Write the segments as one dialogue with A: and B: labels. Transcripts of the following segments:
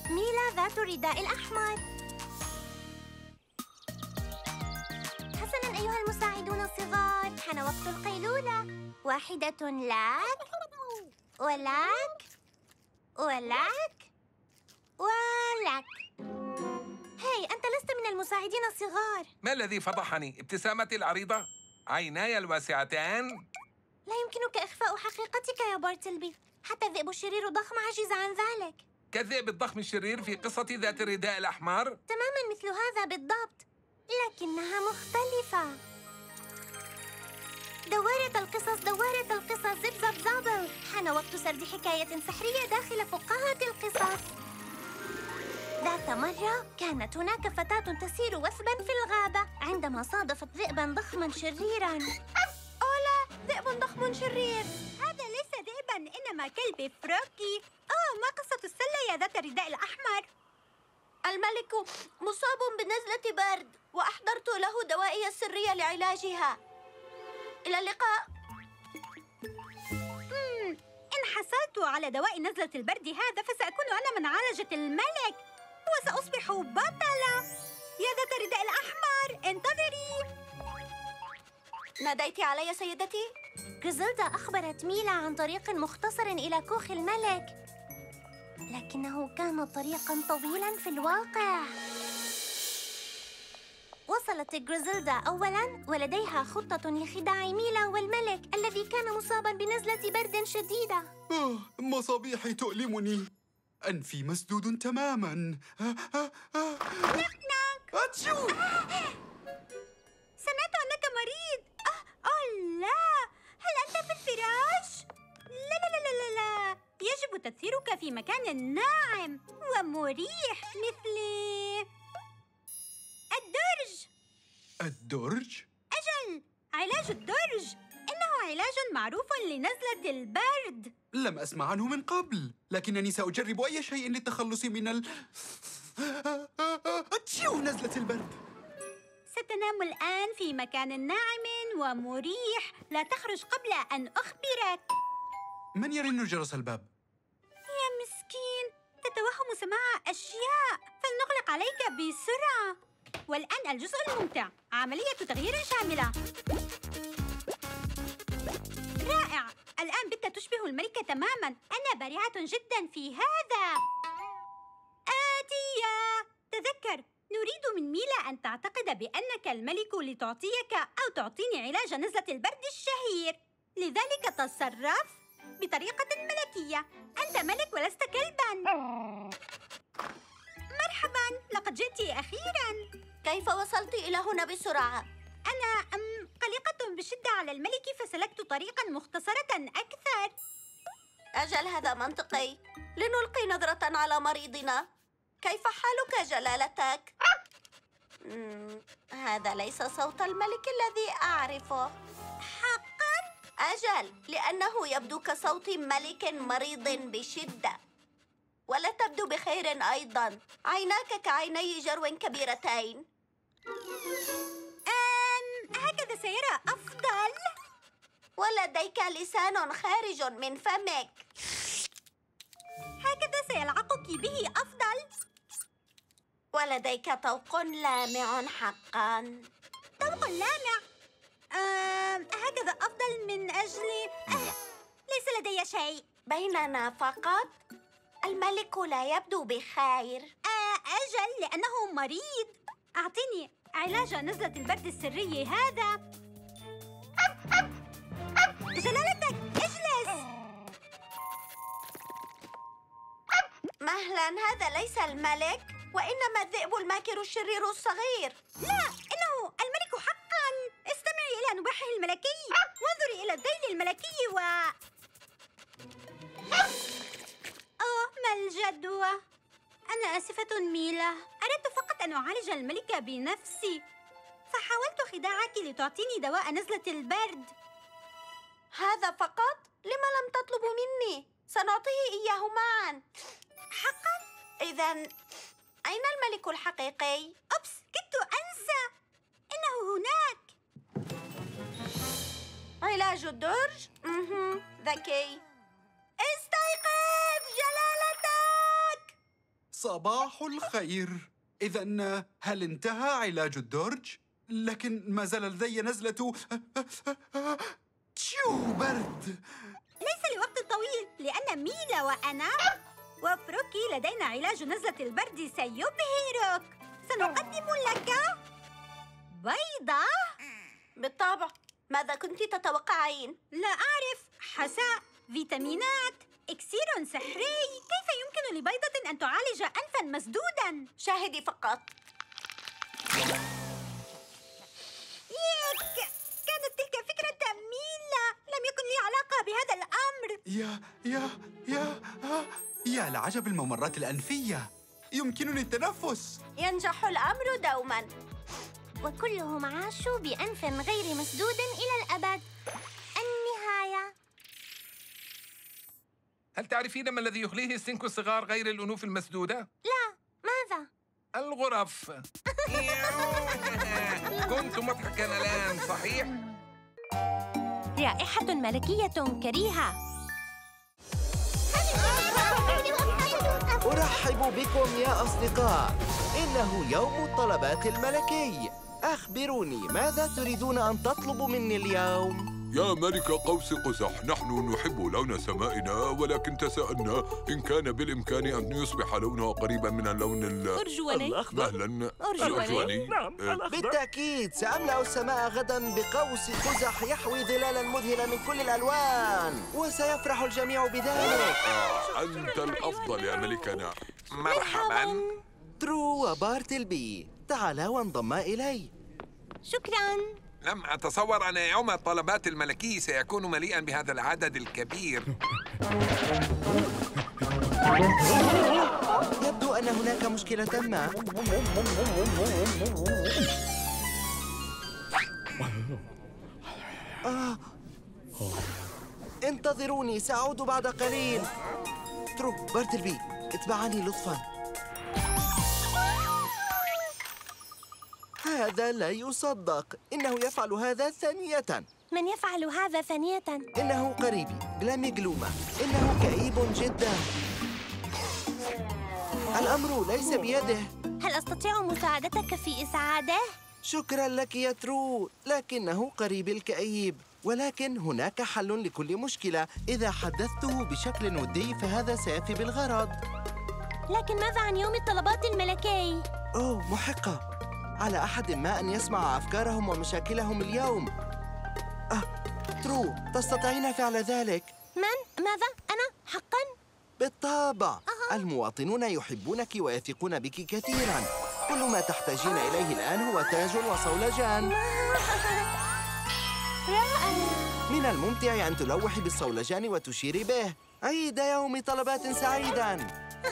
A: ميلا ذات الرداء الأحمر. حسناً أيها المساعدون الصغار، حان وقت القيلولة. واحدة لك ولك ولك ولك. هاي، أنت لست من المساعدين الصغار.
B: ما الذي فضحني؟ ابتسامتي العريضة؟ عيناي الواسعتان؟
A: لا يمكنك إخفاء حقيقتك يا بارتلبي. حتى الذئب الشرير الضخم عجز عن ذلك.
B: كالذئب الضخم الشرير في قصة ذات الرداء الأحمر؟
A: تماماً مثل هذا بالضبط، لكنها مختلفة. دوارة القصص زب زب زابل. حان وقت سرد حكاية سحرية داخل فقاعة القصص. ذات مرة كانت هناك فتاة تسير وثباً في الغابة عندما صادفت ذئباً ضخماً شريراً. أولا، ذئب ضخم شرير.
C: هذا ليس ذئباً، إنما كلب فروكي. ما قصة السلة يا ذات الرداء الأحمر؟
A: الملك مصاب بنزلة برد، وأحضرت له دوائي السرية لعلاجها. إلى اللقاء.
C: إن حصلت على دواء نزلة البرد هذا فسأكون أنا من عالجة الملك، وسأصبح بطلة. يا ذات الرداء الأحمر، انتظري.
A: ناديت علي سيدتي؟ غريزيلدا أخبرت ميلا عن طريق مختصر إلى كوخ الملك، لكنه كان طريقاً طويلاً في الواقع. وصلت غريزيلدا أولاً، ولديها خطة لخداع ميلا والملك الذي كان مصاباً بنزلة برد شديدة.
D: مصابيحي تؤلمني. أنفي مسدود تماماً.
C: نك نك.
D: أتشو!
C: سمعت أنك مريض. لا، هل أنت في الفراش؟ لا لا لا لا لا، يجب تدثيرك في مكان ناعم ومريح مثل الدرج.
D: الدرج؟
C: أجل، علاج الدرج إنه علاج معروف لنزلة البرد.
D: لم أسمع عنه من قبل، لكنني سأجرب أي شيء للتخلص من أتشو نزلة البرد.
C: ستنام الآن في مكان ناعم ومريح، لا تخرج قبل أن أخبرك.
D: من يرن جرس الباب؟
C: يا مسكين، تتوهم سماع أشياء، فلنغلق عليك بسرعة. والآن الجزء الممتع، عملية تغيير شاملة. رائع، الآن بت تشبه الملكة تماماً. أنا بارعة جداً في هذا. آتية، تذكر، نريد من ميلا أن تعتقد بأنك الملك لتعطيك أو تعطيني علاج نزلة البرد الشهير. لذلك تصرف بطريقة ملكية. أنت ملك ولست كلباً. مرحباً، لقد جئت أخيراً.
A: كيف وصلت إلى هنا بسرعة؟
C: أنا قلقة بشدة على الملك، فسلكت طريقاً مختصرة أكثر.
A: أجل، هذا منطقي. لنلقي نظرة على مريضنا. كيف حالك جلالتك؟ هذا ليس صوت الملك الذي أعرفه.
C: حقاً؟
A: أجل، لأنه يبدو كصوت ملك مريض بشدة. ولا تبدو بخير أيضاً. عيناك كعيني جرو كبيرتين.
C: هكذا سيرى أفضل.
A: ولديك لسان خارج من فمك.
C: هكذا سيلعقك به أفضل.
A: ولديك طوق لامع حقاً.
C: طوق لامع؟ هكذا أفضل من أجل ليس لدي شيء.
A: بيننا فقط، الملك لا يبدو بخير.
C: أجل، لأنه مريض. أعطيني علاج نزلة البرد السري هذا. جلالتك، اجلس.
A: مهلاً، هذا ليس الملك، وإنما الذئب الماكر الشرير الصغير.
C: لا، إنه الملك حقاً. استمعي إلى نباحه الملكي، وانظري إلى الذيل الملكي ما الجدوى؟ أنا آسفة ميلا، أردت فقط أن أعالج الملك بنفسي، فحاولت خداعك لتعطيني دواء نزلة البرد.
A: هذا فقط؟ لما لم تطلب مني؟ سنعطيه إياه معاً.
C: حقاً؟
A: إذن أين الملك الحقيقي؟
C: أوبس، كدت أنسى، إنه هناك.
A: علاج الدرج؟ ذكي. استيقظ جلالتك!
D: صباح الخير. إذن هل انتهى علاج الدرج؟ لكن ما زال لدي نزلة برد.
C: ليس لوقت طويل، لأن ميلا وأنا وفروكي لدينا علاج نزلة البرد سيبهرك. سنقدم لك بيضة.
A: بالطبع. ماذا كنت تتوقعين؟
C: لا أعرف. حساء، فيتامينات، إكسير سحري. كيف يمكن لبيضة أن تعالج أنفاً مسدوداً؟
A: شاهدي فقط.
C: ياك! كانت تلك فكرة ميلا. لم يكن لي علاقة بهذا الأمر.
D: يا لعجب الممرات الأنفية. يمكنني التنفس.
A: ينجح الأمر دوماً.
E: وكلهم عاشوا بأنف غير مسدود إلى الأبد. النهاية.
B: هل تعرفين ما الذي يخليه السنك الصغار غير الأنوف المسدودة؟
E: لا، ماذا؟
B: الغرف. كنت مضحكاً الآن، صحيح؟
E: رائحة ملكية كريهة.
F: أرحب بكم يا أصدقاء. إنه يوم الطلبات الملكي. أخبروني ماذا تريدون أن تطلبوا مني اليوم؟
G: يا ملك قوس قزح، نحن نحب لون سمائنا، ولكن تساءلنا إن كان بالإمكان أن يصبح لونها قريبا من اللون
E: أرجواني.
G: مهلا.
E: أرجواني.
G: نعم.
F: بالتأكيد سأملأ السماء غدا بقوس قزح يحوي ظلالا مذهلة من كل الألوان، وسيفرح الجميع بذلك.
G: أنت الأفضل يا ملكنا.
B: مرحباً.
F: ترو وبارتلبي، تعالا وانضما إلي.
E: شكراً.
B: لم أتصور أن يوم الطلبات الملكي سيكون مليئاً بهذا العدد الكبير.
F: يبدو أن هناك مشكلة ما. انتظروني، سأعود بعد قليل. ترو، بارتلبي، اتبعني لطفاً. هذا لا يصدق. إنه يفعل هذا ثانية.
E: من يفعل هذا ثانية؟
F: إنه قريبي جلامي جلوما. إنه كئيب جدا. الأمر ليس بيده.
E: هل أستطيع مساعدتك في إسعاده؟
F: شكرا لك يا ترو، لكنه قريبي الكئيب. ولكن هناك حل لكل مشكلة. إذا حدثته بشكل ودي فهذا سيفي بالغرض.
E: لكن ماذا عن يوم الطلبات الملكي؟
F: أوه، محقة. على أحد ما أن يسمع أفكارهم ومشاكلهم اليوم. ترو، تستطيعين فعل ذلك.
E: من؟ ماذا؟ أنا؟ حقاً؟
F: بالطبع. المواطنون يحبونك ويثقون بك كثيراً. كل ما تحتاجين إليه الآن هو تاج وصولجان.
E: رائع.
F: من الممتع أن تلوحي بالصولجان وتشيري به. عيد يوم طلبات سعيداً.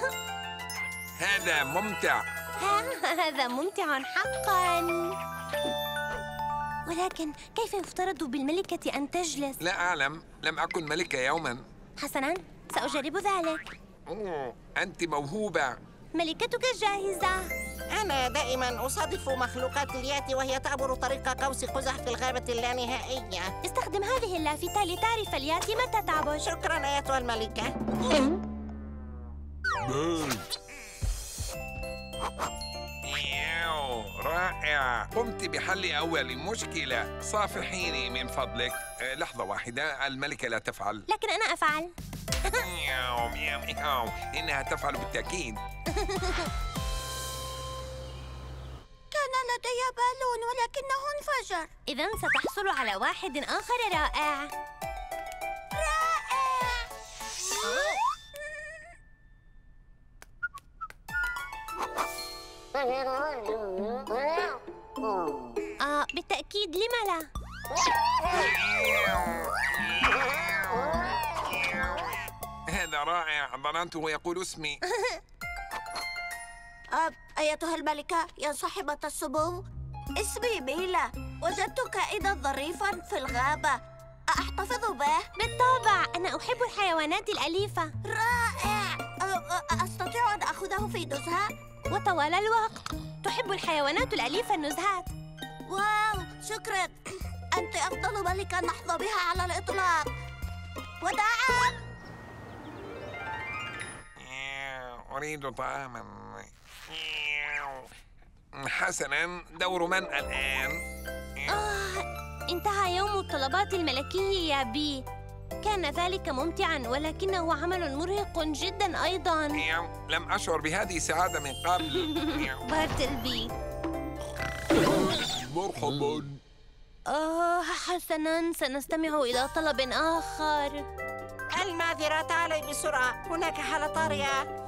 B: هذا ممتع.
E: هذا ممتع حقاً. ولكن كيف يفترض بالملكة أن تجلس؟
B: لا أعلم، لم أكن ملكة يوماً.
E: حسناً، سأجرب ذلك.
B: أنت موهوبة.
E: ملكتك جاهزة.
H: أنا دائماً أصادف مخلوقات الياتي وهي تعبر طريق قوس قزح في الغابة اللانهائية.
E: استخدم هذه اللافتة لتعرف الياتي متى تعبر.
H: شكراً أيتها الملكة.
B: رائع. قمت بحل أول مشكلة. صافحيني من فضلك. لحظة واحدة، الملكة لا تفعل.
E: لكن أنا أفعل.
B: إنها تفعل بالتأكيد.
A: كان لدي بالون ولكنه انفجر.
E: إذن ستحصل على واحد آخر رائع. بالتأكيد، لم لا؟
B: هذا رائع. ظننته يقول اسمي.
A: أيتها الملكة يا صاحبة السمو، اسمي ميلا. وجدتك إذا ظريفاً في الغابة. أحتفظ به؟
E: بالطبع، أنا أحب الحيوانات الأليفة.
A: رائع. أستطيع أن أخذه في نزهة؟
E: وطوال الوقت تحب الحيوانات الأليفة النزهات.
A: واو، شكراً. أنت أفضل ملكة نحظى بها على الإطلاق. وداعاً.
B: أريد طعاما. حسناً، دور من الآن؟
E: انتهى يوم الطلبات الملكي يا بي. كان ذلك ممتعاً، ولكنه عمل مرهق جداً أيضاً.
B: لم أشعر بهذه السعادة من قبل.
E: بارتلبي.
G: مرحباً.
E: حسناً، سنستمع إلى طلب آخر.
H: المعذرة، تعالي بسرعة، هناك حالة طارئة.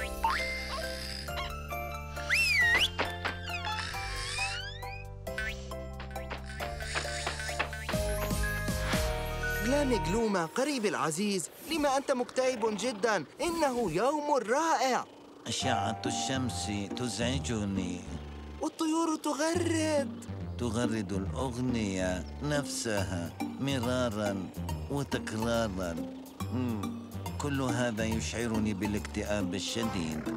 F: جلاميغلوما قريبي العزيز، لما أنت مكتئب جدا؟ إنه يوم رائع.
I: أشعة الشمس تزعجني.
F: والطيور
I: تغرد الأغنية نفسها مراراً وتكراراً. كل هذا يشعرني بالاكتئاب الشديد.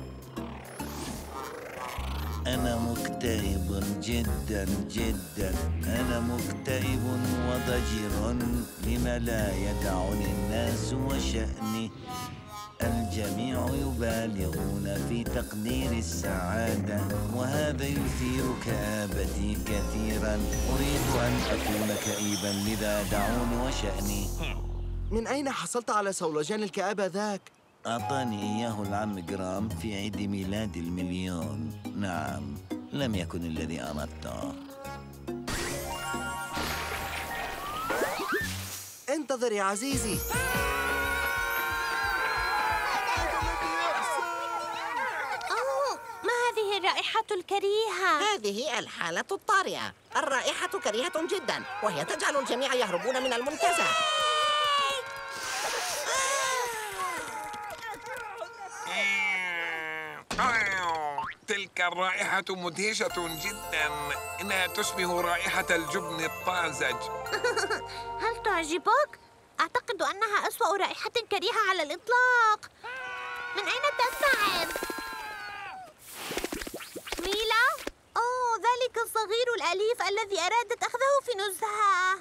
I: أنا مكتئب جداً جداً. أنا مكتئب وضجر. لم لا يدعني الناس وشأني؟ الجميع يبالغون في تقدير السعادة، وهذا يثير كآبتي كثيراً. أريد أن أكون كئيباً، لذا دعوني وشأني.
F: من أين حصلت على صولجان الكآبة ذاك؟
I: أعطاني إياه العم جرام في عيد ميلاد المليون. نعم، لم يكن الذي أردته.
F: انتظر يا عزيزي.
E: ما هذه الرائحة الكريهة؟
H: هذه الحالة الطارئة. الرائحة كريهة جدا، وهي تجعل الجميع يهربون من المنتزه.
B: تلك الرائحة مدهشة جدا. إنها تشبه رائحة الجبن الطازج.
E: هل تعجبك؟ أعتقد أنها أسوأ رائحة كريهة على الإطلاق. من أين تبتعد؟ ميلا؟ ذلك الصغير الأليف الذي أرادت أخذه في نزهة.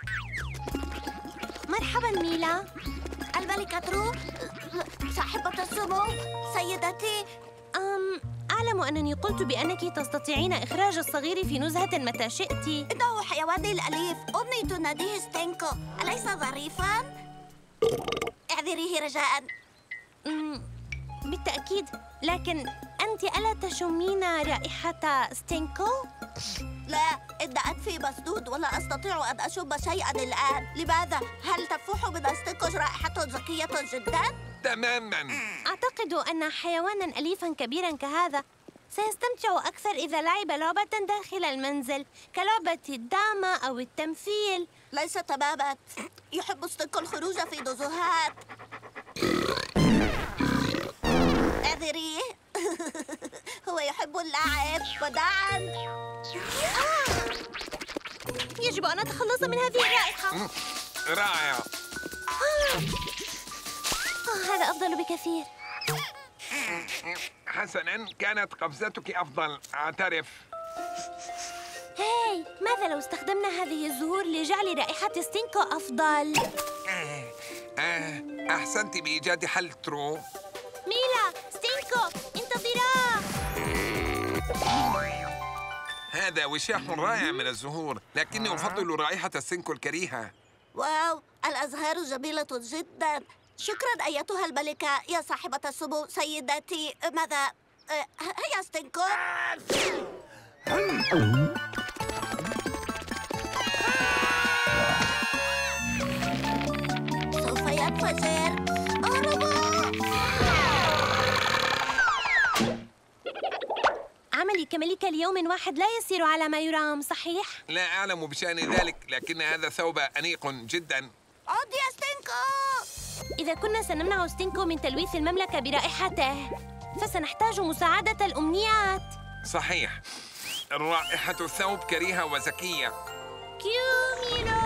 E: مرحبا ميلا.
A: الملكة ترو، صاحبة السمو، سيدتي.
E: أعلم أنني قلت بأنك تستطيعين إخراج الصغير في نزهة متى شئت.
A: إنه حيواني الأليف، أمي تناديه ستينكو، أليس ظريفاً؟ اعذريه رجاءً.
E: بالتأكيد، لكن أنت ألا تشمين رائحة ستينكو؟
A: لا، إن أنفي مسدود ولا أستطيع أن أشم شيئاً الآن. لماذا؟ هل تفوح من ستينكو رائحة ذكية جداً؟
B: تماماً.
E: أعتقد أن حيواناً أليفاً كبيراً كهذا سيستمتع أكثر إذا لعب لعبة داخل المنزل، كلعبة الدامة أو التمثيل.
A: ليس تماماً. يحب ستينكو الخروج في نزهات. اعذريه. هو يحب اللعب. وداعاً.
E: يجب أن أتخلص من هذه الرائحة.
B: رائع.
E: هذا أفضل بكثير.
B: حسناً، كانت قفزتك أفضل، أعترف.
E: هاي، ماذا لو استخدمنا هذه الزهور لجعل رائحة ستينكو أفضل؟
B: أحسنت بإيجاد حل ترو.
E: ميلا، ستينكو، انتظرا.
B: هذا وشاح رائع من الزهور، لكني أفضل رائحة ستينكو الكريهة.
A: واو، الأزهار جميلة جداً. شكراً أيتها الملكة يا صاحبة السمو. سيدتي، ماذا؟ هيا ستينكو. سوف ينفجر.
E: عملي كملكة ليوم واحد لا يسير على ما يرام، صحيح؟
B: لا أعلم بشأن ذلك، لكن هذا ثوب أنيق جداً.
A: عد يا ستينكو.
E: إذا كنا سنمنع ستينكو من تلويث المملكة برائحته، فسنحتاج مساعدة الأمنيات.
B: صحيح، رائحة الثوب كريهة وذكية.
E: كيوميرو،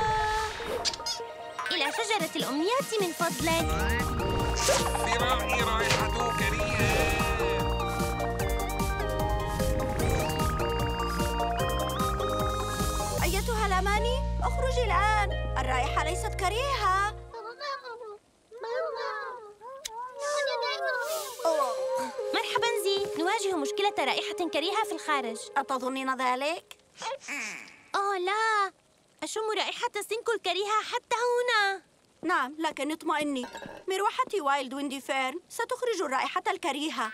E: إلى شجرة الأمنيات من فضلك.
B: برأيي رائحته كريهة.
A: أيتها الأماني، اخرجي الآن. الرائحة ليست كريهة.
E: مرحباً زي، نواجه مشكلة رائحة كريهة في الخارج.
C: أتظنين ذلك؟
E: أوه لا، أشم رائحة ستينكو الكريهة حتى هنا.
C: نعم، لكن اطمئني، مروحة وايلد ويندي فيرن ستخرج الرائحة الكريهة.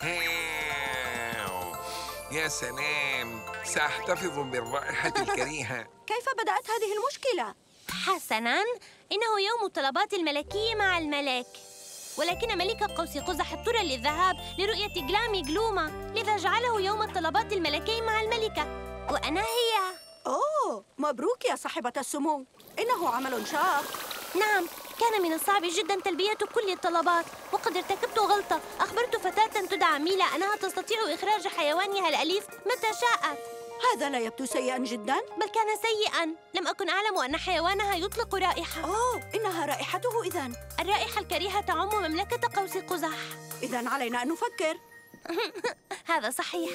B: يا سلام، سأحتفظ بالرائحة الكريهة.
C: كيف بدأت هذه المشكلة؟
E: حسناً، إنه يوم الطلبات الملكية مع الملك، ولكن ملك قوس قزح اضطر للذهاب لرؤية جلامي جلوما، لذا جعله يوم الطلبات الملكي مع الملكة، وأنا هي.
C: أوه، مبروك يا صاحبة السمو، إنه عمل شاق.
E: نعم، كان من الصعب جدا تلبية كل الطلبات، وقد ارتكبت غلطة. أخبرت فتاة تدعى ميلا أنها تستطيع إخراج حيوانها الأليف متى شاءت.
C: هذا لا يبدو سيئا جدا.
E: بل كان سيئا، لم أكن أعلم أن حيوانها يطلق رائحة.
C: أوه، إنها رائحته إذن.
E: الرائحة الكريهة تعم مملكة قوس قزح.
C: إذن علينا أن نفكر.
E: هذا صحيح.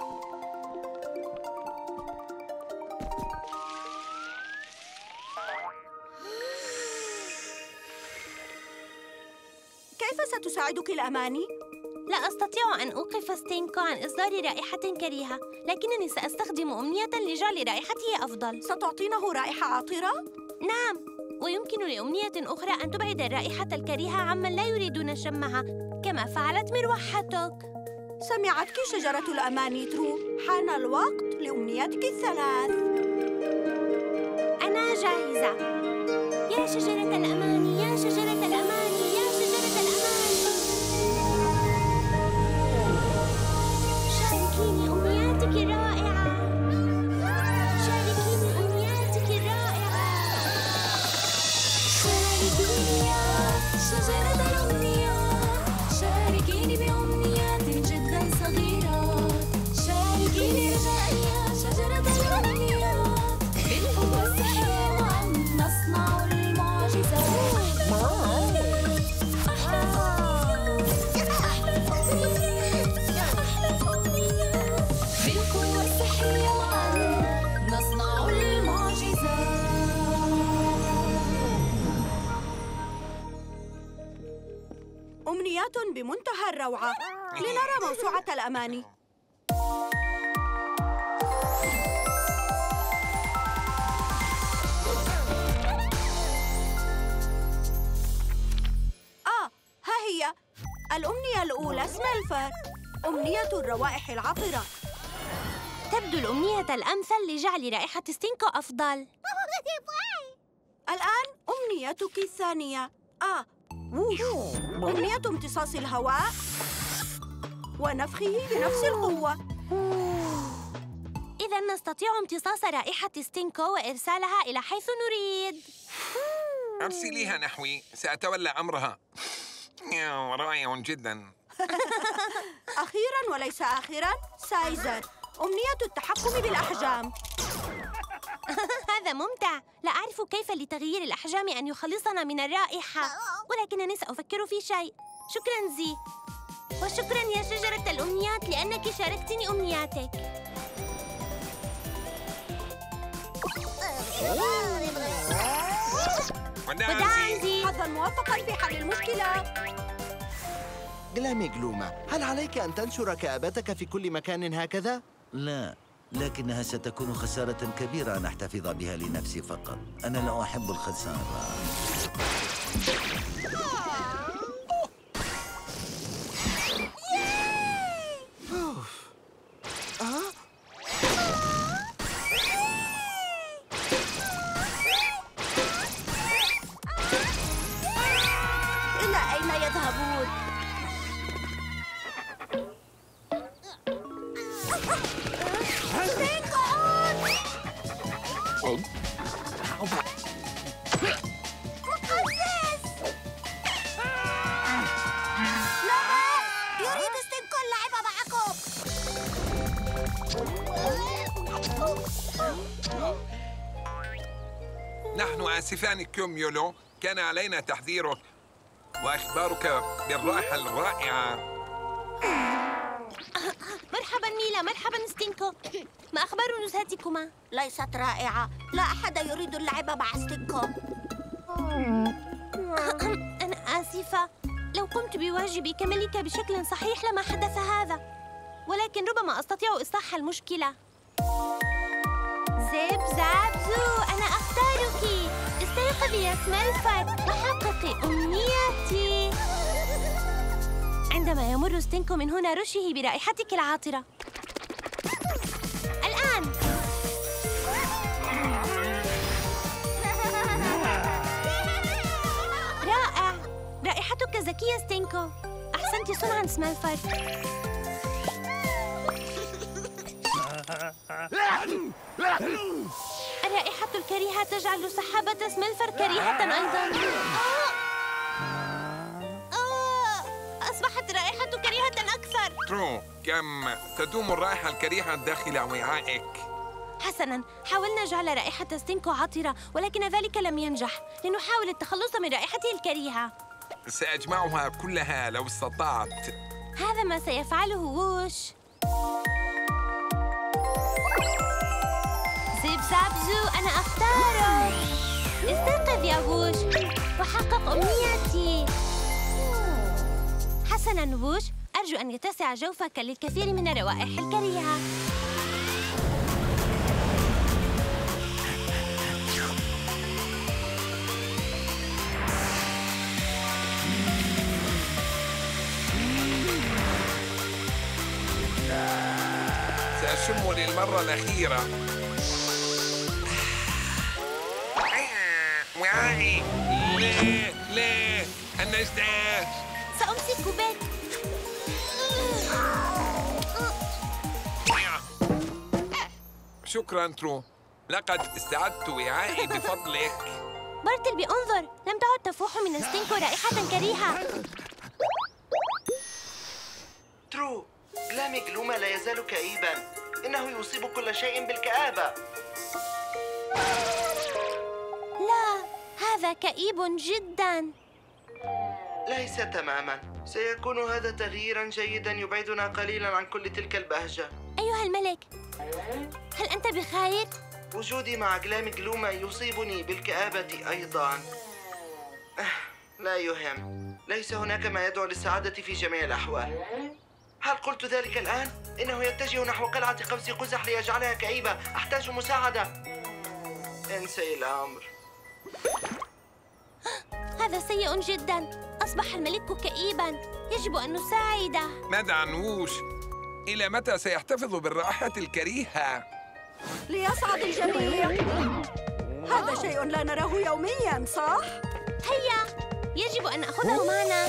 C: كيف ستساعدك الأماني؟
E: لا أستطيع أن أوقف ستينكو عن إصدار رائحة كريهة، لكنني سأستخدم أمنية لجعل رائحته أفضل.
C: ستعطينه رائحة عطرة؟
E: نعم، ويمكن لأمنية أخرى أن تبعد الرائحة الكريهة عمن لا يريدون شمها، كما فعلت مروحتك.
C: سمعتك شجرة الأماني ترو، حان الوقت لأمنياتك الثلاث.
E: أنا جاهزة. يا شجرة الأماني، يا شجرة الأماني، يا شجرة الأماني، شاركيني أمنياتك الرائعة، شاركيني أمنياتك الرائعة، شاركيني يا شجرة الأمنيات، شاركيني بأمنيات جدا صغيرة، شاركيني رجائي يا شجرة الأمنيات، بالقوة السحرية معا نصنع المعجزات. بالقوة السحرية معا نصنع المعجزات.
C: أمنيات بمنتهى الروعة. لنرى موسوعة الأماني. ها هي الأمنية الأولى، سنلفر، أمنية الروائح العطرة.
E: تبدو الأمنية الأمثل لجعل رائحة ستينكو أفضل.
C: الآن أمنيتك الثانية، ووش، أمنية امتصاص الهواء ونفخه بنفس القوة.
E: إذا نستطيع امتصاص رائحة ستينكو وإرسالها إلى حيث نريد.
B: أرسليها نحوي، سأتولى أمرها. رائع جدا.
C: أخيراً وليس آخراً، سايزر، أمنية التحكم بالأحجام.
E: هذا ممتع. لا أعرف كيف لتغيير الأحجام أن يخلصنا من الرائحة، ولكنني سأفكر في شيء. شكراً زي، وشكراً يا شجرة الأمنيات لأنك شاركتني أمنياتك. وداعاً زي.
C: حظاً موفقاً في حل المشكلة.
F: جلامي جلوما، هل عليك أن تنشر كآبتك في كل مكان هكذا؟
I: لا، لكنها ستكون خسارة كبيرة أن أحتفظ بها لنفسي فقط. أنا لا أحب الخسارة.
C: إلى أين يذهبون؟ يريد ستينكو اللعب معكم.
B: نحن آسفان كيوميولو، كان علينا تحذيرك وإخبارك بالرائحة الرائعة.
E: مرحباً ميلا، مرحباً ستينكو. ما أخبار نزهتكما؟
C: ليست رائعة، لا أحد يريد اللعب مع ستينكو.
E: أنا آسفة، لو قمت بواجبي كملكة بشكل صحيح لما حدث هذا، ولكن ربما أستطيع إصلاح المشكلة. زب زاب زو، أنا أختارك. استيقظي يا سميلفر وحققي أمنيتي. عندما يمر ستينكو من هنا رشه برائحتك العاطرة. الآن رائع، رائحتك ذكية ستينكو. أحسنت صنعاً سميلفر. الرائحة الكريهة تجعل سحابة سميلفر كريهة أيضاً. أصبحت رائحة كريهة أكثر.
B: ترو، كم تدوم الرائحة الكريهة داخل وعائك؟
E: حسناً، حاولنا جعل رائحة ستينكو عطرة، ولكن ذلك لم ينجح. لنحاول التخلص من رائحته الكريهة.
B: سأجمعها كلها لو استطعت.
E: هذا ما سيفعله ووش. زيب زاب زو، أنا أختارك. استيقظ يا ووش وحقق أمنيتي. حسناً ووش، أرجو أن يتسع جوفك للكثير من الروائح الكريهة.
B: سأشم للمرة الأخيرة. وعائي، لا النجدة.
E: سأمسك بك.
B: شكراً ترو، لقد استعدت وعائي بفضلك.
E: بارتلبي انظر، لم تعد تفوح من ستينكو رائحة كريهة.
F: ترو، جلامي جلوما لا يزال كئيباً. إنه يصيب كل شيء بالكآبة.
E: لا، هذا كئيب جداً.
F: ليس تماماً. سيكون هذا تغييراً جيداً يبعدنا قليلاً عن كل تلك البهجة.
E: أيها الملك، هل أنت بخير؟
F: وجودي مع جلامي جلوما يصيبني بالكآبة أيضاً. لا يهم، ليس هناك ما يدعو للسعادة في جميع الأحوال. هل قلت ذلك الآن؟ إنه يتجه نحو قلعة قوس قزح ليجعلها كئيبة. أحتاج مساعدة. انسي الأمر.
E: هذا سيء جداً. أصبح الملك كئيباً. يجب أن نساعده.
B: ماذا عن ووش؟ إلى متى سيحتفظ بالرائحة الكريهة؟
C: ليسعد الجميع. هذا شيء لا نراه يومياً، صح؟
E: هيا، يجب أن نأخذه معنا.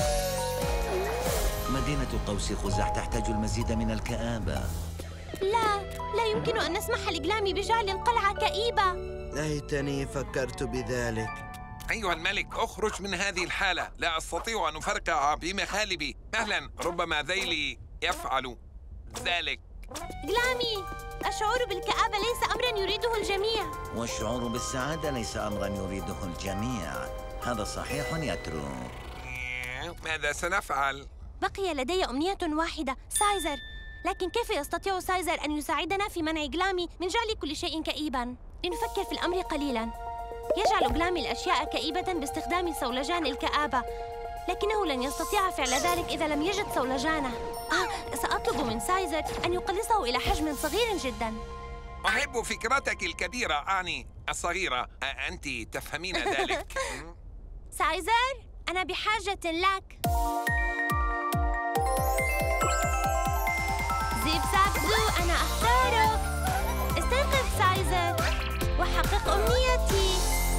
I: مدينة قوس قزح تحتاج المزيد من الكآبة.
E: لا يمكن أن نسمح لجلامي بجعل القلعة كئيبة.
F: ليتني فكرت بذلك.
B: أيها الملك، أخرج من هذه الحالة. لا أستطيع أن أفرقع بمخالبي. مهلا، ربما ذيلي يفعل ذلك.
E: جلامي، الشعور بالكآبة ليس أمراً يريده الجميع.
I: والشعور بالسعادة ليس أمراً يريده الجميع. هذا صحيح يا ترو.
B: ماذا سنفعل؟
E: بقي لدي أمنية واحدة، سايزر. لكن كيف يستطيع سايزر أن يساعدنا في منع جلامي من جعل كل شيء كئيباً؟ لنفكر في الأمر قليلاً. يجعل جلامي الأشياء كئيبة باستخدام صولجان الكآبة، لكنه لن يستطيع فعل ذلك إذا لم يجد صولجانه. سأطلب من سايزر أن يقلصه إلى حجم صغير جداً.
B: أحب فكرتك الكبيرة، أعني الصغيرة. أنت تفهمين ذلك.
E: سايزر، أنا بحاجة لك. زيب زاب زو، أنا أختارك. استيقظ سايزر وحقق أمنيتي.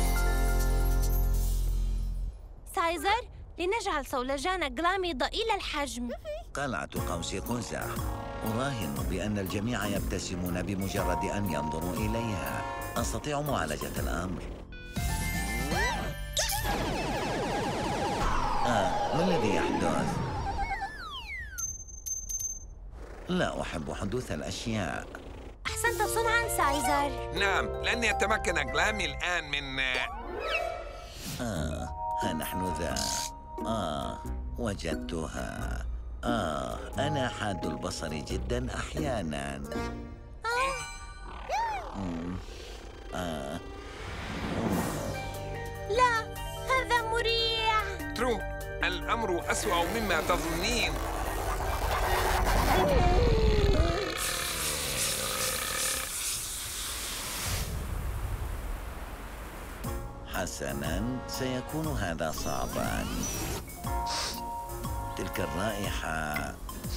E: سايزر، لنجعل صولجان جلامي ضئيل الحجم.
I: قلعة قوس قزح. أراهن بأن الجميع يبتسمون بمجرد أن ينظروا إليها. أستطيع معالجة الأمر. ما الذي يحدث؟ لا أحب حدوث الأشياء.
E: أحسنت صنعاً سايزر.
B: نعم، لن يتمكن جلامي الآن من...
I: ها نحن ذا. وجدتها. أنا حاد البصر جداً أحياناً.
E: لا، هذا مريع.
B: ترو، الأمر أسوأ مما تظنين.
I: حسناً، سيكون هذا صعباً. تلك الرائحة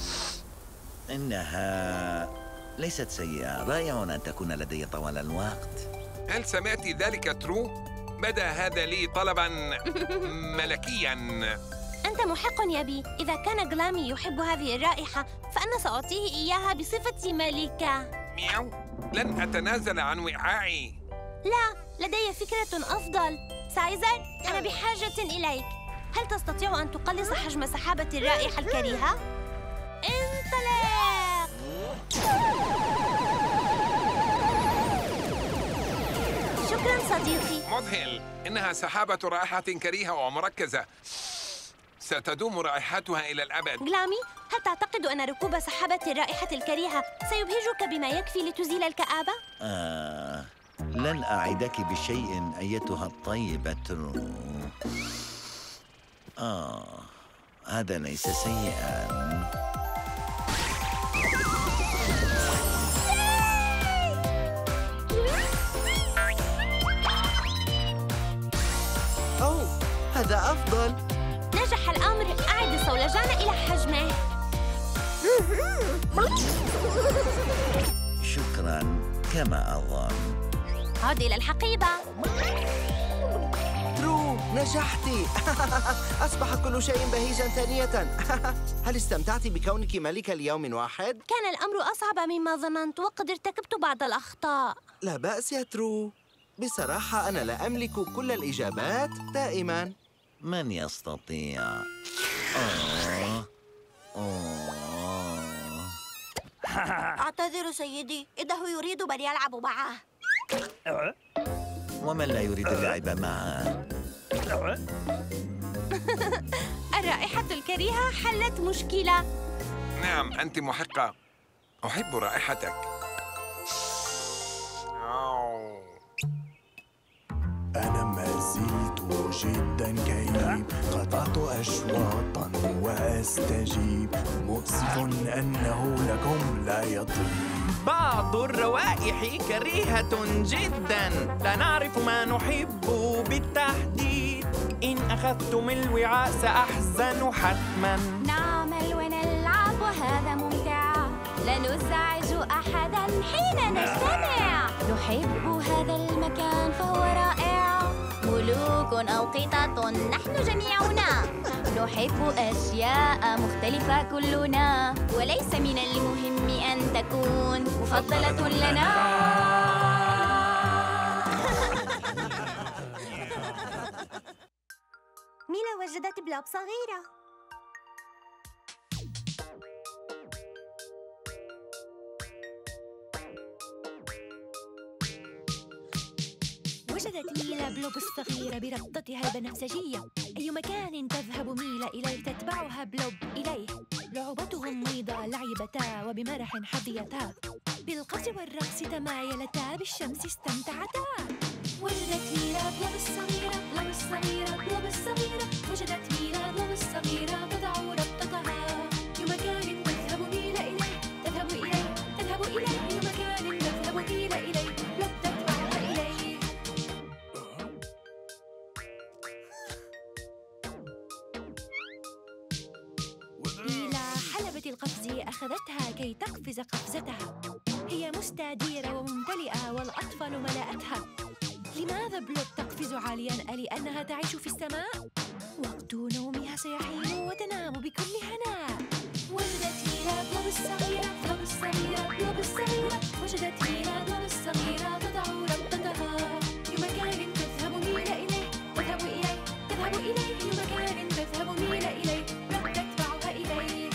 I: إنها ليست سيئة. رائع أن تكون لدي طوال الوقت.
B: هل سمعت ذلك ترو؟ بدا هذا لي طلباً ملكياً.
E: أنت محق يا بي. إذا كان غلامي يحب هذه الرائحة فأنا سأعطيه إياها بصفة ملكة.
B: مياو، لن أتنازل عن وعائي.
E: لا، لدي فكرة أفضل. سايزر، أنا بحاجة إليك. هل تستطيع أن تقلص حجم سحابة الرائحة الكريهة؟ انطلق! شكراً صديقي.
B: مذهل، إنها سحابة رائحة كريهة ومركزة، ستدوم رائحتها إلى الأبد.
E: غلامي، هل تعتقد أن ركوب سحابة الرائحة الكريهة سيبهجك بما يكفي لتزيل الكآبة؟
I: لن أعدك بشيء أيتها الطيبة ترو. هذا ليس سيئاً.
F: أوه، هذا أفضل.
E: نجح الأمر. أعد الصولجان إلى حجمه.
I: شكراً، كما أظن.
E: عد إلى الحقيبة.
F: ترو، نجحتِ. أصبح كل شيء بهيجاً ثانية. هل استمتعتِ بكونك ملكة ليوم واحد؟
E: كان الأمر أصعب مما ظننت وقد ارتكبت بعض الأخطاء.
F: لا بأس يا ترو. بصراحة أنا لا أملك كل الإجابات دائماً.
I: من يستطيع؟
C: أعتذر سيدي، إنه يريد من يلعب معه.
I: ومن لا يريد اللعب معه؟
E: الرائحة الكريهة حلت مشكلة.
B: نعم، أنت محقة. أحب رائحتك.
J: أنا ما زلت جدا كئيب، قطعت أشواطا وأستجيب، مؤسف أنه لكم لا يطيب.
K: بعض الروائح كريهة جدا، لا نعرف ما نحب بالتحديد. إن أخذتم الوعاء سأحزن حتما.
C: نعمل ونلعب وهذا ممتع، لا نزعج أحدا حين نجتمع. نحب هذا المكان فهو رائع، ملوك أو قطط نحن جميعنا. نحب أشياء مختلفة كلنا، وليس من المهم أن تكون مفضلة لنا.
A: ميلا وجدت بلوب صغيرة.
L: وجدت ميلا بلوب الصغيرة بربطتها البنفسجية. أي مكان تذهب ميلا إليه تتبعها بلوب إليه. لعبتهم ميضة لعبتا وبمرح حظيتا، بالقفز والرقص تمايلتا، بالشمس استمتعتا. وجدت ميلا بلوب الصغيرة، بلوب الصغيرة، بلوب الصغيرة. وجدت ميلا بلوب الصغيرة تضع ربطتها. أي مكان تذهب ميلا إليه تذهب إليه تذهب إليه. أي مكان تذهب ميلا إليه بلوب تتبعها إليه. ميلا حلبت القفز أخذتها كي تقفز قفزتها. هي مستديرة وممتلئة والأطفال ملأتها. لماذا بلوب تقفز عالياً؟ ألأنها تعيش في السماء؟ وقت نومها سيحين وتنام بكل هناء. وجدت ميلا بلوب الصغيرة، بلوب الصغيرة، بلوب الصغيرة. وجدت ميلا بلوب الصغيرة تضع ربطتها. أي مكان تذهب ميلا إليه تذهب إليه تذهب إليه. أي مكان تذهب ميلا إليه بلوب تتبعها إليه.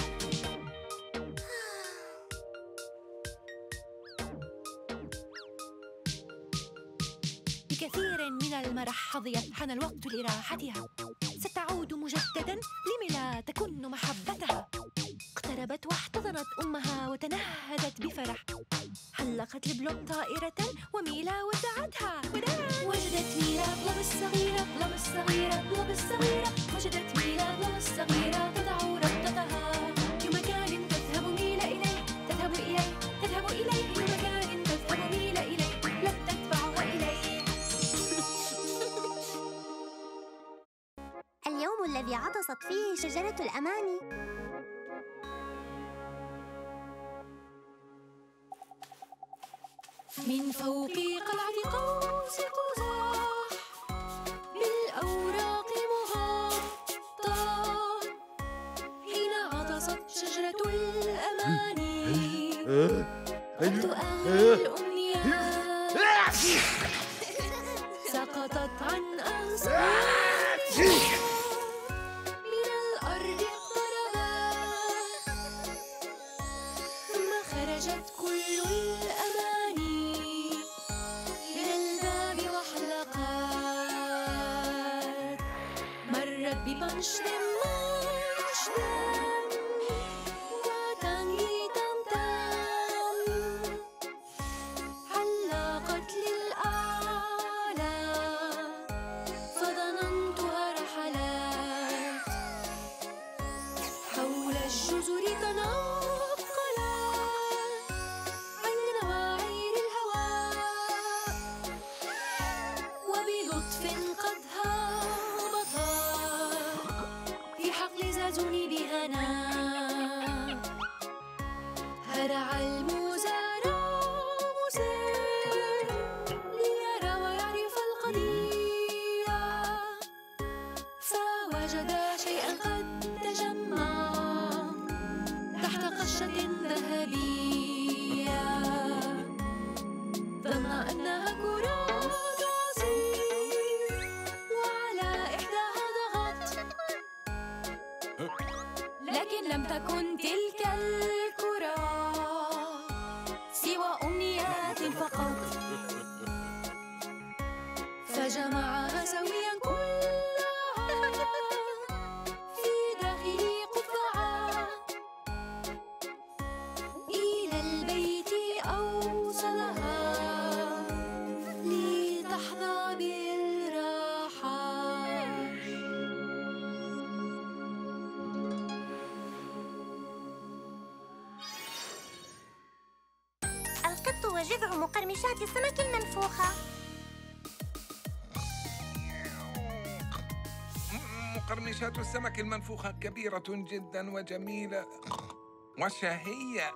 L: بكثير من المرح حظيت، حان الوقت لراحتها. ستعود مجددا لميلا تكن محبتها. اقتربت واحتضنت أمها وتنهدت بفرح. حلقت لبلوب طائرة وميلا ودعتها. وجدت ميلا بلوب الصغيرة، بلوب الصغيرة، بلوب الصغيرة. وجدت ميلا بلوب الصغيرة تدعو ربطتها. أي مكان تذهب ميلا إليه، تذهب إليه، تذهب إليه. أي مكان تذهب ميلا إليه، لن تتبعها إليه.
A: اليوم الذي عطست فيه شجرة الأماني.
L: من فوق قلعة قوس قزح بالأوراق مغطى، حين عطست شجرة الأماني تؤهل الأمنيات، سقطت عن أغصانها من الأرض اقتربت، ثم خرجت كل الأماني إلى الباب وحلقات. مرت بمنشد وتنجيتم، حلقت للأعلى فظننتها رحلات، حول الجزر تنقلت عن نواعي الهواء، وبلطف قد هبطا في حقل زازوني بهنا. هرع المزارع مسير ليرى ويعرف القضية، فوجد شيئا قد تجمع تحت قشة ذهبية، ظن أنها كرات عصير وعلى إحداها ضغط، لكن لم تكن تلك الكرة سوى أمنيات فقط، فجمعها سويا كلها في داخل قفعة، إلى البيت أوصلها لتحظى بالراحة.
A: القط وجذع مقرمشات السمك المنفوخة.
B: مقرمشات السمك المنفوخة كبيرة جدا وجميلة وشهية.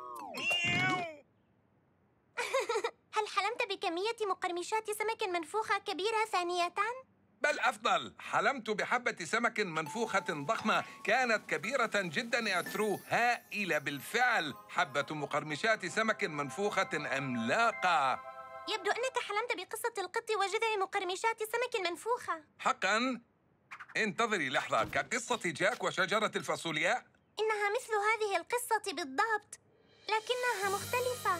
A: هل حلمت بكمية مقرمشات سمك منفوخة كبيرة ثانية؟
B: بل أفضل، حلمت بحبة سمك منفوخة ضخمة كانت كبيرة جدا يا ترو، هائلة بالفعل. حبة مقرمشات سمك منفوخة عملاقة.
A: يبدو أنك حلمت بقصة القط وجذع مقرمشات السمك المنفوخة.
B: حقاً؟ انتظري لحظة، كقصة جاك وشجرة الفاصولياء؟
A: إنها مثل هذه القصة بالضبط، لكنها مختلفة.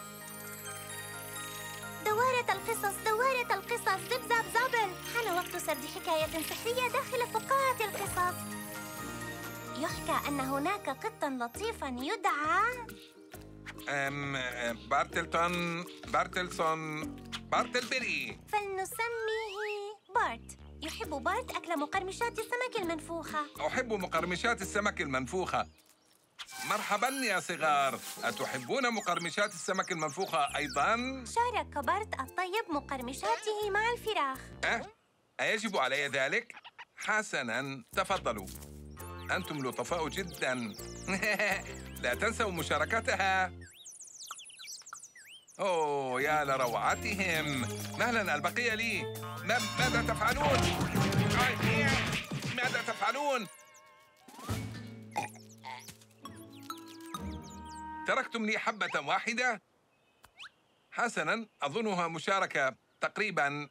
A: دوارة القصص، دوارة القصص، زب زاب زابل. حان وقت سرد حكاية سحرية داخل فقاعة القصص. يحكى أن هناك قطاً لطيفاً يدعى
B: بارتلبري.
A: فلنسميه بارت. يحب بارت أكل مقرمشات السمك المنفوخة.
B: أحب مقرمشات السمك المنفوخة. مرحباً يا صغار، أتحبون مقرمشات السمك المنفوخة أيضاً؟
A: شارك بارت الطيب مقرمشاته مع الفراخ.
B: أيجب علي ذلك؟ حسناً، تفضلوا. أنتم لطفاء جداً. لا تنسوا مشاركتها. أوه يا لروعتهم. مهلاً، البقية لي. ماذا تفعلون؟ ماذا تفعلون؟ تركتم لي حبة واحدة؟ حسناً، أظنها مشاركة تقريباً.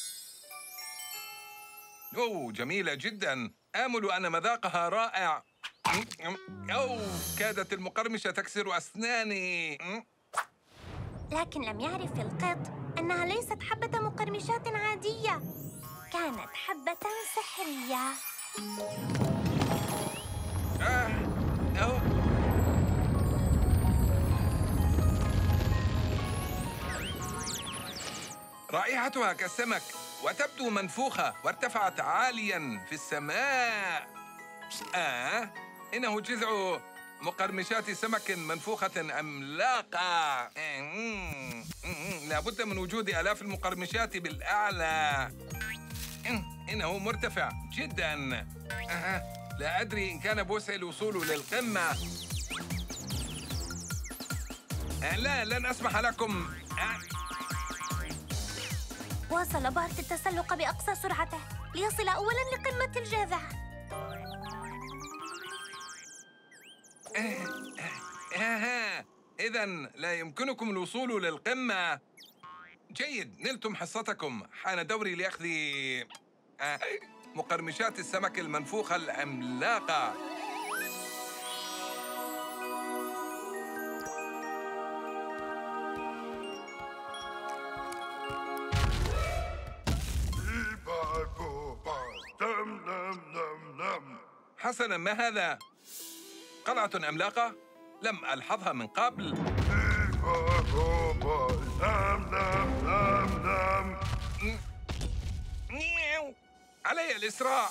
B: أوه، جميلة جداً. آمل أن مذاقها رائع. أوه، كادت المقرمشة تكسر أسناني.
A: لكن لم يعرف القط أنها ليست حبة مقرمشات عادية، كانت حبة سحرية.
B: رائحتها كالسمك وتبدو منفوخة وارتفعت عالياً في السماء. إنه جذع مقرمشات سمك منفوخة عملاقة. لابد من وجود آلاف المقرمشات بالأعلى. إنه مرتفع جداً. لا أدري إن كان بوسع الوصول للقمة. لا، لن أسمح لكم.
A: واصل بارت التسلق بأقصى سرعته ليصل أولاً لقمة الجذع.
B: إذن لا يمكنكم الوصول للقمة. جيد، نلتم حصتكم. حان دوري لأخذ مقرمشات السمك المنفوخة العملاقة. حسناً، ما هذا؟ قلعة عملاقة؟ لم ألحظها من قبل. علي الإسراع.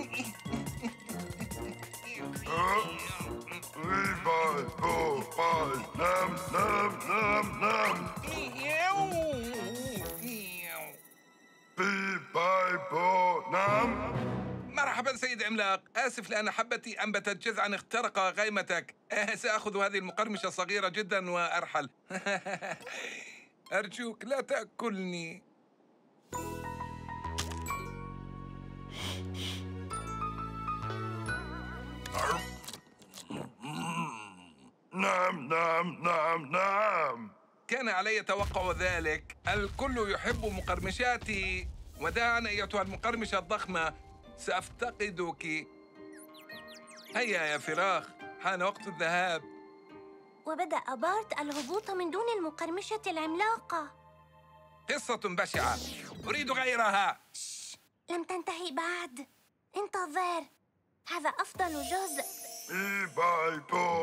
B: مرحبا سيد عملاق، آسف لأن حبتي أنبتت جذعاً اخترق غيمتك. سأخذ هذه المقرمشة الصغيرة جداً وأرحل. أرجوك لا تأكلني. نعم. كان علي توقع ذلك. الكل يحب مقرمشاتي. وداعاً أيتها المقرمشة الضخمة، سأفتقدك. هيا يا فراخ، حان وقت الذهاب.
A: وبدأ بارت الهبوط من دون المقرمشة العملاقة.
B: قصة بشعة، أريد غيرها.
A: لم تنتهي بعد. انتظر، هذا أفضل جزء.
B: باي.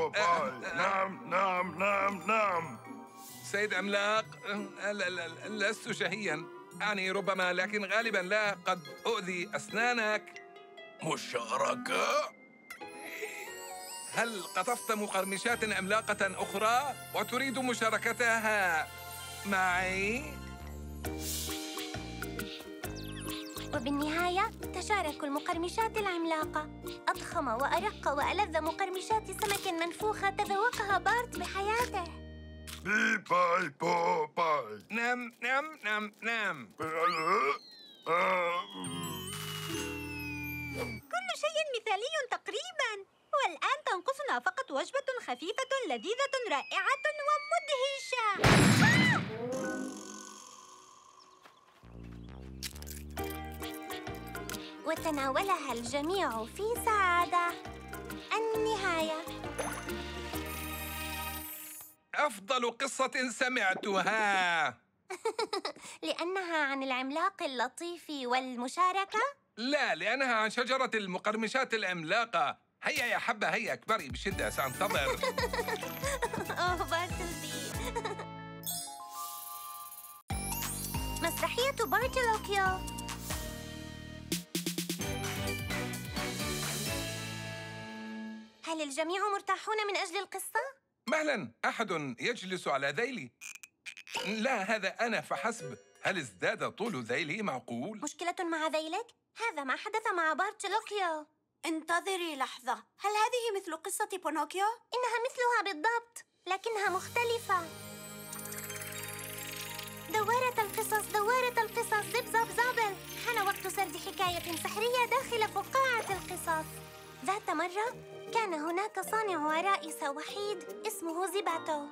B: نعم. سيد عملاق، لست شهياً. أعني ربما، لكن غالباً لا. قد أؤذي أسنانك. مشاركة؟ هل قطفت مقرمشات عملاقة أخرى وتريد مشاركتها معي؟
A: وبالنهاية تشاركوا المقرمشات العملاقة. أضخم وأرق وألذ مقرمشات سمك منفوخة تذوقها بارت بحياته.
B: باي. نعم.
C: كل شيء مثالي تقريباً. والآن تنقصنا فقط وجبة خفيفة لذيذة رائعة ومدهشة.
A: وتناولها الجميع في سعادة. النهاية.
B: أفضل قصة سمعتها.
A: لأنها عن العملاق اللطيف والمشاركة؟
B: لا، لأنها عن شجرة المقرمشات العملاقة. هيا يا حبة، هيا اكبري بشدة، سأنتظر.
A: بارتلزي. مسرحية بارتلوكيو. هل الجميع مرتاحون من أجل القصة؟
B: مهلاً، أحد يجلس على ذيلي. لا، هذا أنا فحسب. هل ازداد طول ذيلي معقول؟
A: مشكلة مع ذيلك؟ هذا ما حدث مع بارتلوكيو.
C: انتظري لحظة، هل هذه مثل قصة بونوكيو؟
A: إنها مثلها بالضبط، لكنها مختلفة. دوارة القصص، زب زب زابل. حان وقت سرد حكاية سحرية داخل فقاعة القصص. ذات مرة كان هناك صانع عرائس وحيد اسمه زيباتو.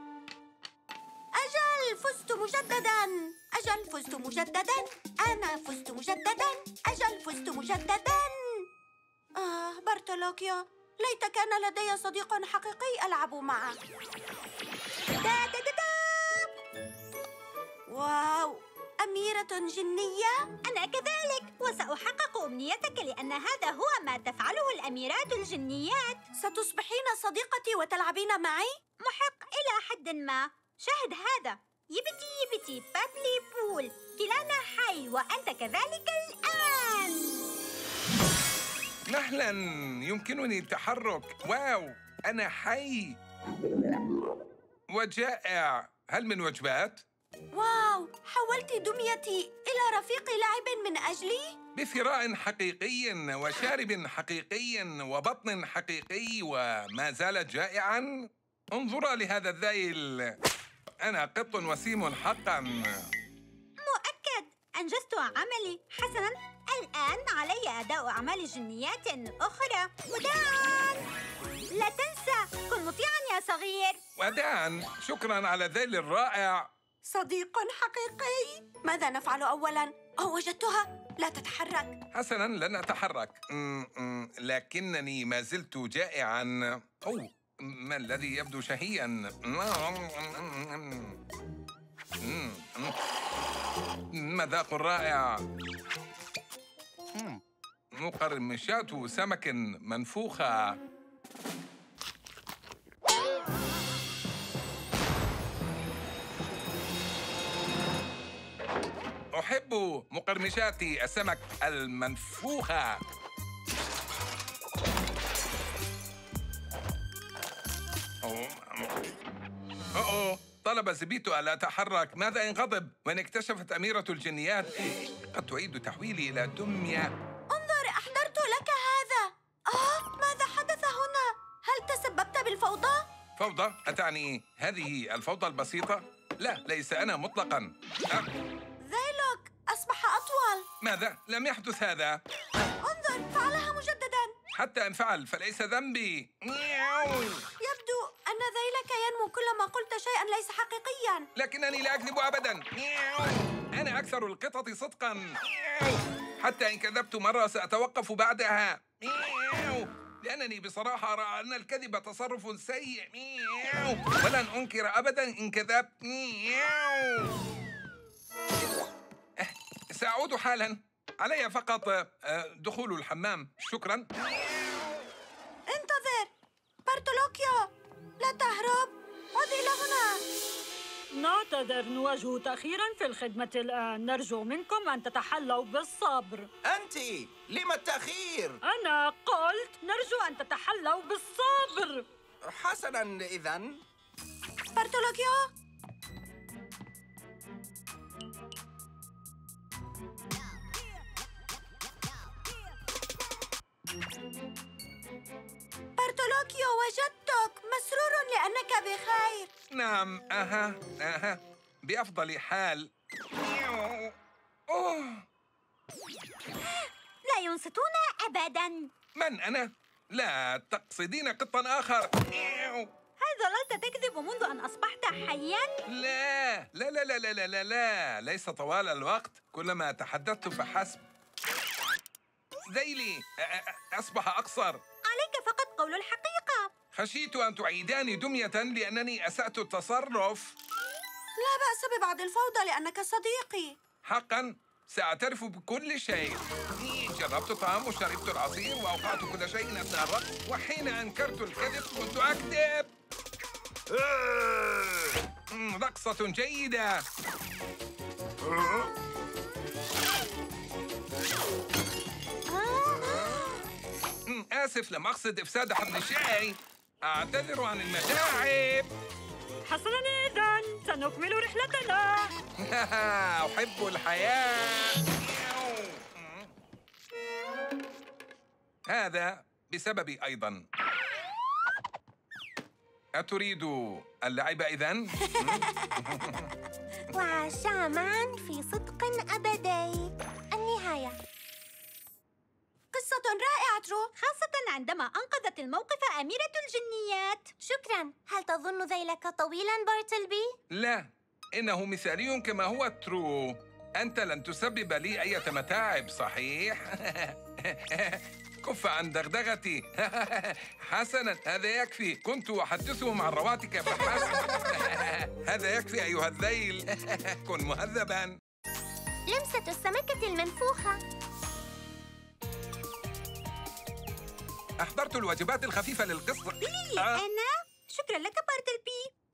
C: أجل، فزت مجدداً. أنا فزت مجدداً. فزت مجدداً. بارتولوكيو، ليت كان لدي صديق حقيقي ألعب معه. واو، أميرة جنية؟ أنا كذلك، وسأحقق أمنيتك لأن هذا هو ما تفعله الأميرات الجنيات. ستصبحين صديقتي وتلعبين معي؟ محق إلى حد ما. شاهد هذا، يبتي يبتي بابلي بول، كلانا حي وأنت كذلك الآن.
B: مهلا، يمكنني التحرك. واو، أنا حي وجائع. هل من وجبات؟
L: واو، حولت دميتي إلى رفيق لعب من أجلي؟
B: بثراء حقيقي وشارب حقيقي وبطن حقيقي وما زال جائعا. انظرا لهذا الذيل، أنا قط وسيم حقا.
C: مؤكد، أنجزت عملي. حسناً، الآن علي أداء أعمال جنيات أخرى. وداعاً، لا تنسى، كن مطيعاً يا صغير.
B: وداعاً، شكراً على الذيل الرائع.
L: صديق حقيقي. ماذا نفعل أولاً؟ وجدتها، لا تتحرك.
B: حسناً، لن أتحرك. لكنني ما زلت جائعاً. أوه، ما الذي يبدو شهياً؟ مذاق رائع. مقرمشات سمك منفوخة. أحب مقرمشات السمك المنفوخة. أوه، طلب زبيتو ألا أتحرك. ماذا إن غضب وإن اكتشفت أميرة الجنيات قد تعيد تحويلي إلى دمية؟
L: انظر، أحضرت لك هذا. ماذا حدث هنا؟ هل تسببت بالفوضى؟
B: فوضى؟ أتعني هذه الفوضى البسيطة؟ لا، ليس أنا مطلقاً.
L: ذيلك أصبح أطول.
B: ماذا؟ لم يحدث هذا.
L: انظر، فعلها مجدداً.
B: حتى إن فعل فليس ذنبي.
L: يبدو أن ذيلك ينمو كلما قلت شيئاً ليس حقيقياً.
B: لكنني لا أكذب أبداً. أنا أكثر القطط صدقاً. حتى إن كذبت مرة سأتوقف بعدها، لأنني بصراحة أرى أن الكذب تصرف سيء، ولن أنكر أبداً إن كذبت. سأعود حالاً. علي فقط دخول الحمام. شكراً.
L: انتظر بارتولوكيو، لا تهرب. عد إلى هنا.
M: نعتذر، نواجه تأخيراً في الخدمة الآن. نرجو منكم أن تتحلوا بالصبر.
K: أنت، لم التأخير؟
M: أنا قلت نرجو أن تتحلوا بالصبر.
K: حسناً، إذن
L: بارتولوكيو. بارتولوكيو، وجدتك. مسرور لأنك بخير.
B: نعم، أها، بأفضل حال.
C: لا ينصتون أبداً.
B: من أنا؟ لا تقصدين قطاً آخر.
C: هل ظللت تكذب منذ أن أصبحت حياً؟
B: لا لا لا لا لا لا لا، ليس طوال الوقت، كلما تحدثت فحسب. ذيلي أصبح أقصر.
C: عليك فقط قول الحقيقة.
B: خشيت أن تعيداني دمية لأنني أسأت التصرف.
L: لا بأس ببعض الفوضى لأنك صديقي.
B: حقاً، سأعترف بكل شيء. جربت الطعام وشربت العصير وأوقعت كل شيء أثناء الرقص، وحين أنكرت الكذب كنت أكذب. رقصة جيدة. آسف، لم أقصد إفساد حبل الشاي. أعتذر عن المتاعب.
M: حسناً، إذن سنكمل رحلتنا.
B: أحب الحياة. هذا بسببي أيضاً. أتريد اللعب إذن؟
A: وعاشا معاً في صدق أبدي. النهاية.
L: قصة رائعة ترو،
C: خاصة عندما أنقذت الموقف أميرة الجنيات.
A: شكراً. هل تظن ذيلك طويلاً بارتلبي؟
B: لا، إنه مثالي كما هو ترو. أنت لن تسبب لي أي متاعب، صحيح؟ كف عن دغدغتي. حسناً، هذا يكفي. كنت أحدثهم عن رواتك فحسب. هذا يكفي أيها الذيل. كن مهذباً.
A: لمسة السمكة المنفوخة.
B: أحضرت الوجبات الخفيفة للقصة.
C: أنا؟ شكراً لك بارتلبي.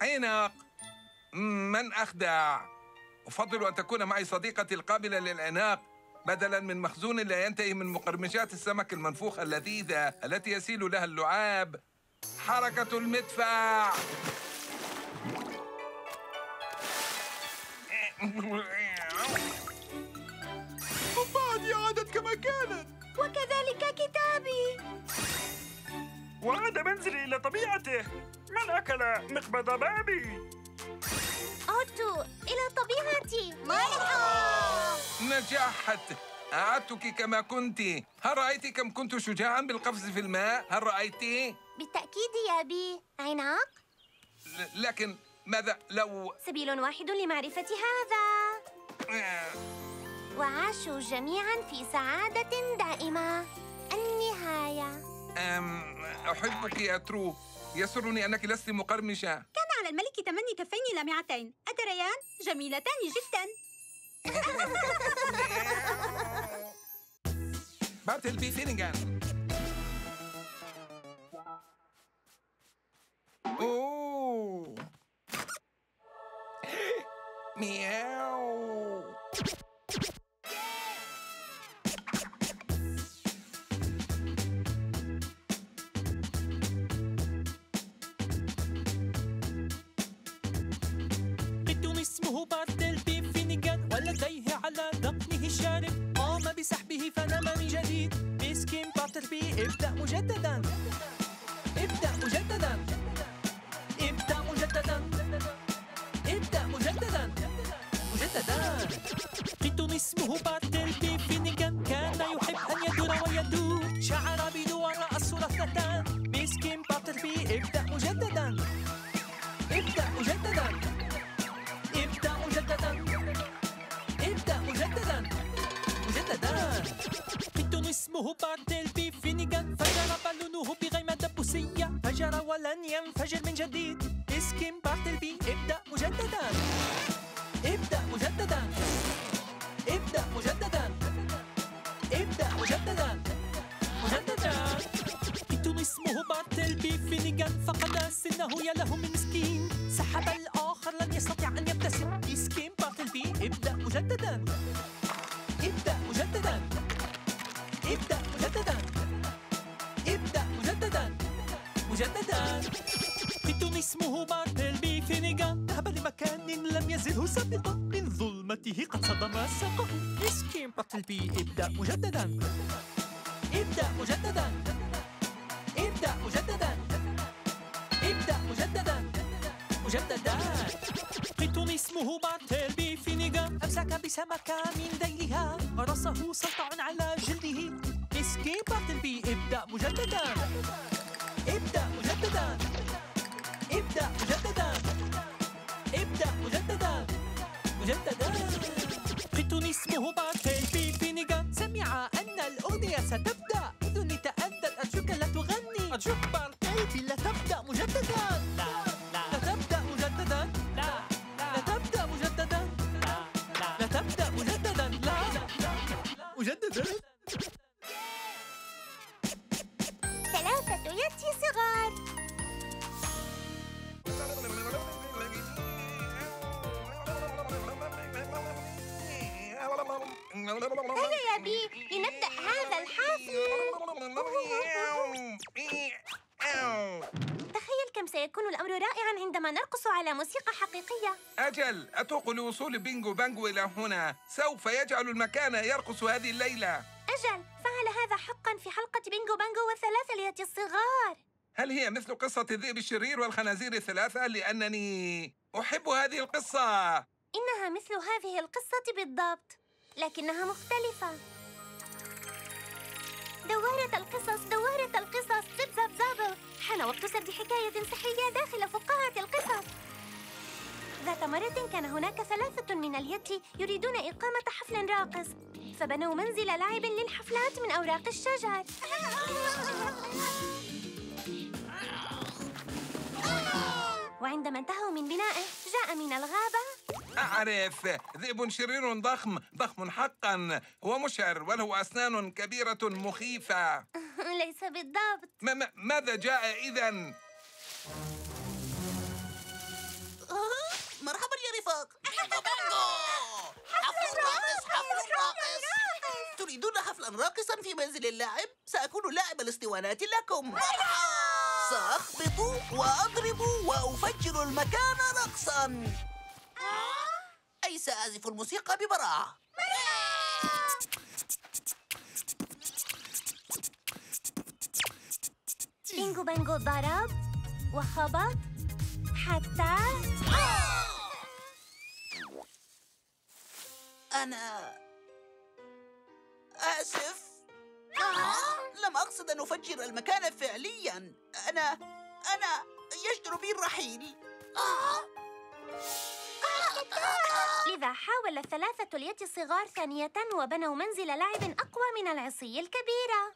B: عناق، من أخدع؟ أفضل أن تكون معي صديقتي القابلة للعناق بدلاً من مخزون لا ينتهي من مقرمشات السمك المنفوخة اللذيذة التي يسيل لها اللعاب. حركة المدفع.
D: قبعتي عادت كما كانت،
C: وكذلك كتابي.
N: وعاد منزلي إلى طبيعته. من أكل مقبض بابي؟
A: عدت إلى طبيعتي. مرحبا.
B: نجحت. أعدتك كما كنت. هل رأيت كم كنت شجاعاً بالقفز في الماء؟ هل رأيت؟
A: بالتأكيد يا بي. عناق؟
B: لكن ماذا لو...
A: سبيل واحد لمعرفة هذا. وعاشوا جميعاً في سعادة دائمة. النهاية.
B: أحبك يا ترو. يسرني أنك لست مقرمشة.
C: كان على الملك تمني كفين لامعتين، أتريان؟ جميلتان جداً.
B: بارتلبي فينيغان. أوه. مياو.
O: اسمه بارتلبي فينيغان، ولديه على ذقنه الشارب. قام بسحبه فنام من جديد. مسكين بارتلبي، ابدأ مجددا. ابدأ مجددا. ابدأ مجددا. ابدأ مجددا. مجددا. قط اسمه بارتلبي فينيغان، كان يحب أن يدور ويدور. شعر بدور رأسه اثنتان. مسكين بارتلبي، ابدأ مجددا. ابدأ مجددا. ابدأ مجددا. ابدأ مجددا. مجددا. قط اسمه بارتلبي فينيغان، فجر بالونه بغيمة دبوسية. فجر ولن ينفجر من جديد. مسكين بارتلبي، ابدأ مجددا. ابدأ مجددا. ابدأ مجددا. ابدأ مجددا. مجددا. قط اسمه بارتلبي فينيغان، فقد سنه يا له من مسكين. سحب الآخر لم يستطع أن يبتسم. مسكين بارتلبي، ابدأ مجددا. ابدأ مجددا. ابدأ مجددا. ابدأ مجددا. مجددا. قط اسمه بارتلبي فينيغان، ذهب لمكان لم يزله سابقا. من ظلمته قد صدم ساقه. مسكين بارتلبي، ابدأ مجددا. ابدأ مجددا. ابدأ مجددا. ابدأ مجددا. مجددا. قط اسمه بارتلبي فينيغان، أمسك بسمكة من ذيلها. رأسه سلطع على جلده. مسكين بارتلبي، ابدأ مجددا. ابدأ مجددا. ابدأ مجددا. ابدأ مجددا. مجددا. قط اسمه بارتلبي فينيغان، سمع أن الأغنية ستبدأ. إذن تأذن، أرجوك لا تغني. أرجوك بارتلبي، لا تبدأ مجددا. لا تبدأ مجددا. لا تبدأ مجددا. لا تبدأ مجددا. لا مجددا.
A: ثلاثة يتي صغار. هيا يا بي، لنبدأ هذا الحفل. تخيل كم سيكون الأمر رائعاً عندما نرقص على موسيقى حقيقية.
B: أجل، أتوق لوصول بينجو بانجو إلى هنا. سوف يجعل المكان يرقص هذه الليلة.
A: أجل، فعل هذا حقاً في حلقة بينجو بانجو والثلاثة اليتي الصغار.
B: هل هي مثل قصة الذئب الشرير والخنازير الثلاثة؟ لأنني أحب هذه القصة.
A: إنها مثل هذه القصة بالضبط، لكنها مختلفة. دوارة القصص، دوارة القصص، زب زب زابل. حان وقت سرد حكاية سحرية داخل فقاعة القصص. ذات مرة كان هناك ثلاثة من اليتي يريدون إقامة حفل راقص، فبنوا منزل لعب للحفلات من أوراق الشجر. وعندما انتهوا من بنائه، جاء من الغابة.
B: أعرف، ذئب شرير ضخم، ضخم حقاً. هو مشعر وله أسنان كبيرة مخيفة.
A: ليس بالضبط.
B: ماذا جاء إذن؟
P: منزل اللعب سأكون لاعب الاسطوانات لكم. سأخبط وأضرب وأفجر المكان رقصاً. أي سأعزف الموسيقى ببراعة.
A: بينجو بانجو ضرب وخبط حتى
P: أنا آسف. لم أقصد أن أفجر المكان فعلياً. أنا يجدر بي الرحيل.
A: لذا حاول 3 اليد الصغار ثانية وبنوا منزل لعب أقوى من العصي الكبيرة.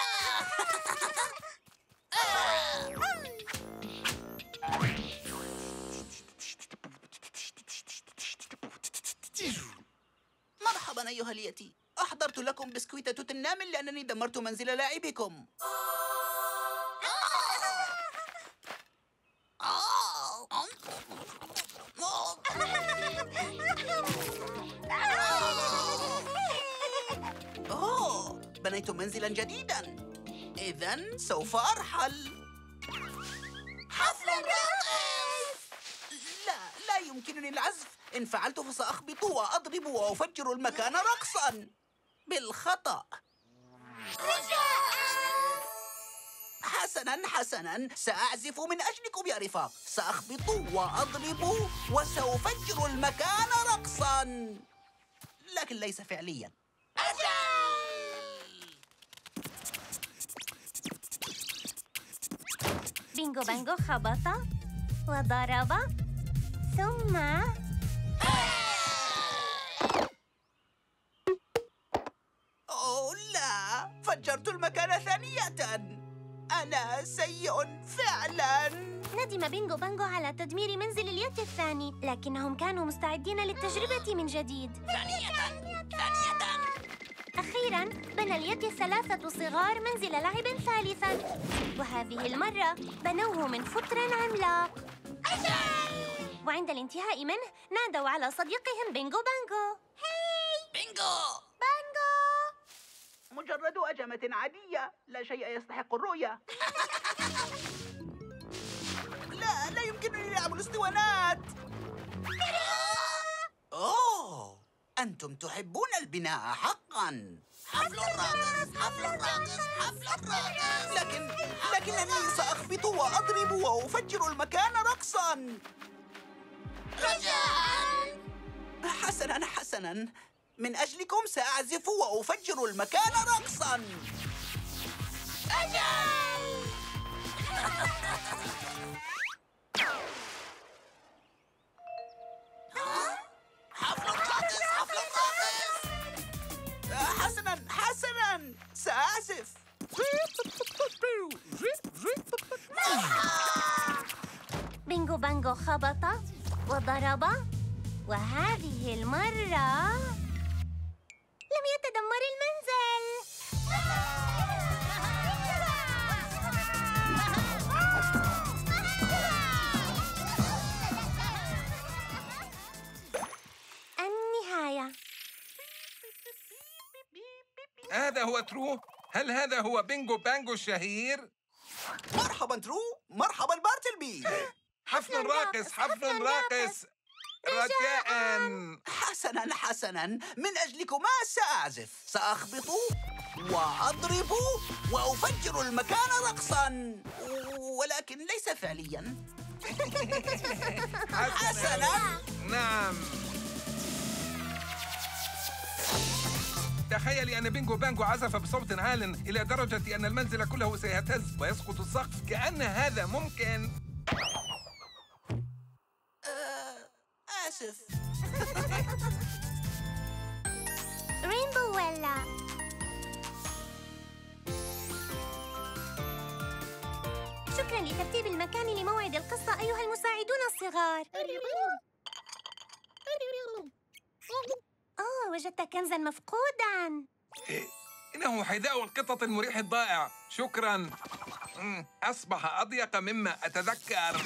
P: مرحباً أيها اليتي. أحضرت لكم بسكويت توت النامل لأنني دمرت منزل لاعبكم. بنيت منزلاً جديداً. إذن سوف أرحل. حفل راقص! لا يمكنني العزف. إن فعلت فسأخبط وأضرب وأفجر المكان رقصاً بالخطأ. حسناً سأعزف من أجلكم يا رفاق. سأخبط وأضرب وسأفجر المكان رقصاً، لكن ليس فعلياً.
A: بينجو بانجو خبط وضرب ثم
P: أوه لا، فجرت المكان ثانية. أنا سيء فعلاً.
A: ندم بينجو بانجو على تدمير منزل اليد الثاني، لكنهم كانوا مستعدين للتجربة من جديد.
P: ثانية.
A: أخيراً بنى اليد الثلاثة صغار منزل لعب ثالثاً، وهذه المرة بنوه من فطر عملاق. وعند الانتهاء منه نادوا على صديقهم بينجو بانجو. هاي
P: بينجو! مجرد أجمة عادية، لا شيء يستحق الرؤية. لا يمكنني لعب الاسطوانات. أوه، أنتم تحبون البناء حقاً. حفل الراقص. لكنني سأخبط وأضرب وأفجر المكان رقصاً. رجاءً. حسناً. من أجلكم سأعزف وأفجر المكان رقصاً. أجل! حفل الراقص. حسناً سأعزف.
A: بينجو بانجو خبط وضرب، وهذه المرة لم يتدمر المنزل. النهاية.
B: هذا هو ترو؟ هل هذا هو بينجو بانجو الشهير؟
P: مرحباً ترو، مرحباً بارتلبي.
B: حفل راقص رجاءً.
P: حسناً، من أجلكما سأعزف. سأخبط وأضرب وأفجر المكان رقصاً، ولكن ليس فعلياً. حسناً.
B: نعم. تخيلي أن بينجو بانجو عزف بصوت عال إلى درجة أن المنزل كله سيهتز ويسقط السقف. كأن هذا ممكن.
P: آسف.
A: رينبو ويلا. شكراً لترتيب المكان لموعد القصة أيها المساعدون الصغار. وجدت كنزاً مفقوداً.
B: إنه حذاء القطط المريح الضائع. شكراً. أصبح أضيق مما أتذكر.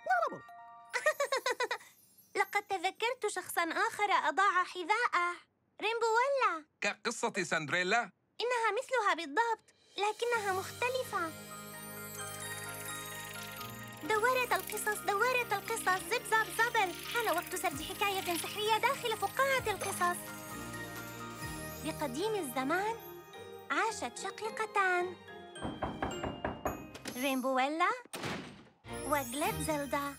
A: لقد تذكرت شخصاً آخر أضاع حذاءه. ريمبويلا.
B: كقصة سندريلا؟
A: إنها مثلها بالضبط، لكنها مختلفة. دوارة القصص، دوارة القصص، زب زاب زابل. حان وقت سرد حكاية سحرية داخل فقاعة القصص. بقديم الزمان عاشت شقيقتان، ريمبويلا وغليتزيلدا.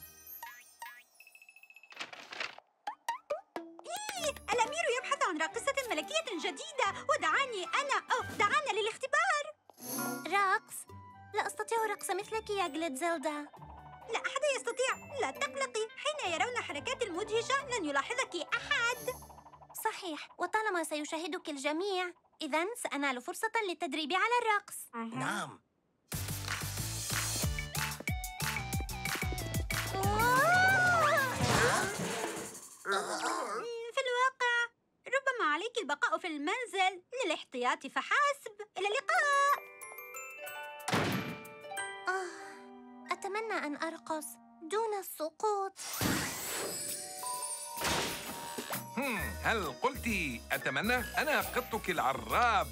C: الأمير يبحث عن راقصة ملكية جديدة دعانا للاختبار.
A: رقص؟ لا أستطيع رقص مثلك يا غليتزيلدا.
C: لا أحد يستطيع، لا تقلقي. حين يرون حركات المدهشة لن يلاحظك أحد.
A: صحيح، وطالما سيشاهدك الجميع إذن سأنال فرصة للتدريب على الرقص.
K: نعم.
C: في الواقع ربما عليك البقاء في المنزل للاحتياط فحسب. إلى اللقاء.
A: أتمنى أن أرقص دون السقوط.
B: هل قلت أتمنى؟ أنا قطك العراب.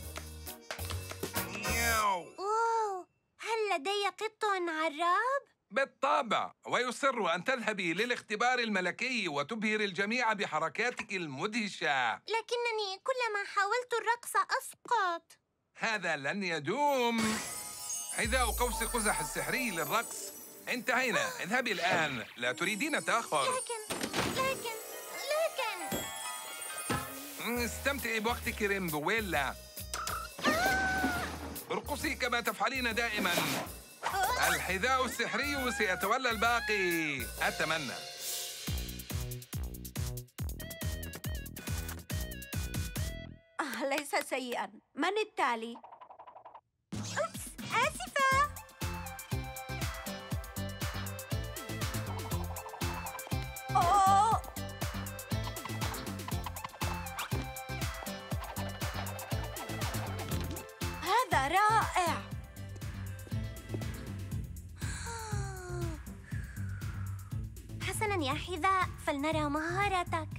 A: واو، هل لدي قط عراب؟
B: بالطبع، ويصر أن تذهبي للاختبار الملكي وتبهر الجميع بحركاتك المدهشة.
A: لكنني كلما حاولت الرقص أسقط.
B: هذا لن يدوم. حذاء قوس قزح السحري للرقص. انتهينا، اذهبي الآن، لا تريدين التأخر.
A: لكن
B: استمتعي بوقتك ريمبويلا. ارقصي كما تفعلين دائما. الحذاء السحري سيتولى الباقي، أتمنى.
C: ليس سيئا. من التالي؟ أوبس، آسفة. هذا رائع.
A: حسناً يا حذاء، فلنرى مهارتك.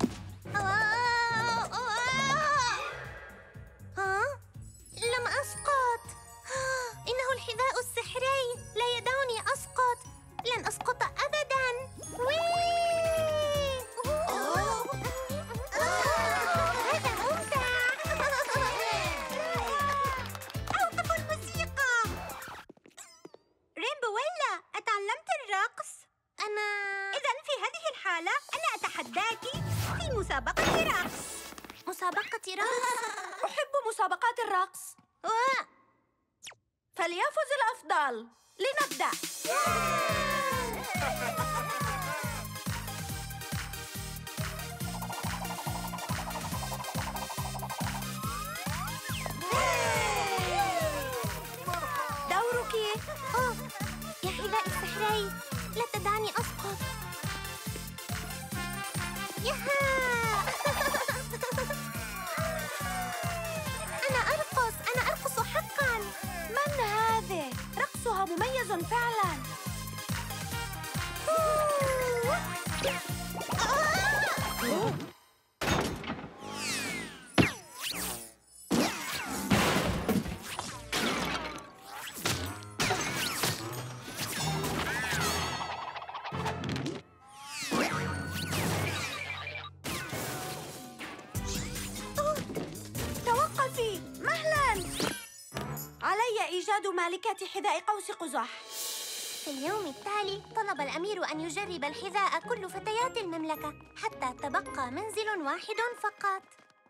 A: لم أسقط. إنه الحذاء السحري لا يدعني أسقط. لن أسقط أبداً. هذا ممتع.
C: أوقف الموسيقى. ريمبويلا، أتعلمت الرقص؟ إذن في هذه الحالة أنا أتحداك في مسابقة رقص.
A: مسابقة رقص؟
C: أحب مسابقات الرقص. فليفز الأفضل. لنبدأ. دورك.
A: يا حذاء السحري، لا تدعني أسقط. ياها! أنا أرقص حقاً.
C: من هذه؟ رقصها مميز فعلاً. توقفي مهلاً. علي إيجاد مالكة حذاء قوس قزح.
A: في اليوم التالي طلب الأمير أن يجرب الحذاء كل فتيات المملكة حتى تبقى منزل واحد فقط.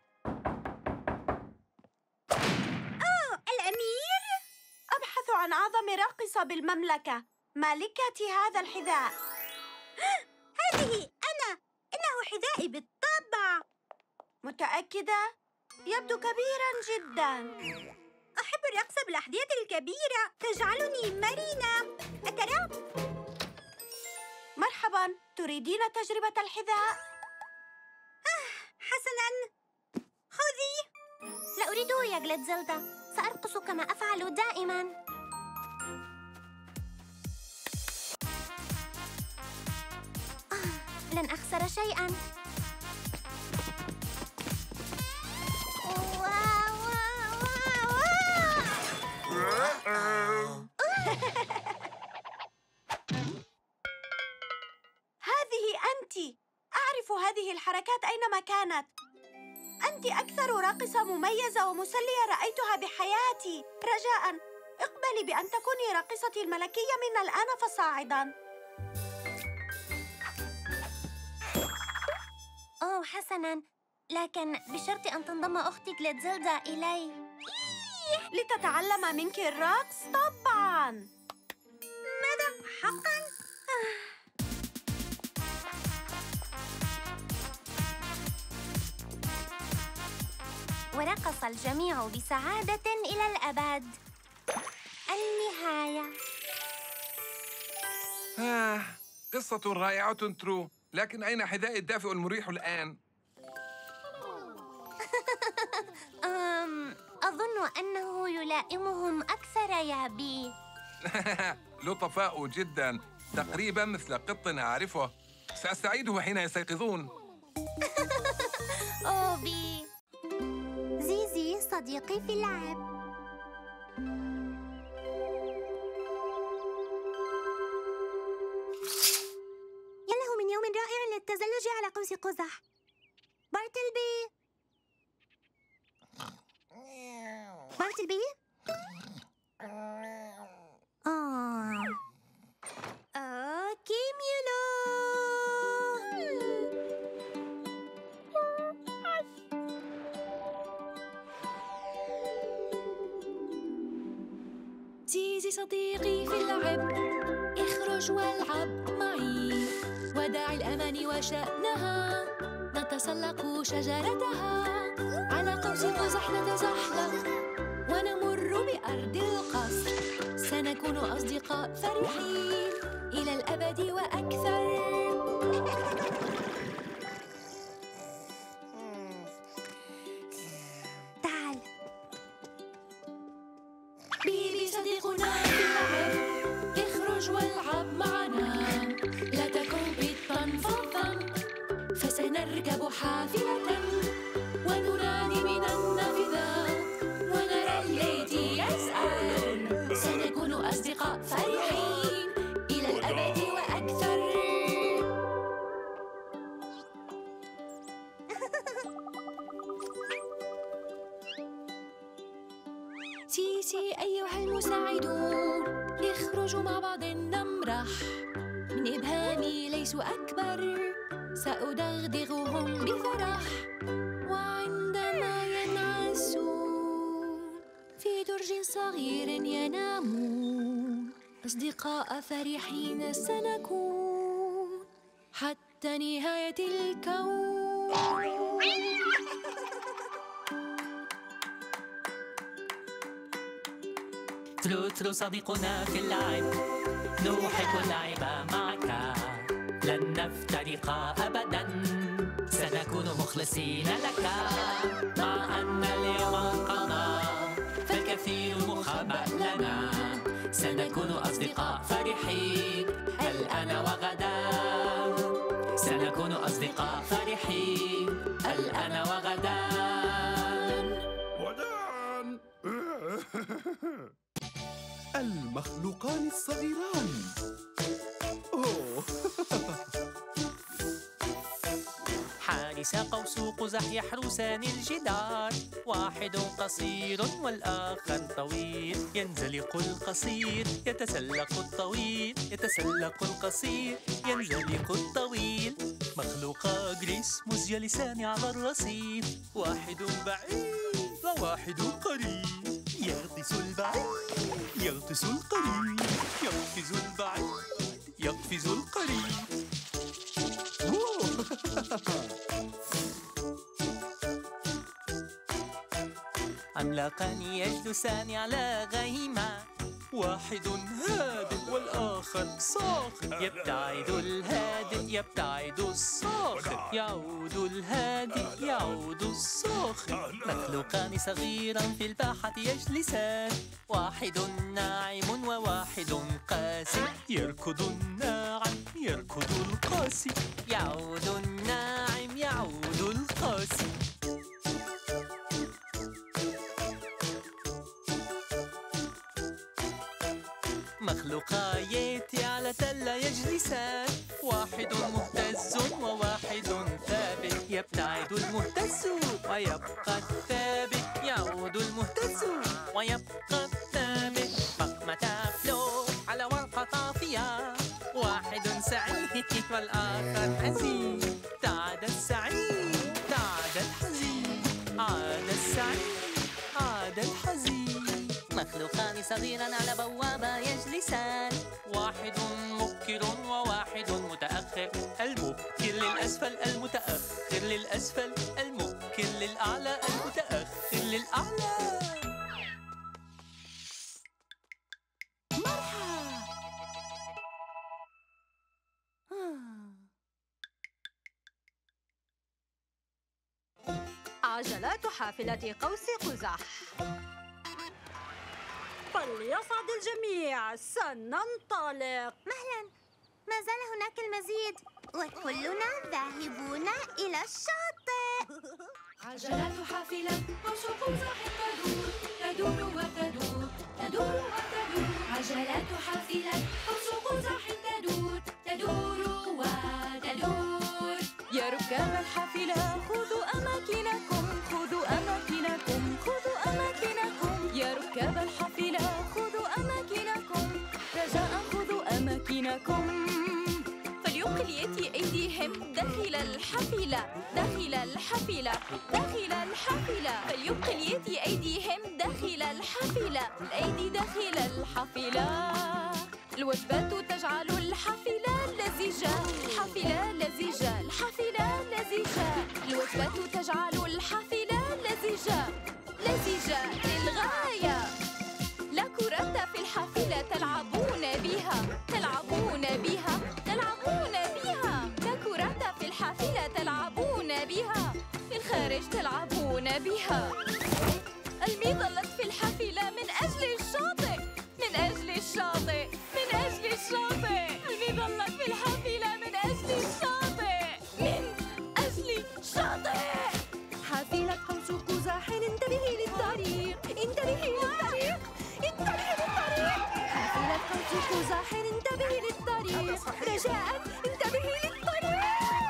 C: الأمير؟ أبحث عن أعظم راقصة بالمملكة، مالكة هذا الحذاء. هذه أنا. إنه حذائي بالطبع. متأكدة؟ يبدو كبيراً جداً. أحب الرقص بالأحذية الكبيرة، تجعلني مرنة. أترى؟ مرحباً، تريدين تجربة الحذاء؟ حسناً، خذي.
A: لا أريده يا غليتزيلدا، سأرقص كما أفعل دائماً. لن أخسر شيئاً.
C: أنت. أعرف هذه الحركات أينما كانت. أنت أكثر راقصة مميزة ومسلية رأيتها بحياتي. رجاءً اقبلي بأن تكوني راقصتي الملكية من الآن فصاعداً.
A: أوه حسناً، لكن بشرط أن تنضم أختي غليتزيلدا إلي.
C: لتتعلم منك الرقص طبعاً.
A: ماذا؟ حقاً؟ ورقص الجميع بسعادة إلى الأبد. النهاية.
B: قصة رائعة ترو، لكن أين حذائي الدافئ المريح الآن؟
A: أظن أنه يلائمهم أكثر يا بي.
B: لطفاء جداً، تقريباً مثل قط أعرفه. سأستعيده حين يستيقظون.
A: أوه بي. زيزي صديقي في اللعب. يا له من يوم رائع للتزلج على قوس قزح. بارتلبي. بارتلبي؟ كيميولو.
L: زيزي صديقي في اللعب، اخرج والعب معي، ودع الأماني وشأنها، نتسلق شجرتها، على قوس قزح نتزحلق ونمر بأرض القصر، سنكون أصدقاء فرحين إلى الأبد وأكثر.
A: تعال.
L: بيبي صديقنا في اللعب، اخرج والعب معنا، لا تكن بطا فظا، فسنركب حافلة وننادي من النافذة ونرى الليل يسأل، سنكون أصدقاء فرحين إلى الأبد وأكثر. سيسي أيها المساعدون، اخرجوا مع بعض نمرح، من إبهامي ليسوا أكبر، سأدغدغهم بفرح، وعندما ينعسون في درج صغير ينامون، أصدقاء فرحين سنكون حتى نهاية الكون.
O: ترو صديقنا في اللعب، نحب اللعب معك، لن نفترق أبداً، سنكون مخلصين لك، مع أن اليوم انقضى فالكثير مخبأ لنا، سنكون أصدقاء فرحين الآن وغدا، سنكون أصدقاء فرحين الآن وغدا.
Q: وداعاً. المخلوقان الصغيران. أوه.
O: حارس قوس قزح يحرسان الجدار، واحد قصير والآخر طويل، ينزلق القصير يتسلق الطويل، يتسلق القصير ينزلق الطويل، مخلوقا جريسموس جالسان على الرصيف، واحد بعيد وواحد قريب، يغطس البعيد يغطس القريب، يقفز البعيد يقفز القريب. عملاقان يجلسان على غيمة، واحد هادئ والآخر صاخر، يبتعد الهادئ يبتعد الصاخر، يعود الهادئ يعود الصاخر، مخلوقان صغيران في الباحة يجلسان، واحد ناعم وواحد قاسي، يركض الناعم يركض القاسي، يعود الناعم يعود القاسي. مخلوقايات على تلة يجلسان، واحد مهتز ويبقى الثابت يعود المهتز ويبقى الثابت مقمة فلو على ورقة طافية واحد سعيد والآخر حزين تعاد السعيد تعاد الحزين عاد السعيد عاد الحزين مخلوقان صغيرا على بوابة يجلسان واحد مبكر وواحد متأخر المبكر للأسفل المتأخر للأسفل المبكر للأعلى المتأخر للأعلى
M: عجلات حافلة قوس قزح. فليصعد الجميع، سننطلق.
A: مهلا، ما زال هناك المزيد وكلنا ذاهبون إلى الشاطئ.
L: عجلات حافلة قوس قزح تدور وتدور تدور وتدور عجلات حافلة قوس قزح تدور وتدور يا ركاب الحافلة خذوا أماكنكم خذوا أماكنكم خذوا أماكنكم يا ركاب الحافلة خذوا أماكنكم رجاء خذوا أماكنكم فليبقي اليتي أيديهم داخل الحافلة داخل الحافلة داخل الحافلة فليبقي اليتي أيديهم داخل الحافلة الأيدي داخل الحافلة الوجبات تجعل الحافلة لزجة الحافلة لزجة الحافلة لزجة الوجبات تجعل الحافلة لزجة لزجة للغاية لا كرة في الحافلة تلعبون بها تلعبون بها تلعبون بها لا كرة في الحافلة تلعبون بها في الخارج تلعبون بها المي ظلت في الحافلة من أجل الشاطئ من أجل الشاطئ من أجل الشاطئ المي ظلت في الحافلة من أجل الشاطئ من أجل الشاطئ حافلة قوس قزح انتبهي للطريق انتبهي للطريق انتبهي للطريق حافلة قوس قزح انتبهي للطريق رجاء انتبهي للطريق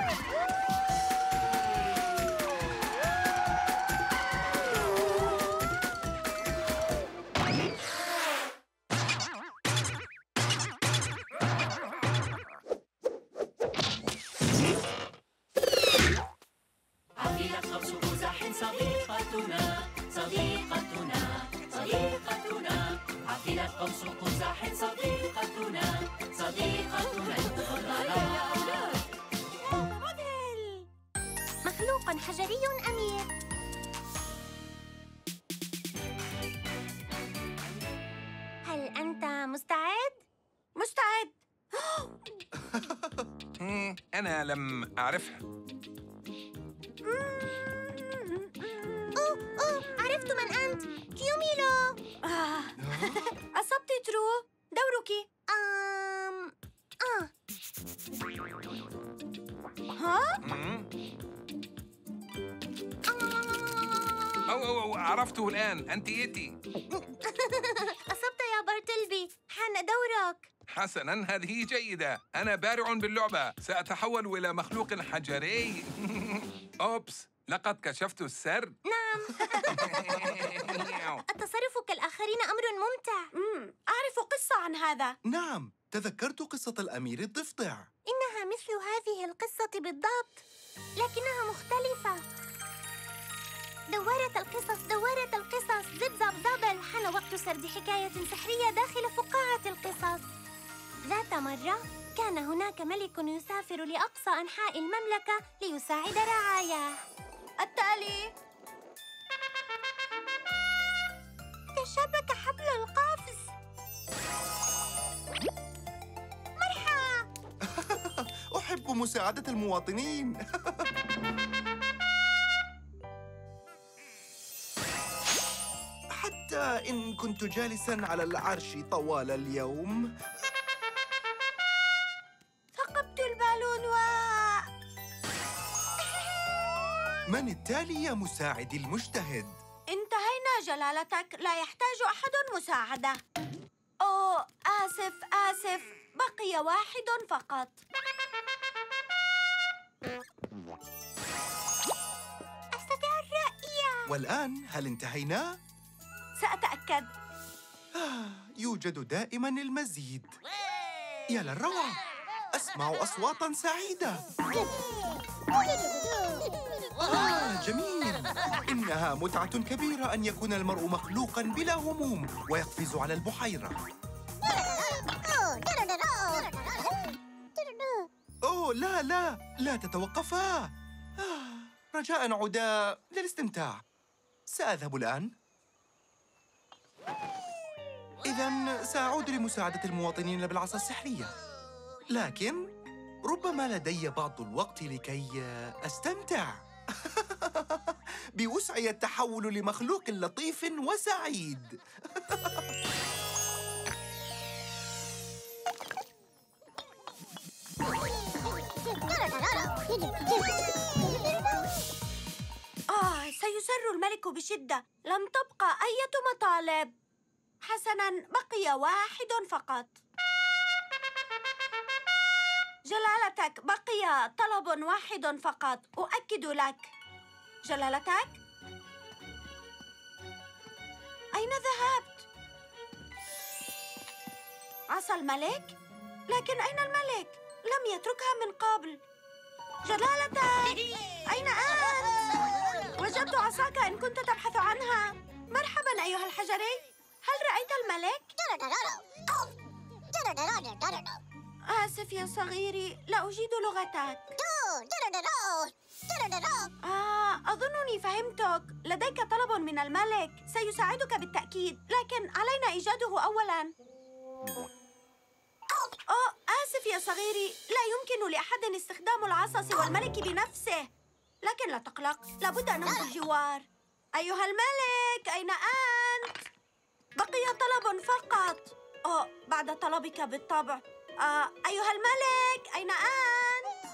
O: حافلة قوس قزح صديقتنا صديقتنا صديقتنا حافلة قوس قزح صديقتنا صديقتنا
A: مذهل مخلوق حجري أمير هل أنت مستعد؟
M: مستعد
B: أنا لم أعرفها.
A: عرفت من أنت كيوميلو.
M: أصبت ترو دورك ها؟
B: أو عرفته الآن، أنت يتي.
A: أصبت يا بارتلبي، حان دورك.
B: حسناً، هذه جيدة. أنا بارع باللعبة، سأتحول إلى مخلوق حجري. أوبس، لقد كشفت السر.
A: نعم. التصرف كالآخرين أمر ممتع.
M: أعرف قصة عن هذا.
Q: نعم، تذكرت قصة الأمير الضفدع.
A: إنها مثل هذه القصة بالضبط، لكنها مختلفة. دوارة القصص دوارة القصص زب زب زبل. حان وقت سرد حكاية سحرية داخل فقاعة القصص. ذات مرة كان هناك ملك يسافر لأقصى أنحاء المملكة ليساعد رعاياه.
M: التالي
A: تشابك حبل القفز. مرحى.
Q: أحب مساعدة المواطنين. حتى إن كنت جالساً على العرش طوال اليوم
M: ثقبت البالون
Q: من التالي يا مساعدي المجتهد؟
M: انتهينا جلالتك، لا يحتاج أحد مساعدة. أوه، آسف، بقي واحد فقط.
A: أستطيع الرأي.
Q: والآن هل انتهينا؟
C: سأتأكد.
Q: يوجد دائما المزيد. يا للروعة، أسمع أصواتا سعيدة. جميل. إنها متعة كبيرة أن يكون المرء مخلوقا بلا هموم ويقفز على البحيرة. أوه لا لا، لا تتوقفا. رجاء عدا للاستمتاع. سأذهب الآن. إذن سأعود لمساعدة المواطنين بالعصا السحرية، لكن ربما لدي بعض الوقت لكي أستمتع. بوسعي التحول لمخلوق لطيف وسعيد.
C: سيسر الملك بشدة. لم تبقى أي مطالب. حسناً، بقي واحد فقط. جلالتك، بقي طلب واحد فقط، أؤكد لك. جلالتك؟ أين ذهبت؟ عصا الملك؟ لكن أين الملك؟ لم يتركها من قبل. جلالتك، أين أنت؟ وجدت عصاك إن كنت تبحث عنها. مرحباً أيها الحجري. هل رأيت الملك؟ آسف يا صغيري، لا أجيد لغتك. أظنني فهمتك. لديك طلب من الملك، سيساعدك بالتأكيد، لكن علينا إيجاده أولاً. آسف يا صغيري، لا يمكن لأحد استخدام العصا سوى الملك بنفسه. لكن لا تقلق، لابد أن نمضي الجوار. أيها الملك، أين أنت؟ بقي طلب فقط. بعد طلبك بالطبع. أيها الملك، أين أنت؟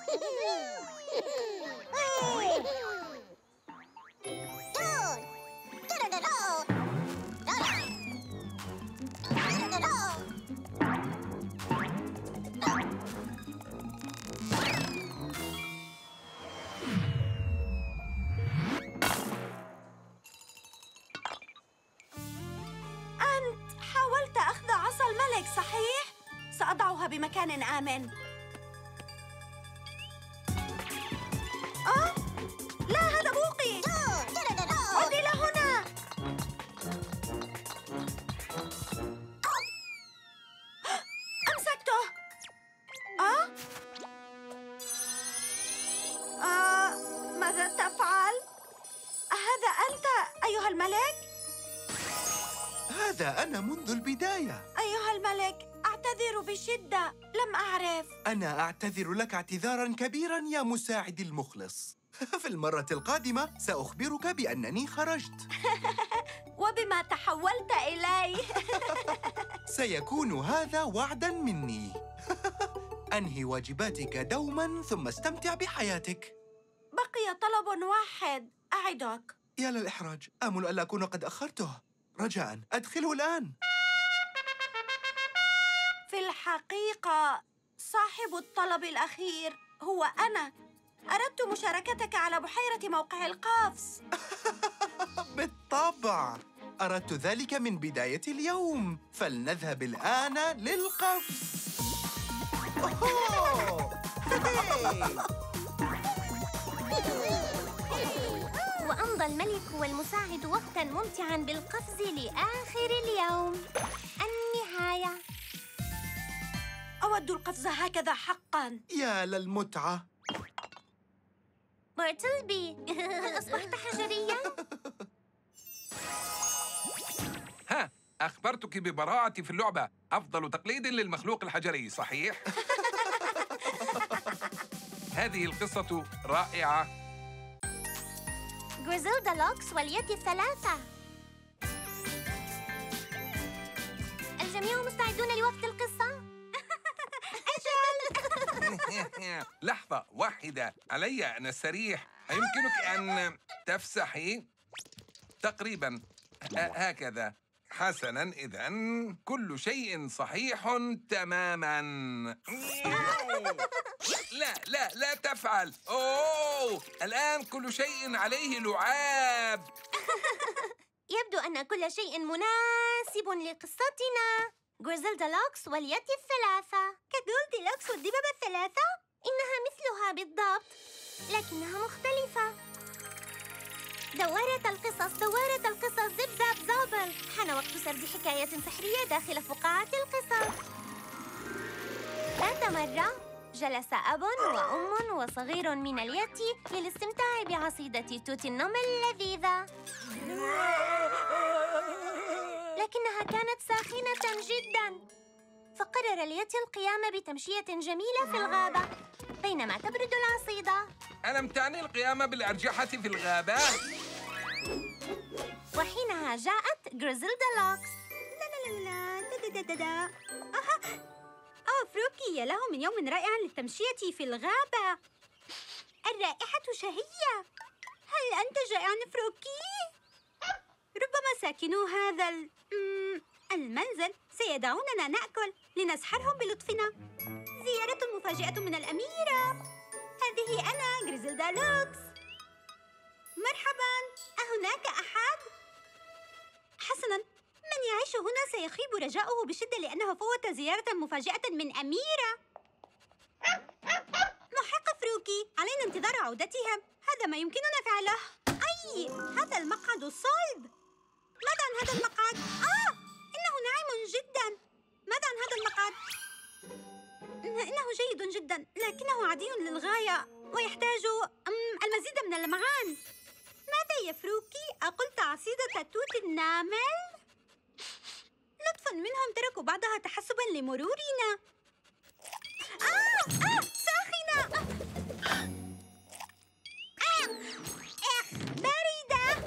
C: أنت حاولت أخذ عصا الملك، صحيح؟ سأضعها بمكان آمن. لا، هذا بوقي. عد إلى هنا. أمسكته. ماذا تفعل؟ أهذا أنت أيها الملك؟
Q: هذا أنا منذ البداية.
C: أيها الملك، أعتذر بشدة، لم أعرف.
Q: أنا أعتذر لك اعتذاراً كبيراً يا مساعدي المخلص. في المرة القادمة سأخبرك بأنني خرجت.
C: وبما تحولت إلي.
Q: سيكون هذا وعداً مني. أنهي واجباتك دوماً ثم استمتع بحياتك.
C: بقي طلب واحد، أعدك.
Q: يا للإحراج، آمل ألا أكون قد أخرته. رجاءً أدخله الآن.
C: في الحقيقة صاحب الطلب الأخير هو أنا. أردت مشاركتك على بحيرة موقع القفز.
Q: بالطبع، أردت ذلك من بداية اليوم. فلنذهب الآن للقفز.
A: وأمضى الملك والمساعد وقتاً ممتعاً بالقفز لآخر اليوم. النهاية.
C: أود القفز هكذا حقاً.
Q: يا للمتعة.
A: بارتلبي، هل أصبحت حجرياً؟
B: ها، أخبرتك ببراعتي في اللعبة. أفضل تقليد للمخلوق الحجري، صحيح؟ هذه القصة رائعة.
A: غريزيلدا لوكس واليد الثلاثة. الجميع مستعدون لوقت القصة؟
B: لحظة واحدة، علي أن أستريح. أيمكنك أن تفسحي؟ تقريباً هكذا. حسناً، إذن كل شيء صحيح تماماً. لا تفعل. الآن كل شيء عليه لعاب.
A: يبدو أن كل شيء مناسب لقصتنا. غريزيلدا لوكس واليتي الثلاثة.
C: كجولدي لوكس والدببة الثلاثة؟
A: إنها مثلها بالضبط، لكنها مختلفة. دوارة القصص زب زاب زابل. حان وقت سرد حكاية سحرية داخل فقاعة القصص. ذات مرة جلس أب وأم وصغير من اليتي للاستمتاع بعصيدة توت النمل اللذيذة، لكنها كانت ساخنة جداً. فقرر اليتي القيام بتمشية جميلة في الغابة بينما تبرد العصيدة.
B: ألم تعني القيام بالأرجحة في الغابة؟
A: وحينها جاءت غريزيلدا لوكس.
C: فروكي، يا له من يوم رائع للتمشية في الغابة. الرائحة شهية. هل أنت جائع فروكي؟ ربما ساكنو هذا المنزل سيدعوننا نأكل لنسحرهم بلطفنا. زيارة مفاجئة من الأميرة. هذه أنا غريزيلدا لوكس. مرحباً، أهناك أحد؟ حسناً، من يعيش هنا سيخيب رجاؤه بشدة لأنه فوت زيارة مفاجئة من أميرة. محق فروكي، علينا انتظار عودتهم. هذا ما يمكننا فعله. أي، هذا المقعد صلب. ماذا عن هذا المقعد؟ إنه ناعم جداً. ماذا عن هذا المقعد؟ إنه جيد جداً، لكنه عادي للغاية ويحتاج المزيد من اللمعان. ماذا يا فروكي؟ أقلت عصيدة توت النمل؟ لطفاً منهم تركوا بعضها تحسباً لمرورنا. ساخنة. باردة.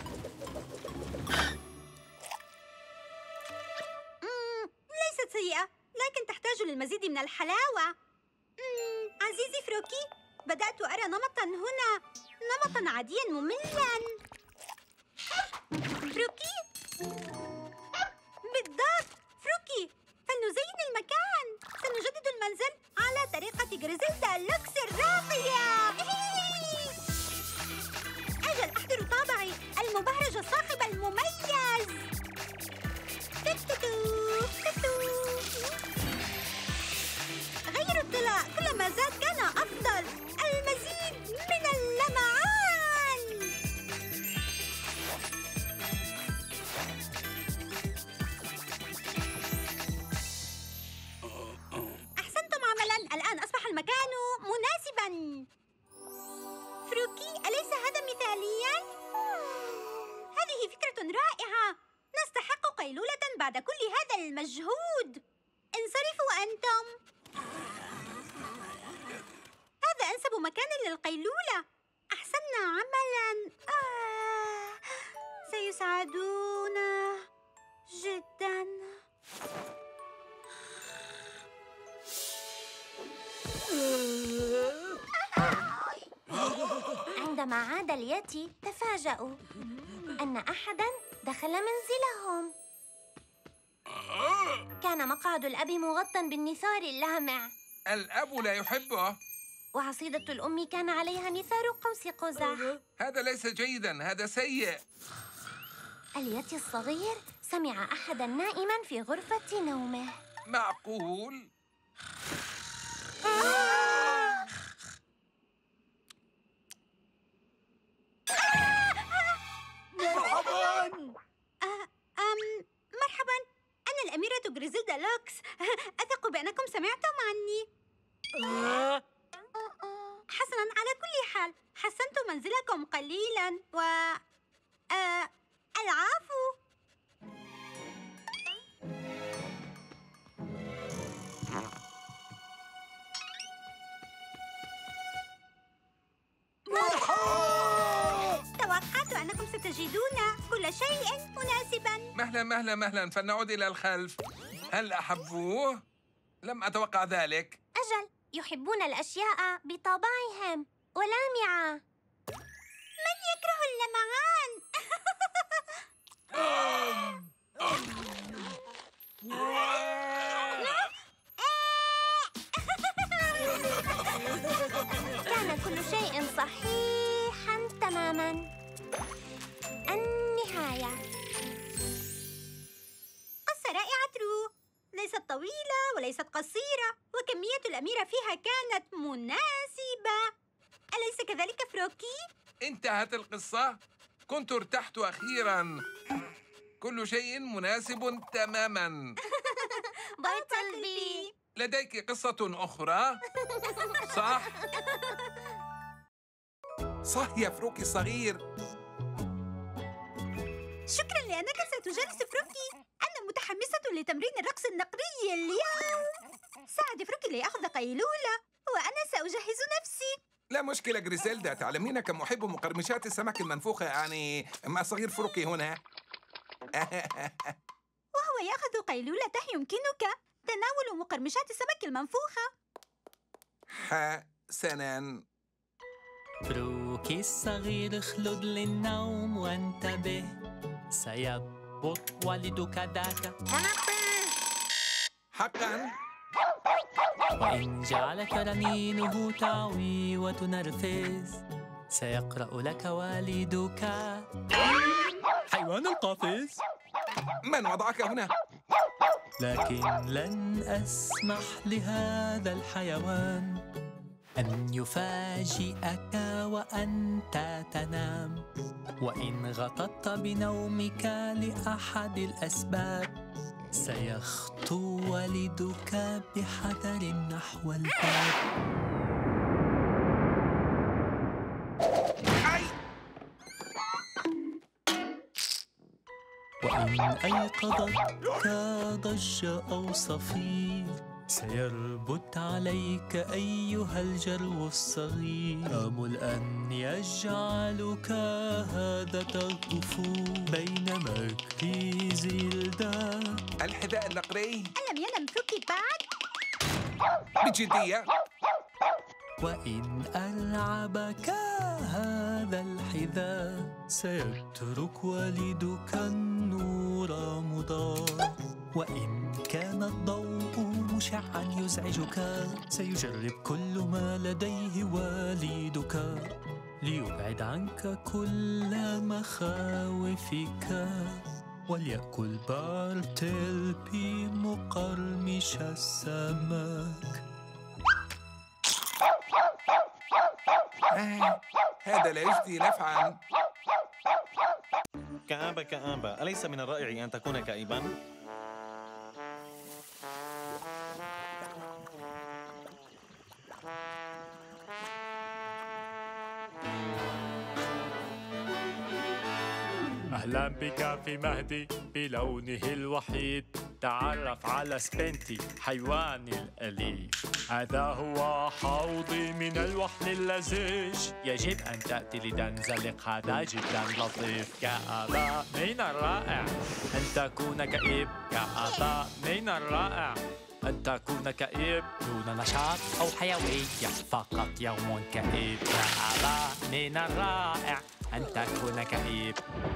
C: ليست سيئة، لكن تحتاج للمزيد من الحلاوة. عزيزي فروكي، بدأت أرى نمطاً هنا، نمطاً عادياً مملاً. فروكي؟ بالضبط، فروكي، فلنزين المكان. سنجدد المنزل على طريقة غريزيلدا لوكس الراقية. أجل، أحضر طابعي المبهرج الصاخب المميز. غير الضلع، كلما زاد كان أفضل. المزيد من اللمعان. أحسنتم عملاً، الآن أصبح المكان مناسباً. فروكي، أليس هذا مثالياً؟ هذه فكرة رائعة. نستحق قيلولة بعد كل هذا المجهود. انصرفوا أنتم. هذا أنسب مكان للقيلولة. أحسننا عملاً. سيسعدون جداً.
A: عندما عاد اليتي تفاجأوا أن أحداً دخل منزلهم. كان مقعد الأب مغطى بالنثار اللامع.
B: الأب لا يحبه.
A: وعصيدة الأم كان عليها نثار قوس قزح.
B: هذا ليس جيداً، هذا سيء.
A: اليتي الصغير سمع أحداً نائماً في غرفة نومه.
B: معقول؟
C: مرحباً. مرحباً، أنا الأميرة غريزيلدا لوكس. أثق بأنكم سمعتم عني. حسناً، على كل حال حسنت منزلكم قليلاً العفو. توقعت أنكم ستجدون كل شيء مناسباً.
B: مهلاً، فلنعود إلى الخلف. هل أحبوه؟ لم أتوقع ذلك.
A: أجل، يحبون الأشياء بطبعهم ولامعة.
C: من يكره اللمعان؟
A: كان كل شيء صحيحاً تماماً. النهاية.
C: قصيرة وكمية الأميرة فيها كانت مناسبة. أليس كذلك فروكي؟
B: انتهت القصة. كنت ارتحت أخيراً. كل شيء مناسب تماماً.
A: بارتلبي،
B: لديك قصة أخرى؟ صح؟ صح يا فروكي الصغير.
C: شكراً لأنك ستجالس فروكي. أنا متحمسة لتمرين الرقص النقري اليوم. ساعد فروكي ليأخذ قيلولة وأنا سأجهز نفسي.
B: لا مشكلة جريسيلدا، تعلمين كم أحب مقرمشات السمك المنفوخة، يعني مع صغير فروكي هنا.
C: وهو يأخذ قيلولته يمكنك تناول مقرمشات السمك المنفوخة.
B: حسناً.
O: فروكي الصغير اخلد للنوم وانتبه، سيضبط والدك ذاك.
B: حقاً؟
O: وإن جعلك رنينه تعوي وتنرفز، سيقرأ لك والدك حيوان القفز.
B: من وضعك هنا؟
O: لكن لن أسمح لهذا الحيوان أن يفاجئك وأنت تنام. وإن غطت بنومك لأحد الأسباب، سيخطو والدك بحذر نحو الباب. وإن أيقظتك ضجة أو صفير، سيربت عليك أيها الجرو الصغير. آمل أن يجعلك هذا ترقف بين مكريزيلدا.
B: الحذاء النقري.
C: ألم ينم فروكي بعد؟
B: بجدية؟
O: وإن ألعبك هذا الحذاء، سيترك والدك النور مضاء. وإن كان الضوء مشعاً يزعجك، سيجرب كل ما لديه والدك ليبعد عنك كل مخاوفك. وليأكل بارتلبي مقرمش السمك.
B: هذا لا يجدي نفعاً.
R: كآبة كآبة، أليس من الرائع أن تكون كئيباً؟
S: أهلا بك في مهدي بلونه الوحيد. تعرف على سبنتي حيواني الأليف. هذا هو حوضي من الوحل اللزج. يجب أن تأتي لتنزلق، هذا جدا لطيف. كآبة من الرائع أن تكون كئيب. كآبة من الرائع أن تكون كئيب دون نشاط أو حيوية، فقط يوم كئيب. كآبة من الرائع أن تكون كئيب.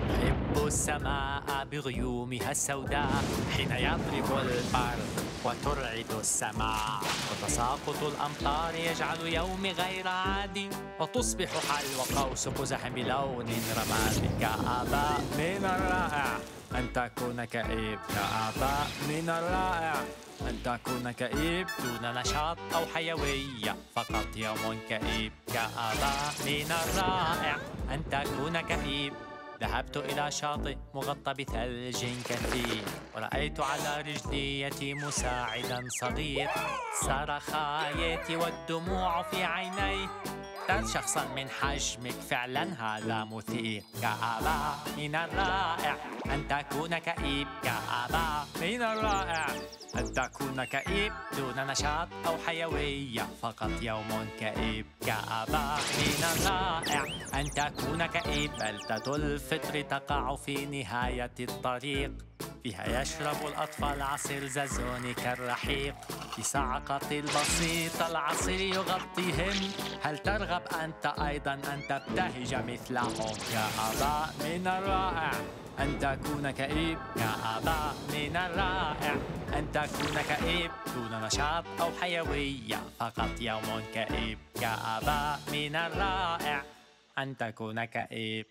S: أحب السماء بغيومها السوداء حين يضرب البرق وترعد السماء، وتساقط الأمطار يجعل يومي غير عادي، وتصبح حلوى قوس قزح بلون رمادي. كآبة من الرائع أن تكون كئيب. كآبة من الرائع أن تكون كئيب دون نشاط أو حيوية، فقط يوم كئيب. كآبة من الرائع أن تكون كئيب. ذهبت إلى شاطئ مغطى بثلج كثير، ورأيت على رجليتي مساعدا صغير. صرخ ياتي والدموع في عينيه. ترى شخصا من حجمك، فعلا هذا مثير. كآبة من الرائع أن تكون كئيب. كآبة من الرائع أن تكون كئيب دون نشاط أو حيوية، فقط يوم كئيب. كآبة من الرائع أن تكون كئيب. بلدة الفطر تقع في نهاية الطريق، فيها يشرب الأطفال عصير زازوني كالرحيق. في صعقة البسيط العصير يغطيهم. هل ترغب أنت أيضا أن تبتهج مثلهم؟ كآبة من الرائع أن تكون كئيب. كآبة من الرائع أن تكون كئيب دون نشاط أو حيوية، فقط يوم كئيب. كآبة من الرائع أن تكون كئيب.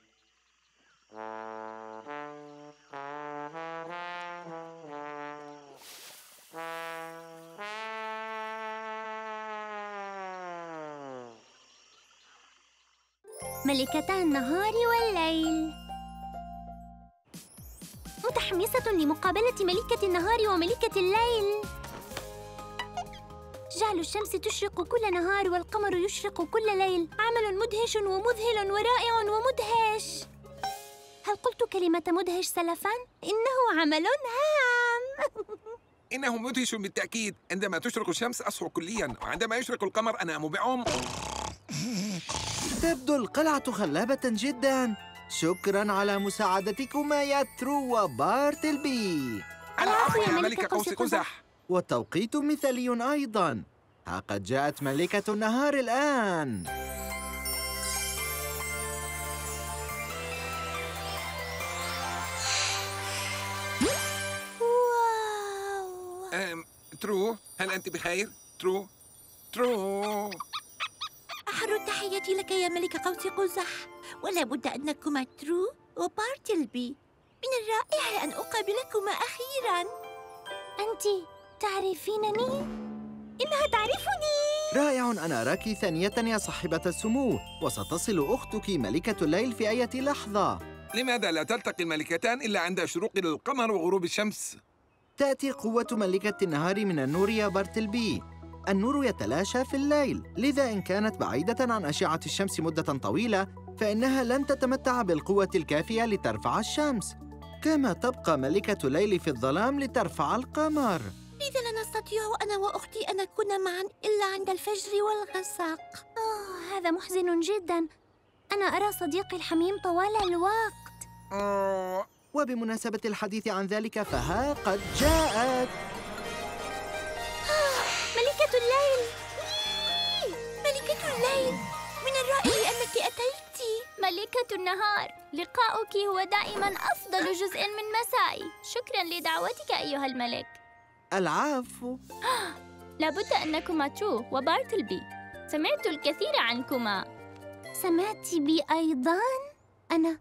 E: ملكتا النهار والليل. متحمسة لمقابلة ملكة النهار وملكة الليل. جعل الشمس تشرق كل نهار والقمر يشرق كل ليل. عمل مدهش ومذهل ورائع ومدهش. هل قلت كلمة مدهش سلفاً؟ إنه عمل هام.
B: إنه مدهش بالتأكيد. عندما تشرق الشمس أصحو كلياً، وعندما يشرق القمر أنام بعمق.
F: تبدو القلعة خلابة جدا. شكرا على مساعدتكما يا ترو وبارتلبي.
B: العفو يا ملكة قوس قزح.
F: والتوقيت مثالي أيضا. ها قد جاءت ملكة النهار الآن.
B: ترو، هل أنت بخير؟ ترو.
A: أحر التحية لك يا ملك قوس قزح. ولا بد أنكما ترو وبارتلبي. من الرائع أن أقابلكما أخيراً.
E: أنت تعرفينني؟ إنها تعرفني.
F: رائع أن أراك ثانية يا صاحبة السمو، وستصل أختك ملكة الليل في أي لحظة.
B: لماذا لا تلتقي الملكتان إلا عند شروق القمر وغروب الشمس؟
F: تأتي قوة ملكة النهار من النور يا بارتلبي. النور يتلاشى في الليل، لذا إن كانت بعيدة عن أشعة الشمس مدة طويلة فإنها لن تتمتع بالقوة الكافية لترفع الشمس، كما تبقى ملكة الليل في الظلام لترفع القمر.
A: لذا لا نستطيع أنا وأختي أن نكون معاً إلا عند الفجر والغسق.
E: هذا محزن جداً. أنا أرى صديقي الحميم طوال الوقت.
F: وبمناسبة الحديث عن ذلك فها قد جاءت
E: ملكة الليل.
A: ملكة الليل، من الرائع أنك أتيت.
T: ملكة النهار، لقاؤك هو دائما أفضل جزء من مسائي. شكرا لدعوتك أيها الملك.
F: العفو.
T: لابد أنكما ترو وبارتلبي. سمعت الكثير عنكما.
E: سمعت بي أيضا؟ أنا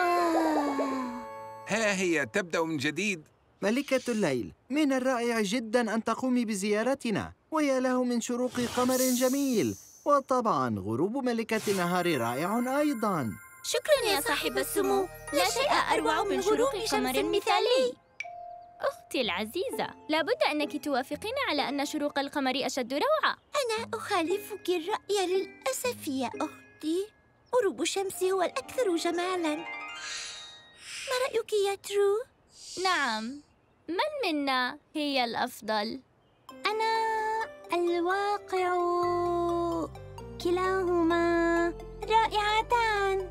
B: ها هي تبدأ من جديد.
F: ملكة الليل، من الرائع جدا أن تقومي بزيارتنا، ويا له من شروق قمر جميل، وطبعا غروب ملكة النهار رائع أيضا.
T: شكرا يا صاحب السمو، لا شيء أروع من شروق قمر مثالي. أختي العزيزة، لابد أنك توافقين على أن شروق القمر أشد روعة.
A: أنا أخالفك الرأي للأسف يا أختي. غروب الشمس هو الأكثر جمالاً. ما رأيك يا ترو؟
T: نعم، من منا هي الأفضل؟
E: أنا الواقع. كلاهما رائعتان.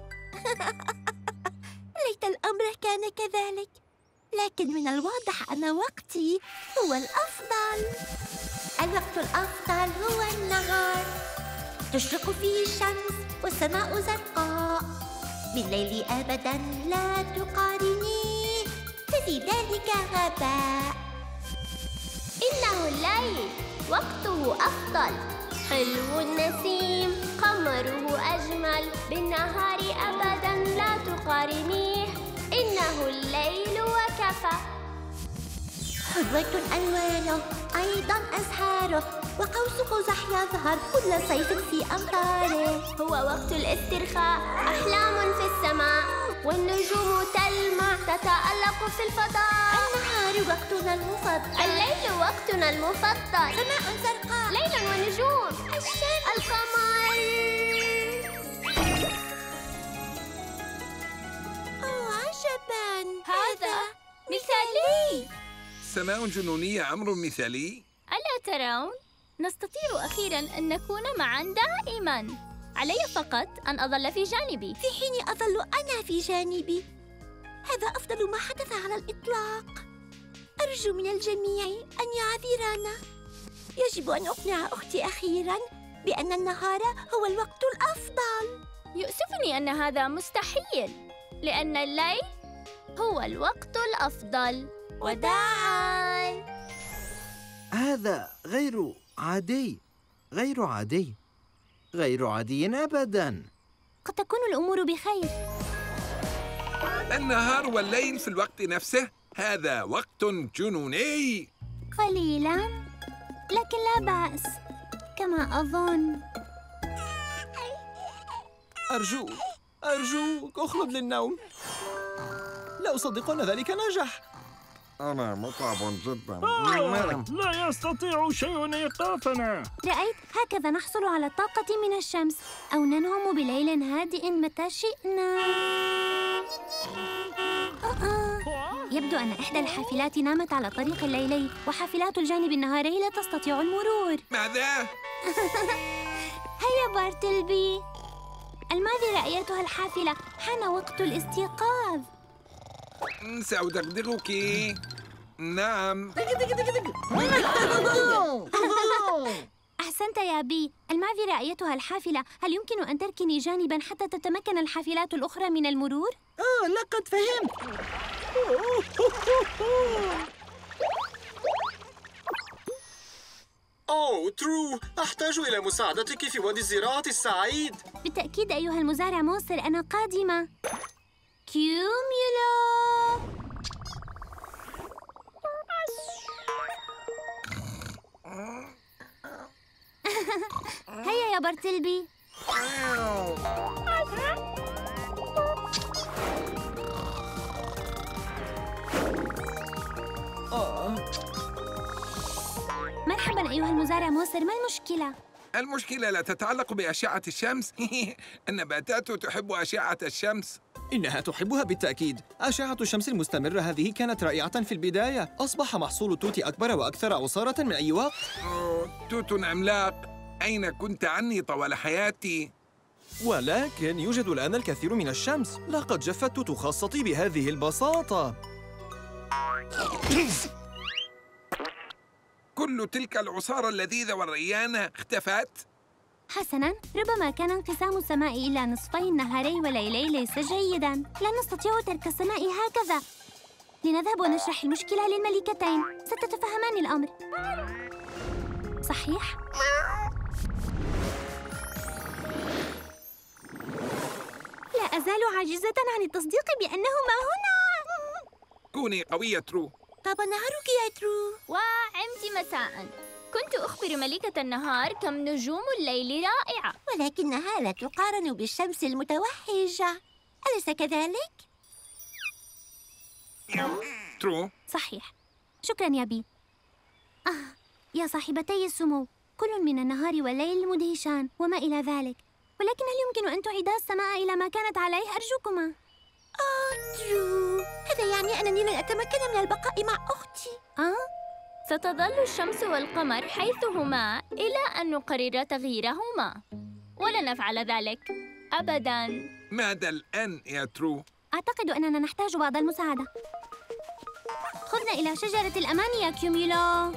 A: ليت الأمر كان كذلك، لكن من الواضح أن وقتي هو الأفضل. الوقت الأفضل هو النهار، تشرق فيه الشمس والسماء زرقاء. بالليل أبداً لا تقارنيه، ففي ذلك غباء.
T: إنه الليل، وقته أفضل. حلو النسيم، قمره أجمل. بالنهار أبداً لا تقارنيه، إنه الليل وكفى.
A: حلوة ألوانه، أيضاً أزهاره، وقوس قزح يظهر كل صيف في أمطاره.
T: هو وقت الاسترخاء، أحلام في السماء، والنجوم تلمع تتألق في الفضاء.
A: النهار وقتنا المفضل،
T: الليل وقتنا المفضل.
A: سماء زرقاء،
T: ليل ونجوم،
A: الشمس،
T: القمر.
A: عجباً،
T: هذا مثالي.
B: سماء جنونية، أمر مثالي.
T: ألا ترون؟ نستطيع أخيراً أن نكون معاً دائماً. علي فقط أن أظل في جانبي،
A: في حين أظل أنا في جانبي. هذا أفضل ما حدث على الإطلاق. أرجو من الجميع أن يعذرنا. يجب أن أقنع أختي أخيراً بأن النهار هو الوقت الأفضل.
T: يؤسفني أن هذا مستحيل، لأن الليل هو الوقت الأفضل. وداعاً.
F: هذا غير عادي، غير عادي، غير عادي أبداً.
E: قد تكون الأمور بخير.
B: النهار والليل في الوقت نفسه، هذا وقت جنوني.
E: قليلاً، لكن لا بأس كما أظن.
Q: أرجوك
U: أرجوك اخلد للنوم. لا أصدق أن ذلك نجح.
V: أنا متعب جدا.
N: لا يستطيع شيء إيقافنا.
E: رأيت؟ هكذا نحصل على الطاقة من الشمس أو ننعم بليل هادئ متى شئنا. يبدو أن إحدى الحافلات نامت على طريق الليلي، وحافلات الجانب النهاري لا تستطيع المرور.
B: ماذا؟
E: هيا بارتلبي، الماذا أيتها الحافلة؟ حان وقت الاستيقاظ.
B: سأدغدغك. نعم.
E: أحسنت يا بي. المعذرة أيتها الحافلة، هل يمكن أن تركني جانباً حتى تتمكن الحافلات الأخرى من المرور؟
U: لقد فهمت. ترو، أحتاج إلى مساعدتك في وادي الزراعة السعيد.
E: بالتأكيد أيها المزارع موسر، أنا قادمة. كيوميولو. هيا يا بارتلبي. مرحبا أيها المزارع موسر، ما المشكلة؟
B: المشكلة لا تتعلق بأشعة الشمس. النباتات تحب أشعة الشمس.
U: إنها تحبها بالتأكيد. أشعة الشمس المستمرة هذه كانت رائعة في البداية. أصبح محصول التوت أكبر وأكثر عصارة من أي وقت.
B: توت عملاق، أين كنت عني طوال حياتي؟
U: ولكن يوجد الآن الكثير من الشمس. لقد جفت التوت خاصتي بهذه البساطة.
B: كل تلك العصارة اللذيذة والريانة اختفت؟
E: حسناً، ربما كان انقسام السماء إلى نصفي نهاري وليلي ليس جيداً. لا نستطيع ترك السماء هكذا. لنذهب ونشرح المشكلة للملكتين، ستتفهمان الأمر. صحيح؟ لا أزال عاجزة عن التصديق بأنهما هنا.
B: كوني قوية ترو.
E: طاب نهارك يا ترو.
T: وعمت مساءً. كنت أخبر ملكة النهار كم نجوم الليل رائعة،
A: ولكنها لا تقارن بالشمس المتوحشة، أليس كذلك؟
B: ترو.
E: صحيح. شكراً يا بي. يا صاحبتي السمو، كل من النهار والليل مدهشان وما إلى ذلك، ولكن هل يمكن أن تعيدا السماء إلى ما كانت عليه أرجوكما؟
A: ترو، هذا يعني أنني لن أتمكن من البقاء مع أختي.
T: ستظل الشمس والقمر حيث هما إلى أن نقرر تغييرهما، ولن نفعل ذلك أبداً.
B: ماذا الآن يا ترو؟
E: أعتقد أننا نحتاج بعض المساعدة. خذنا إلى شجرة الأمان يا كيوميولو.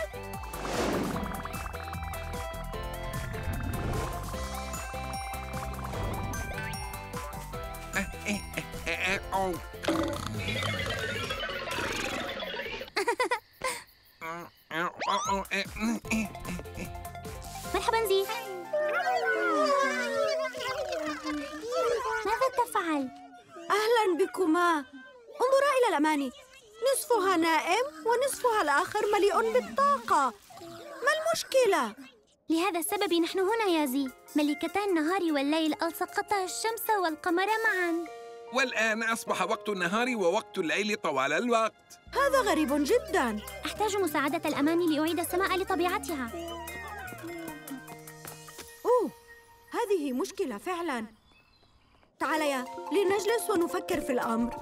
E: مرحبا زي. ماذا تفعل؟
C: أهلا بكما. انظرا إلى الأماني، نصفها نائم ونصفها الآخر مليء بالطاقة. ما المشكلة؟
E: لهذا السبب نحن هنا يا زي. ملكتا النهار والليل ألصقتا الشمس والقمر معا،
B: والآن أصبح وقت النهار ووقت الليل طوال الوقت.
C: هذا غريب جدا.
E: أحتاج مساعدة الأمان لأعيد السماء لطبيعتها.
C: هذه مشكلة فعلا. تعاليا لنجلس ونفكر في الأمر.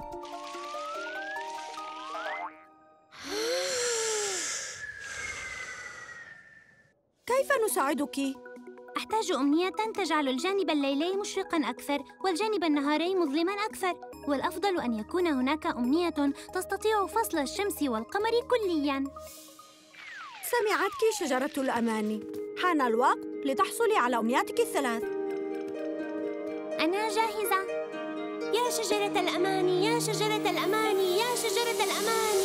C: كيف نساعدك؟
E: أحتاج أمنية تجعل الجانب الليلي مشرقاً أكثر والجانب النهاري مظلماً أكثر، والأفضل أن يكون هناك أمنية تستطيع فصل الشمس والقمر كلياً.
C: سمعتك شجرة الأمان. حان الوقت لتحصلي على أمنياتك الثلاث.
E: أنا جاهزة. يا شجرة الأمان، يا شجرة الأمان، يا شجرة الأمان،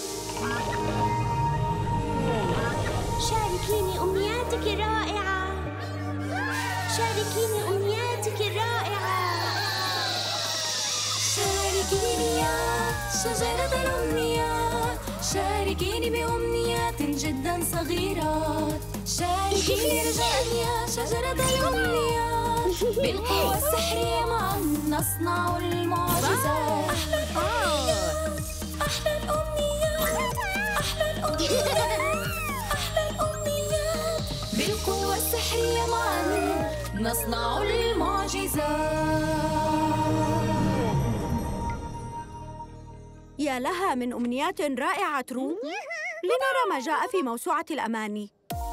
E: شاركيني أمنياتك الرائعة، شاركيني أمنياتك الرائعة، شاركيني يا شجرة الأمنيات، شاركيني بأمنيات جدا صغيرات، شاركيني رجاء يا شجرة الأمنيات بالقوة السحرية معا.
L: نصنع المعجزات. أحلى الأمنيات، أحلى الأمنيات، أحلى الأمنيات، أحلى الأمنيات. بالقوة السحرية معا نصنع المعجزات.
G: يا لها من أمنيات رائعة ترو. لنرى ما جاء في موسوعة الأماني.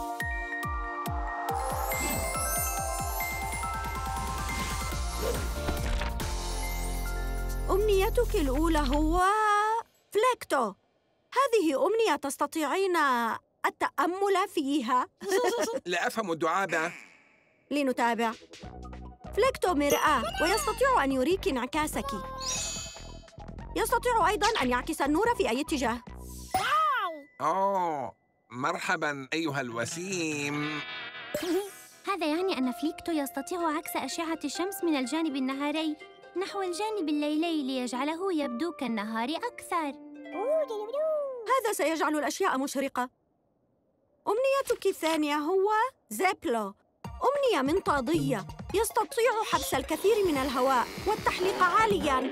G: أمنيتك الأولى هو فليكتو. هذه أمنية تستطيعين التأمل فيها.
B: لا أفهم الدعابة.
G: لنتابع. فليكتو مرآة ويستطيع أن يريك انعكاسك. يستطيع أيضاً أن يعكس النور في أي اتجاه.
B: أوه، مرحباً أيها الوسيم.
E: هذا يعني أن فليكتو يستطيع عكس أشعة الشمس من الجانب النهاري نحو الجانب الليلي ليجعله يبدو كالنهار أكثر.
G: هذا سيجعل الأشياء مشرقة. أمنيتك الثانية هو زيبلو. أمنية منطادية يستطيع حبس الكثير من الهواء والتحليق عالياً.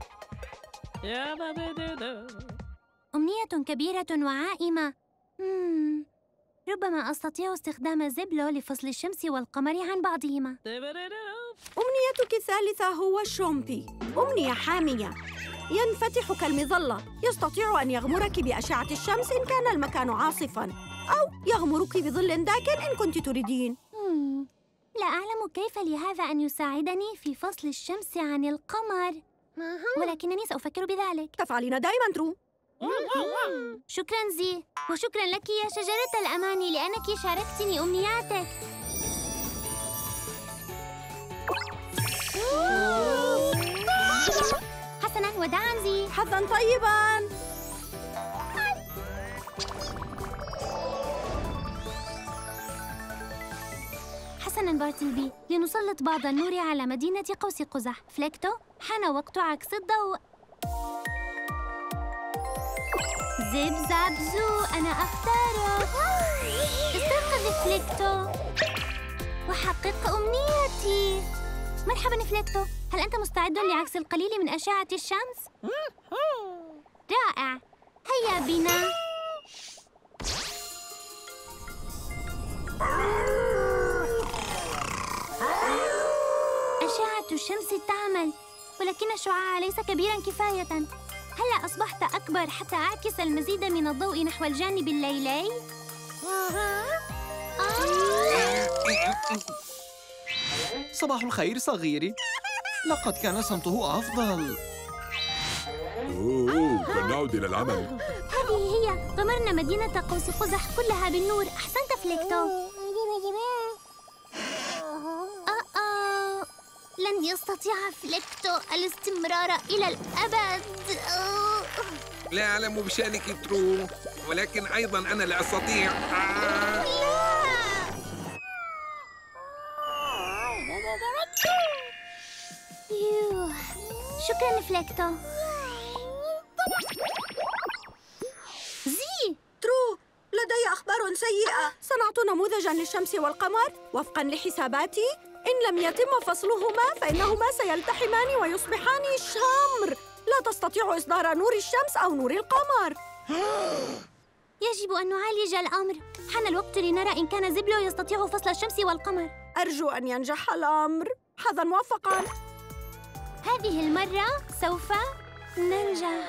E: أمنية كبيرة وعائمة. ربما أستطيع استخدام زيبلو لفصل الشمس والقمر عن بعضهما.
G: أمنيتك الثالثة هو شومبي. أمنية حامية ينفتح كالمظلة. يستطيع أن يغمرك بأشعة الشمس إن كان المكان عاصفاً، أو يغمرك بظل داكن إن كنت تريدين.
E: لا أعلم كيف لهذا أن يساعدني في فصل الشمس عن القمر، ولكنني سأفكر بذلك.
G: تفعلين دائماً ترو.
E: شكراً زي، وشكراً لك يا شجرة الأماني لأنك شاركتني أمنياتك. حسناً، وداعاً زي.
G: حظاً طيباً.
E: حسناً بارتلبي، لنسلط بعض النور على مدينة قوس قزح. فليكتو، حان وقت عكس الضوء. زب زاب زو، أنا أختارك. استيقظ فليكتو وحقق أمنيتي. مرحباً فليكتو، هل أنت مستعد لعكس القليل من أشعة الشمس؟ رائع، هيا بنا. أشعة الشمس تعمل، ولكن الشعاع ليس كبيراً كفاية. هلّا أصبحت أكبر حتى أعكس المزيد من الضوء نحو الجانب الليلي؟
U: صباح الخير صغيري. لقد كان صمته أفضل.
B: فلنعد إلى العمل.
E: هذه هي، غمرنا مدينة قوس قزح كلها بالنور. أحسنت فليكتو. لن يستطيع فليكتو الاستمرار إلى الأبد.
B: لا أعلم بشأنك ترو، ولكن أيضاً أنا لا أستطيع.
E: شكراً فليكتو.
G: زي ترو، لدي أخبار سيئة. صنعت نموذجاً للشمس والقمر وفقاً لحساباتي. إن لم يتم فصلهما فإنهما سيلتحمان ويصبحان شمر. لا تستطيع إصدار نور الشمس أو نور القمر.
E: يجب أن نعالج الأمر. حان الوقت لنرى إن كان زيبلو يستطيع فصل الشمس والقمر.
G: أرجو أن ينجح الأمر. حظاً موفقاً.
E: هذه المرة سوف ننجح.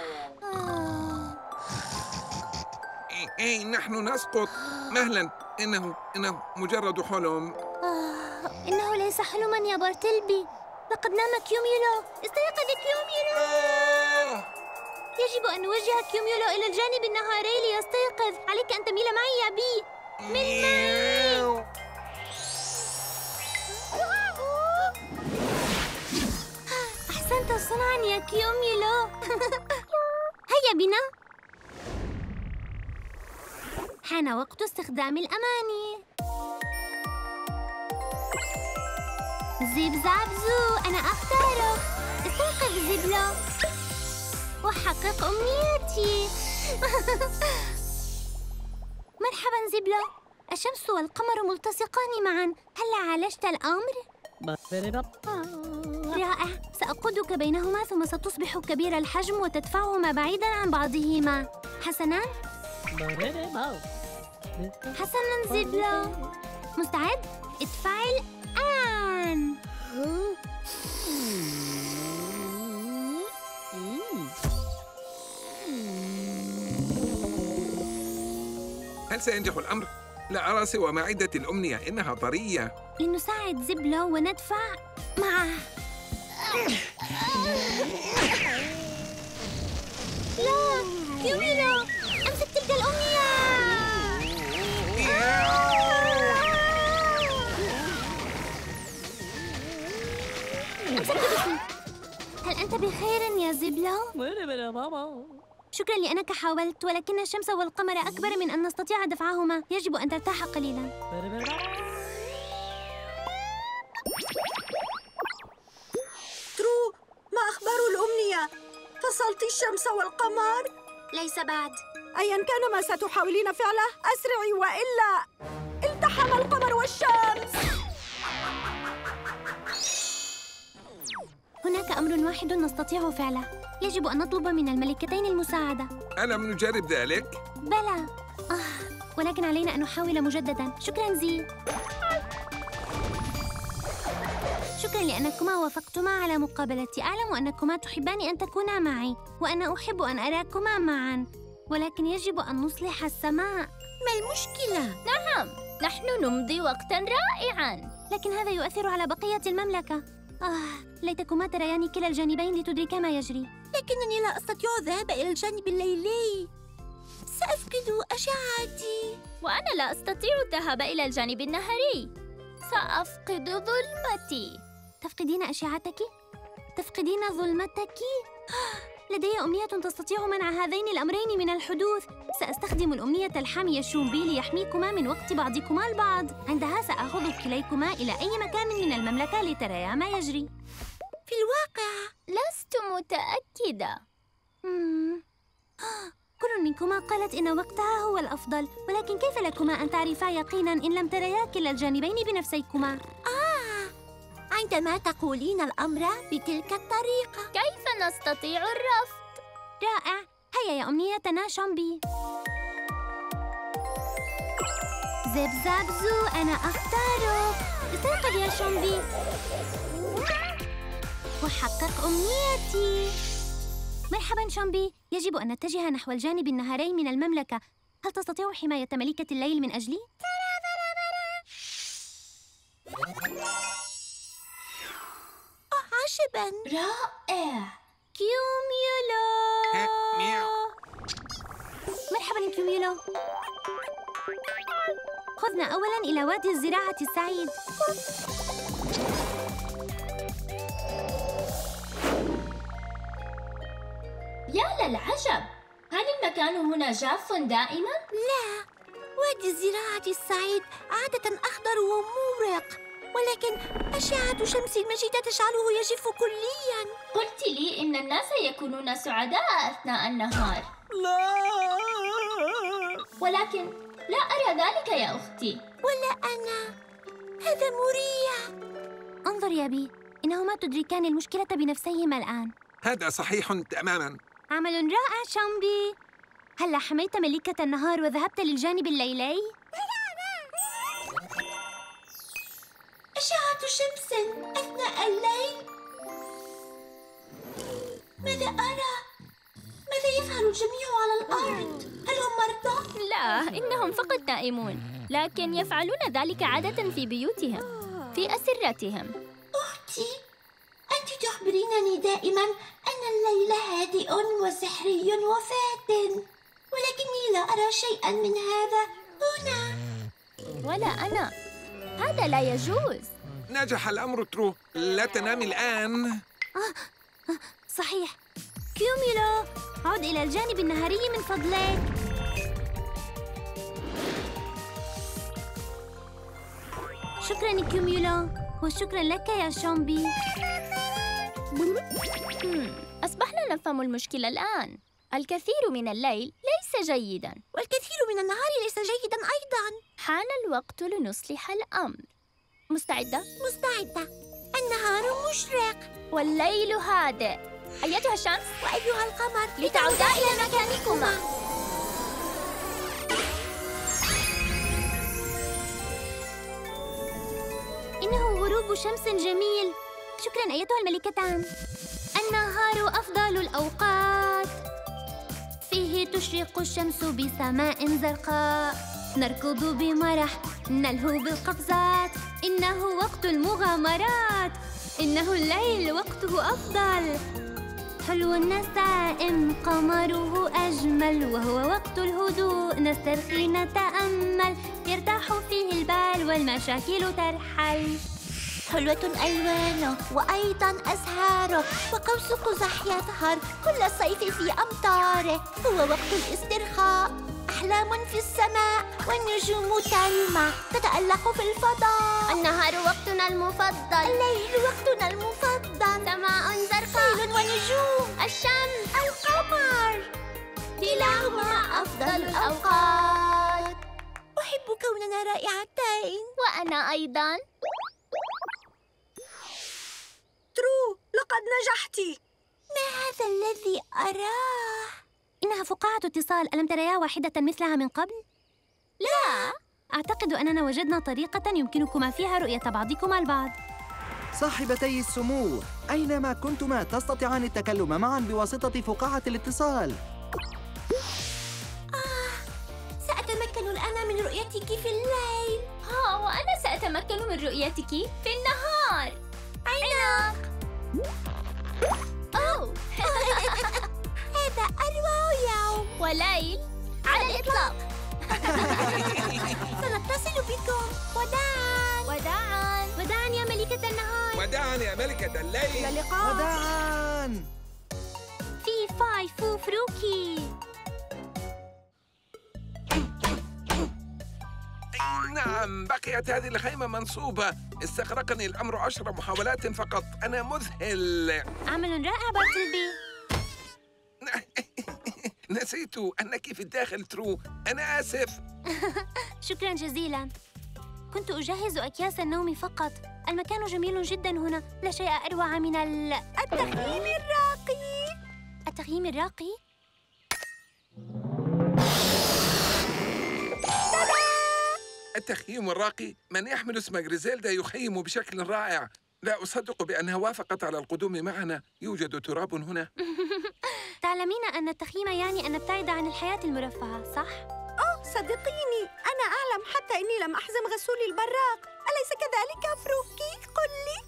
B: نحن نسقط. مهلاً، إنه مجرد حلم.
E: إنه ليس حلماً يا بارتلبي. لقد نام كيوميولو. استيقظ كيوميولو. يجب أن نوجه كيوميولو إلى الجانب النهاري ليستيقظ. عليك أن تميل معي يا بي. من معي. أحسنت صنعاً يا كيوميولو. هيا بنا. حان وقت استخدام الأماني. زيب زاب زو، أنا أختارك. استيقظ زيبلو وحقق أمنيتي. مرحباً زيبلو، الشمس والقمر ملتصقان معاً. هل عالجت الأمر؟
A: رائع. سأقودك بينهما ثم ستصبح كبير الحجم وتدفعهما بعيداً عن بعضهما. حسناً؟ حسناً زبلو. مستعد؟ ادفع الآن.
B: هل سينجح الأمر؟ لا أرى سوى معدة الأمنية، إنها طرية.
A: لنساعد زبلو وندفع معه. لا، كيوميلو، أمسك تلك الأمنية. أمسكت باسمي. هل أنت بخير يا زبلو؟ شكراً لأنك حاولت، ولكن الشمس والقمر أكبر من أن نستطيع دفعهما. يجب أن ترتاح قليلاً.
G: ترو، ما أخبار الأمنية؟ فصلت الشمس والقمر؟
A: ليس بعد.
G: أياً كان ما ستحاولين فعله، أسرعي وإلا التحم القمر والشمس.
A: هناك أمر واحد نستطيع فعله. يجب أن نطلب من الملكتين المساعدة.
B: ألم نجرب ذلك؟
A: بلى. ولكن علينا أن نحاول مجدداً. شكراً زي. شكراً لأنكما وافقتما على مقابلتي. أعلم أنكما تحبان أن تكونا معي، وأنا أحب أن أراكما معاً، ولكن يجب أن نصلح السماء.
E: ما المشكلة؟
T: نعم، نحن نمضي وقتاً رائعاً،
A: لكن هذا يؤثر على بقية المملكة. ليتكما تريان كلا الجانبين لتدركا ما يجري.
E: لكنني لا أستطيع الذهاب إلى الجانب الليلي. سأفقد أشعتي.
T: وأنا لا أستطيع الذهاب إلى الجانب النهاري. سأفقد ظلمتي.
A: تفقدين أشعتك؟ تفقدين ظلمتك؟ لدي أمنية تستطيع منع هذين الأمرين من الحدوث. سأستخدم الأمنية الحامية شومبي ليحميكما من وقت بعضكما البعض. عندها سأخذ كليكما إلى أي مكان من المملكة لتريا ما يجري.
T: في الواقع لست متأكدة.
A: كل منكما قالت إن وقتها هو الأفضل، ولكن كيف لكما أن تعرفا يقيناً إن لم تريا كلا الجانبين بنفسيكما؟
E: عندما تقولين الأمر بتلك الطريقة،
T: كيف نستطيع الرفض؟
A: رائع. هيا يا أمنيتنا شومبي. زب زابزو، أنا أختارك. استيقظ يا شومبي وحقق أمنيتي. مرحباً شومبي. يجب أن نتجه نحو الجانب النهاري من المملكة. هل تستطيع حماية ملكة الليل من أجلي؟
E: عجباً.
T: رائع.
A: كيوميلو. مرحباً كيوميلو. خذنا أولاً إلى وادي الزراعة السعيد.
T: يا للعجب، هل المكان هنا جاف دائما؟
E: لا، وادي الزراعة السعيد عادة أخضر ومورق، ولكن أشعة شمس المجيدة تجعله يجف كلياً.
T: قلت لي إن الناس يكونون سعداء أثناء النهار.
G: لا،
T: ولكن لا أرى ذلك يا أختي.
E: ولا أنا. هذا مريع.
A: انظر يا بي، إنهما تدركان المشكلة بنفسيهما الآن.
B: هذا صحيح تماماً.
A: عمل رائع شومبي. هلّا حميت ملكة النهار وذهبت للجانب الليلي؟
E: أشعة شمس أثناء الليل. ماذا أرى؟ ماذا يفعل الجميع على الأرض؟ هل هم مرضى؟
T: لا، إنهم فقط نائمون، لكن يفعلون ذلك عادة في بيوتهم، في أسرتهم.
E: أختي، أنت تخبرينني دائما أن الليل هادئ وسحري وفاتن، ولكني لا أرى شيئا من هذا هنا.
T: ولا أنا. هذا لا يجوز.
B: نجح الأمر ترو. لا تنام الآن.
A: صحيح. كيوميلو، عد إلى الجانب النهاري من فضلك. شكراً كيوميلو، وشكراً لك يا شومبي.
T: أصبحنا نفهم المشكلة الآن. الكثير من الليل ليس جيداً،
E: والكثير من النهار ليس جيداً أيضاً.
T: حان الوقت لنصلح الأمر. مستعدة؟
E: مستعدة. النهار مشرق.
T: والليل هادئ. أيتها الشمس
A: وأيها القمر،
T: لتعودا إلى مكانكما.
E: إنه غروب شمس جميل. شكراً أيتها الملكتان. النهار أفضل الأوقات، فيه تشرق الشمس بسماء زرقاء، نركض بمرح، نلهو بالقفزات، إنه وقت المغامرات، إنه الليل وقته أفضل، حلو النسائم قمره أجمل، وهو وقت الهدوء نسترخي نتأمل، يرتاح فيه البال والمشاكل ترحل.
A: حلوة ألوانه وأيضاً أزهاره، وقوس قزح يظهر كل الصيف في أمطاره، هو وقت الاسترخاء، أحلام في السماء والنجوم تلمع تتألق في الفضاء.
E: النهار وقتنا المفضل،
A: الليل وقتنا المفضل،
E: سماء زرقاء،
A: ليل ونجوم،
E: الشمس،
A: القمر،
E: كلاهما أفضل الأوقات.
A: أحب كوننا رائعتين.
T: وأنا أيضاً.
G: ترو، لقد نجحت.
A: ما هذا الذي أراه؟
E: إنها فقاعة اتصال، ألم تريا واحدة مثلها من قبل؟
T: لا.
E: أعتقد أننا وجدنا طريقة يمكنكما فيها رؤية بعضكما البعض.
H: صاحبتي السمو، أينما كنتما تستطيعان التكلم معاً بواسطة فقاعة الاتصال.
A: سأتمكن الآن من رؤيتك في الليل.
T: وأنا سأتمكن من رؤيتك في النهار.
A: عناق.
T: أوه.
A: هذا أروع يوم
T: وليل على الإطلاق.
A: سنتصل بكم. وداعاً.
T: وداعاً.
E: وداعاً يا ملكة النهار.
B: وداعاً يا ملكة الليل.
G: إلى اللقاء.
H: وداعاً.
E: في فاي فو فروكي.
B: نعم، بقيت هذه الخيمة منصوبة. استغرقني الأمر 10 محاولات فقط. أنا مذهل.
E: عمل رائع بارتلبي.
B: نسيت أنك في الداخل ترو. أنا آسف.
E: شكراً جزيلاً. كنت أجهز أكياس النوم فقط. المكان جميل جداً هنا، لا شيء أروع من
G: التخييم الراقي.
E: التخييم الراقي؟
B: التخييم الراقي؟ من يحمل اسم غريزيلدا يخيم بشكل رائع. لا أصدق بأنها وافقت على القدوم معنا. يوجد تراب هنا.
E: تعلمين أن التخييم يعني أن نبتعد عن الحياة المرفهة، صح؟
G: صدقيني، أنا أعلم حتى إني لم أحزم غسولي البراق. أليس كذلك فروكي؟ قل لي.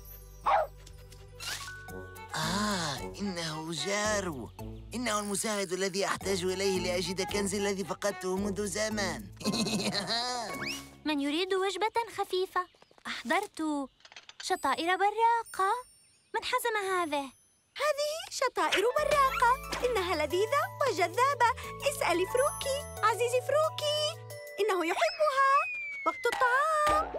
F: إنه جارو. إنه المساعد الذي أحتاج إليه لأجد كنزي الذي فقدته منذ زمان.
E: من يريد وجبة خفيفة؟ أحضرت شطائر براقة. من حزم هذه؟
G: هذه شطائر براقة، إنها لذيذة وجذابة. اسألي فروكي، عزيزي فروكي، إنه يحبها. وقت الطعام.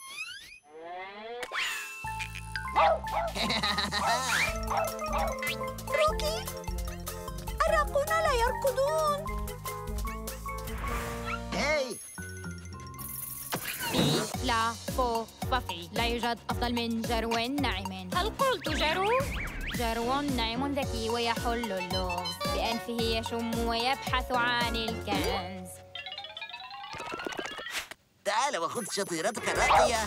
G: فروكي، الراقون لا يركضون.
F: هاي
I: لا فو ففي، لا يوجد أفضل من جرو ناعم. هل قلت جرو؟ جرو ناعم ذكي ويحل اللغز، بأنفه يشم ويبحث عن الكنز.
F: تعال وخذ شطيرتك الراقية.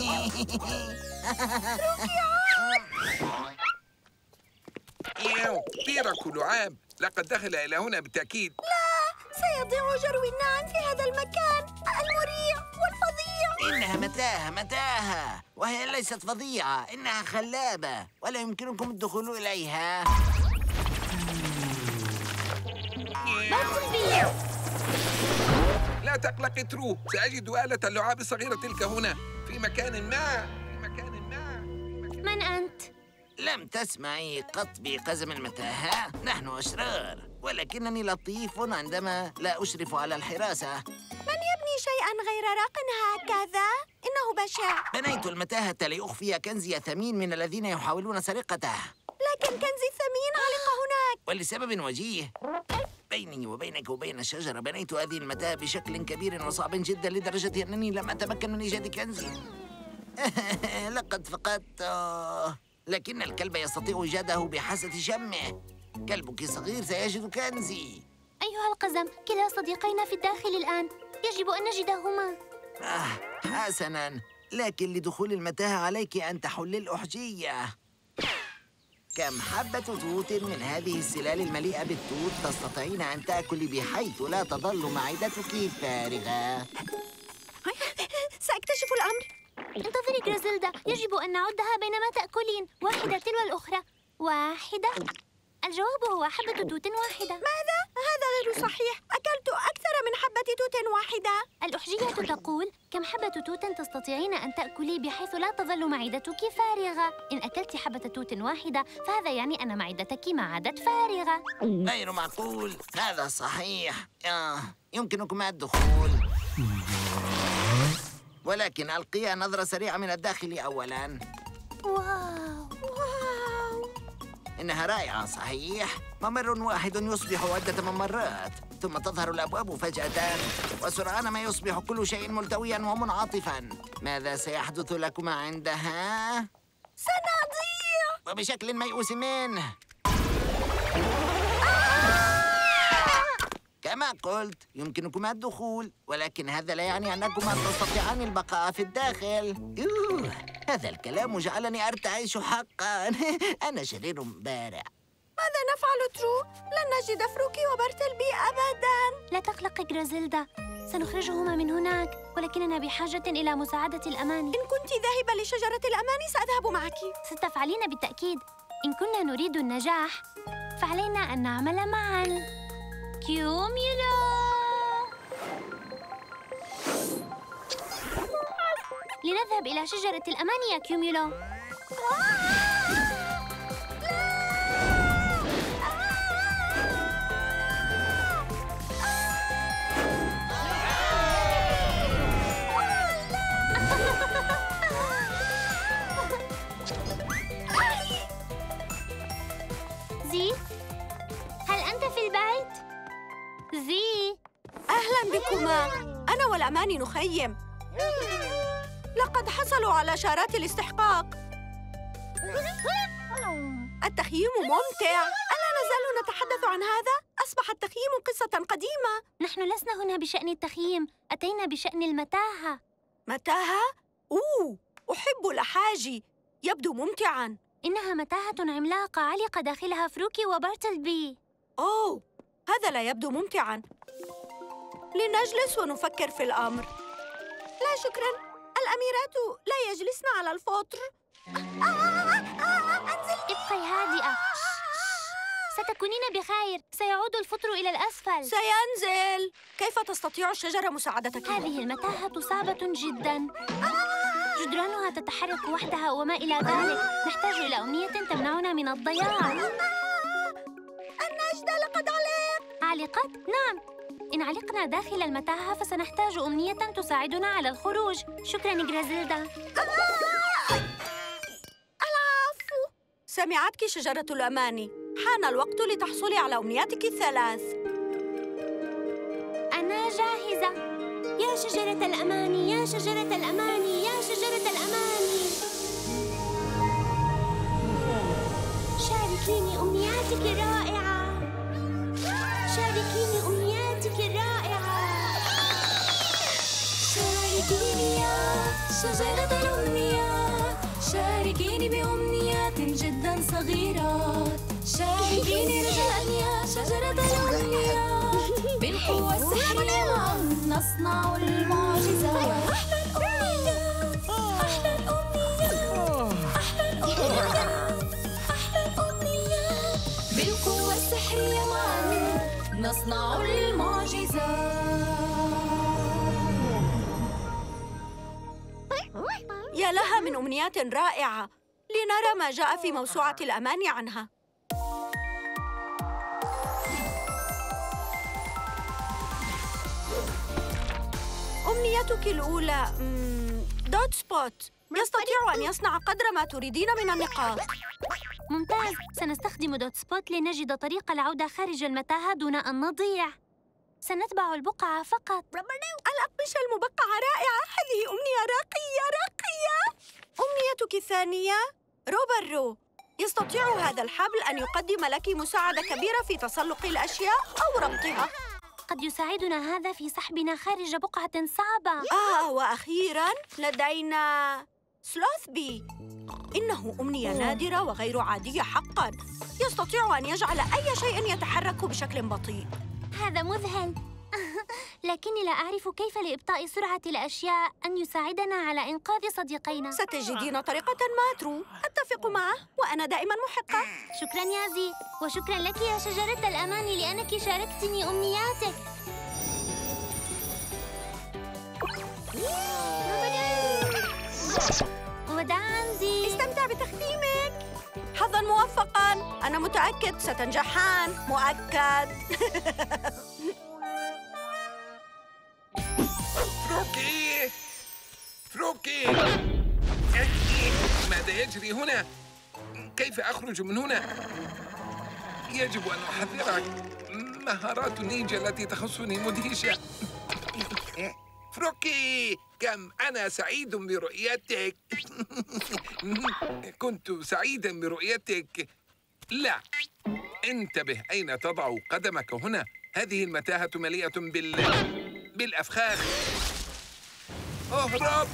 B: بيرك لعاب. لقد دخل إلى هنا بالتأكيد.
G: لا، سيضيع جروي الناعم في هذا المكان المريع والفظيع.
F: إنها متاهة، وهي ليست فظيعة، إنها خلابة ولا يمكنكم الدخول إليها.
B: لا تقلقي ترو، سأجد آلة اللعاب الصغيرة تلك هنا في مكان ما.
E: من أنت؟
F: لم تسمعي قط بقزم المتاهة؟ نحن أشرار، ولكنني لطيف عندما لا أشرف على الحراسة.
G: من يبني شيئاً غير راق هكذا؟ إنه بشع.
F: بنيت المتاهة لأخفي كنزي الثمين من الذين يحاولون سرقته.
G: لكن كنزي الثمين علق هناك.
F: ولسبب وجيه. بيني وبينك وبين الشجرة بنيت هذه المتاهة بشكل كبير وصعب جدا لدرجة أنني لم أتمكن من إيجاد كنزي. لقد فقدت
D: لكن الكلب يستطيع إيجاده بحاسة شمه. كلبك صغير سيجد كنزي.
T: أيها القزم، كلا صديقينا في الداخل الآن. يجب أن نجدهما.
D: حسناً، لكن لدخول المتاهة عليك أن تحل الأحجية. كم حبة توت من هذه السلال المليئة بالتوت تستطيعين أن تأكلي بحيث لا تظل معدتك فارغة؟
G: سأكتشف الأمر.
T: انتظري غريزيلدا، يجب أن نعدها بينما تأكلين، واحدة تلو الأخرى. واحدة. الجواب هو حبة توت واحدة.
G: ماذا؟ هذا غير صحيح. أكلت أكثر من حبة توت واحدة.
T: الأحجية تقول: كم حبة توت تستطيعين أن تأكلي بحيث لا تظل معدتك فارغة. إن أكلت حبة توت واحدة فهذا يعني أن معدتك ما عادت فارغة.
D: غير معقول، هذا صحيح. يمكنكما الدخول، ولكن ألقيا نظرة سريعة من الداخل أولاً.
T: واو.
D: إنها رائعة صحيح؟ ممر واحد يصبح عدة ممرات، ثم تظهر الأبواب فجأة، وسرعان ما يصبح كل شيء ملتوياً ومنعطفاً. ماذا سيحدث لكما عندها؟
G: سنضيع.
D: وبشكل ميؤوس منه. كما قلت، يمكنكما الدخول، ولكن هذا لا يعني أنكما تستطيعان البقاء في الداخل. هذا الكلام جعلني أرتعش حقاً. أنا شرير بارع.
G: ماذا نفعل ترو؟ لن نجد فروكي وبارتلبي أبداً.
T: لا تقلقي غريزيلدا، سنخرجهما من هناك، ولكننا بحاجة إلى مساعدة الأماني.
G: إن كنت ذاهبة لشجرة الأماني سأذهب معك.
T: ستفعلين بالتأكيد. إن كنا نريد النجاح فعلينا أن نعمل معاً. كيوميلو. لنذهب إلى شجرة الأمان يا كيوميلو. زي، هل أنت في البيت؟ زي،
G: أهلاً بكما. أنا والأماني نخيم. لقد حصلوا على شارات الاستحقاق. التخييم ممتع. ألا نزال نتحدث عن هذا؟ أصبح التخييم قصة قديمة.
T: نحن لسنا هنا بشأن التخييم، أتينا بشأن المتاهة.
G: متاهة؟ أحب الأحاجي، يبدو ممتعاً.
T: إنها متاهة عملاقة علق داخلها فروكي وبارتلبي.
G: هذا لا يبدو ممتعاً. لنجلس ونفكر في الأمر. لا شكراً، الأميرات لا يجلسن على الفطر.
T: أنزل. ابقي هادئة. ستكونين بخير، سيعود الفطر إلى الأسفل.
G: سينزل. كيف تستطيع الشجرة مساعدتك؟
T: هذه المتاهة صعبة جداً. جدرانها تتحرك وحدها وما إلى ذلك. نحتاج إلى أمنية تمنعنا من الضياع.
G: النجدة لقد
T: علقت؟ نعم. إن علقنا داخل المتاهة فسنحتاج أمنية تساعدنا على الخروج. شكراً غريزيلدا.
G: العفو. سمعتك شجرة الأماني. حان الوقت لتحصلي على أمنياتك الثلاث.
T: أنا جاهزة. يا شجرة الأماني، يا شجرة الأماني، يا شجرة الأماني، شاركيني أمنياتك الرائعة. شاركيني أمنياتك الرائعة.
J: شاركيني يا شجرة الأمنيات، شاركيني بأمنيات جدا صغيرات. شاركيني رجاء يا شجرة الأمنيات، بالقوة السحرية نصنع المعجزات. أحلى الأمنيات، أحلى الأمنيات، أحلى الأمنيات، أحلى الأمنيات، بالقوة السحرية معا نصنع المعجزات.
G: يا لها من أمنيات رائعة. لنرى ما جاء في موسوعة الأماني عنها. أمنيتك الأولى دوت سبوت. يستطيع أن يصنع قدر ما تريدين من النقاط.
T: ممتاز. سنستخدم دوت سبوت لنجد طريق العودة خارج المتاهة دون أن نضيع. سنتبع البقعة فقط.
G: الأقمشة المبقعة رائعة. هذه أمنية راقية راقية. أمنيتك الثانية روبرو، يستطيع هذا الحبل أن يقدم لك مساعدة كبيرة في تسلق الأشياء أو ربطها.
E: قد يساعدنا هذا في سحبنا خارج بقعة صعبة.
G: وأخيراً لدينا سلوثبي. إنه أمنية نادرة وغير عادية حقاً. يستطيع أن يجعل أي شيء يتحرك بشكل بطيء.
E: هذا مذهل. لكني لا أعرف كيف لإبطاء سرعة الأشياء أن يساعدنا على إنقاذ صديقينا.
G: ستجدين طريقة ما، ترو. أتفق معه، وأنا دائماً محقة.
E: شكراً يا زي، وشكراً لك يا شجرة الأمان لأنك شاركتني أمنياتك. وداعاً زي.
G: استمتع بتخديمك. حظاً موفقاً. أنا متأكد ستنجحان، مؤكد.
B: فروكي! فروكي! ماذا يجري هنا؟ كيف أخرج من هنا؟ يجب أن أحذرك. مهارات النينجا التي تخصني مدهشة. فروكي! كم أنا سعيد برؤيتك. كنت سعيداً برؤيتك. لا، انتبه أين تضع قدمك هنا. هذه المتاهة مليئة بالأفخاخ. اهرب!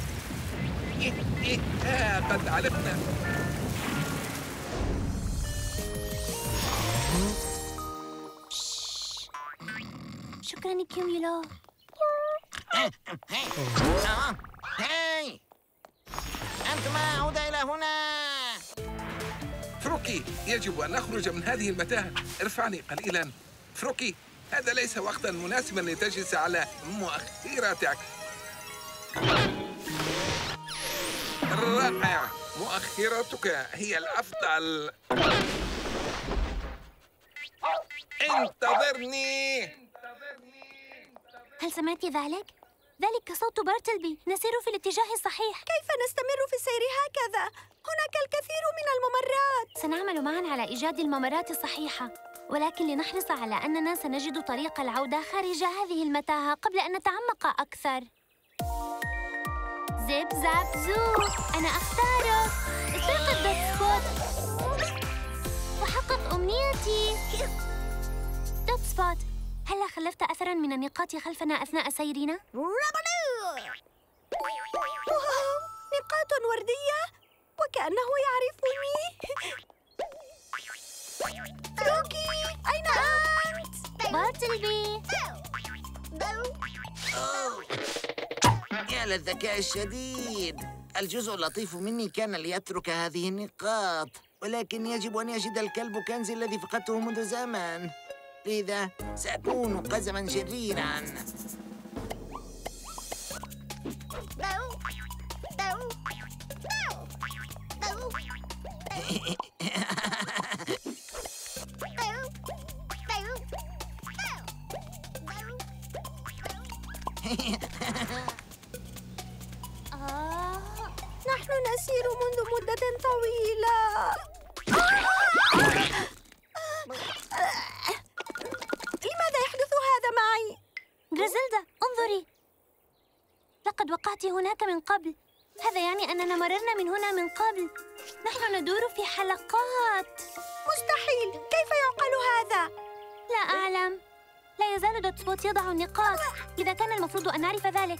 B: قد علقنا.
E: شكراً كيميلو.
D: هاي! أنتما عودا إلى هنا.
B: فروكي، يجب أن نخرج من هذه المتاهة. ارفعني قليلاً. فروكي، هذا ليس وقتاً مناسباً لتجلس على مؤخرتك. رائع، مؤخرتك هي الأفضل. انتظرني.
E: هل سمعت ذلك؟ ذلك صوت بارتلبي. نسير في الاتجاه الصحيح.
G: كيف نستمر في السير هكذا؟ هناك الكثير من الممرات.
E: سنعمل معاً على إيجاد الممرات الصحيحة، ولكن لنحرص على أننا سنجد طريق العودة خارج هذه المتاهة قبل أن نتعمق أكثر. زيب زاب زو، أنا أختارك. استيقظ دوت سبوت وحقق أمنيتي. دوت سبوت، هل خلفت أثراً من النقاط خلفنا أثناء سيرنا؟
G: نقاط وردية وكأنه يعرفني. فروكي، أين أنت؟
E: بارتلبي.
D: يا للذكاء الشديد. الجزء اللطيف مني كان ليترك هذه النقاط، ولكن يجب أن يجد الكلب كنزي الذي فقدته منذ زمن. لذا سأكون قزماً شريراً.
G: نحن نسير منذ مدة طويلة. لماذا يحدث هذا معي؟
E: غريزيلدا، انظري. لقد وقعت هناك من قبل. هذا يعني أننا مررنا من هنا من قبل. نحن ندور في حلقات.
G: مستحيل. كيف يعقل هذا؟
E: لا أعلم. لا يزال دوت سبوت يضع النقاط. إذا كان المفروض أن نعرف ذلك.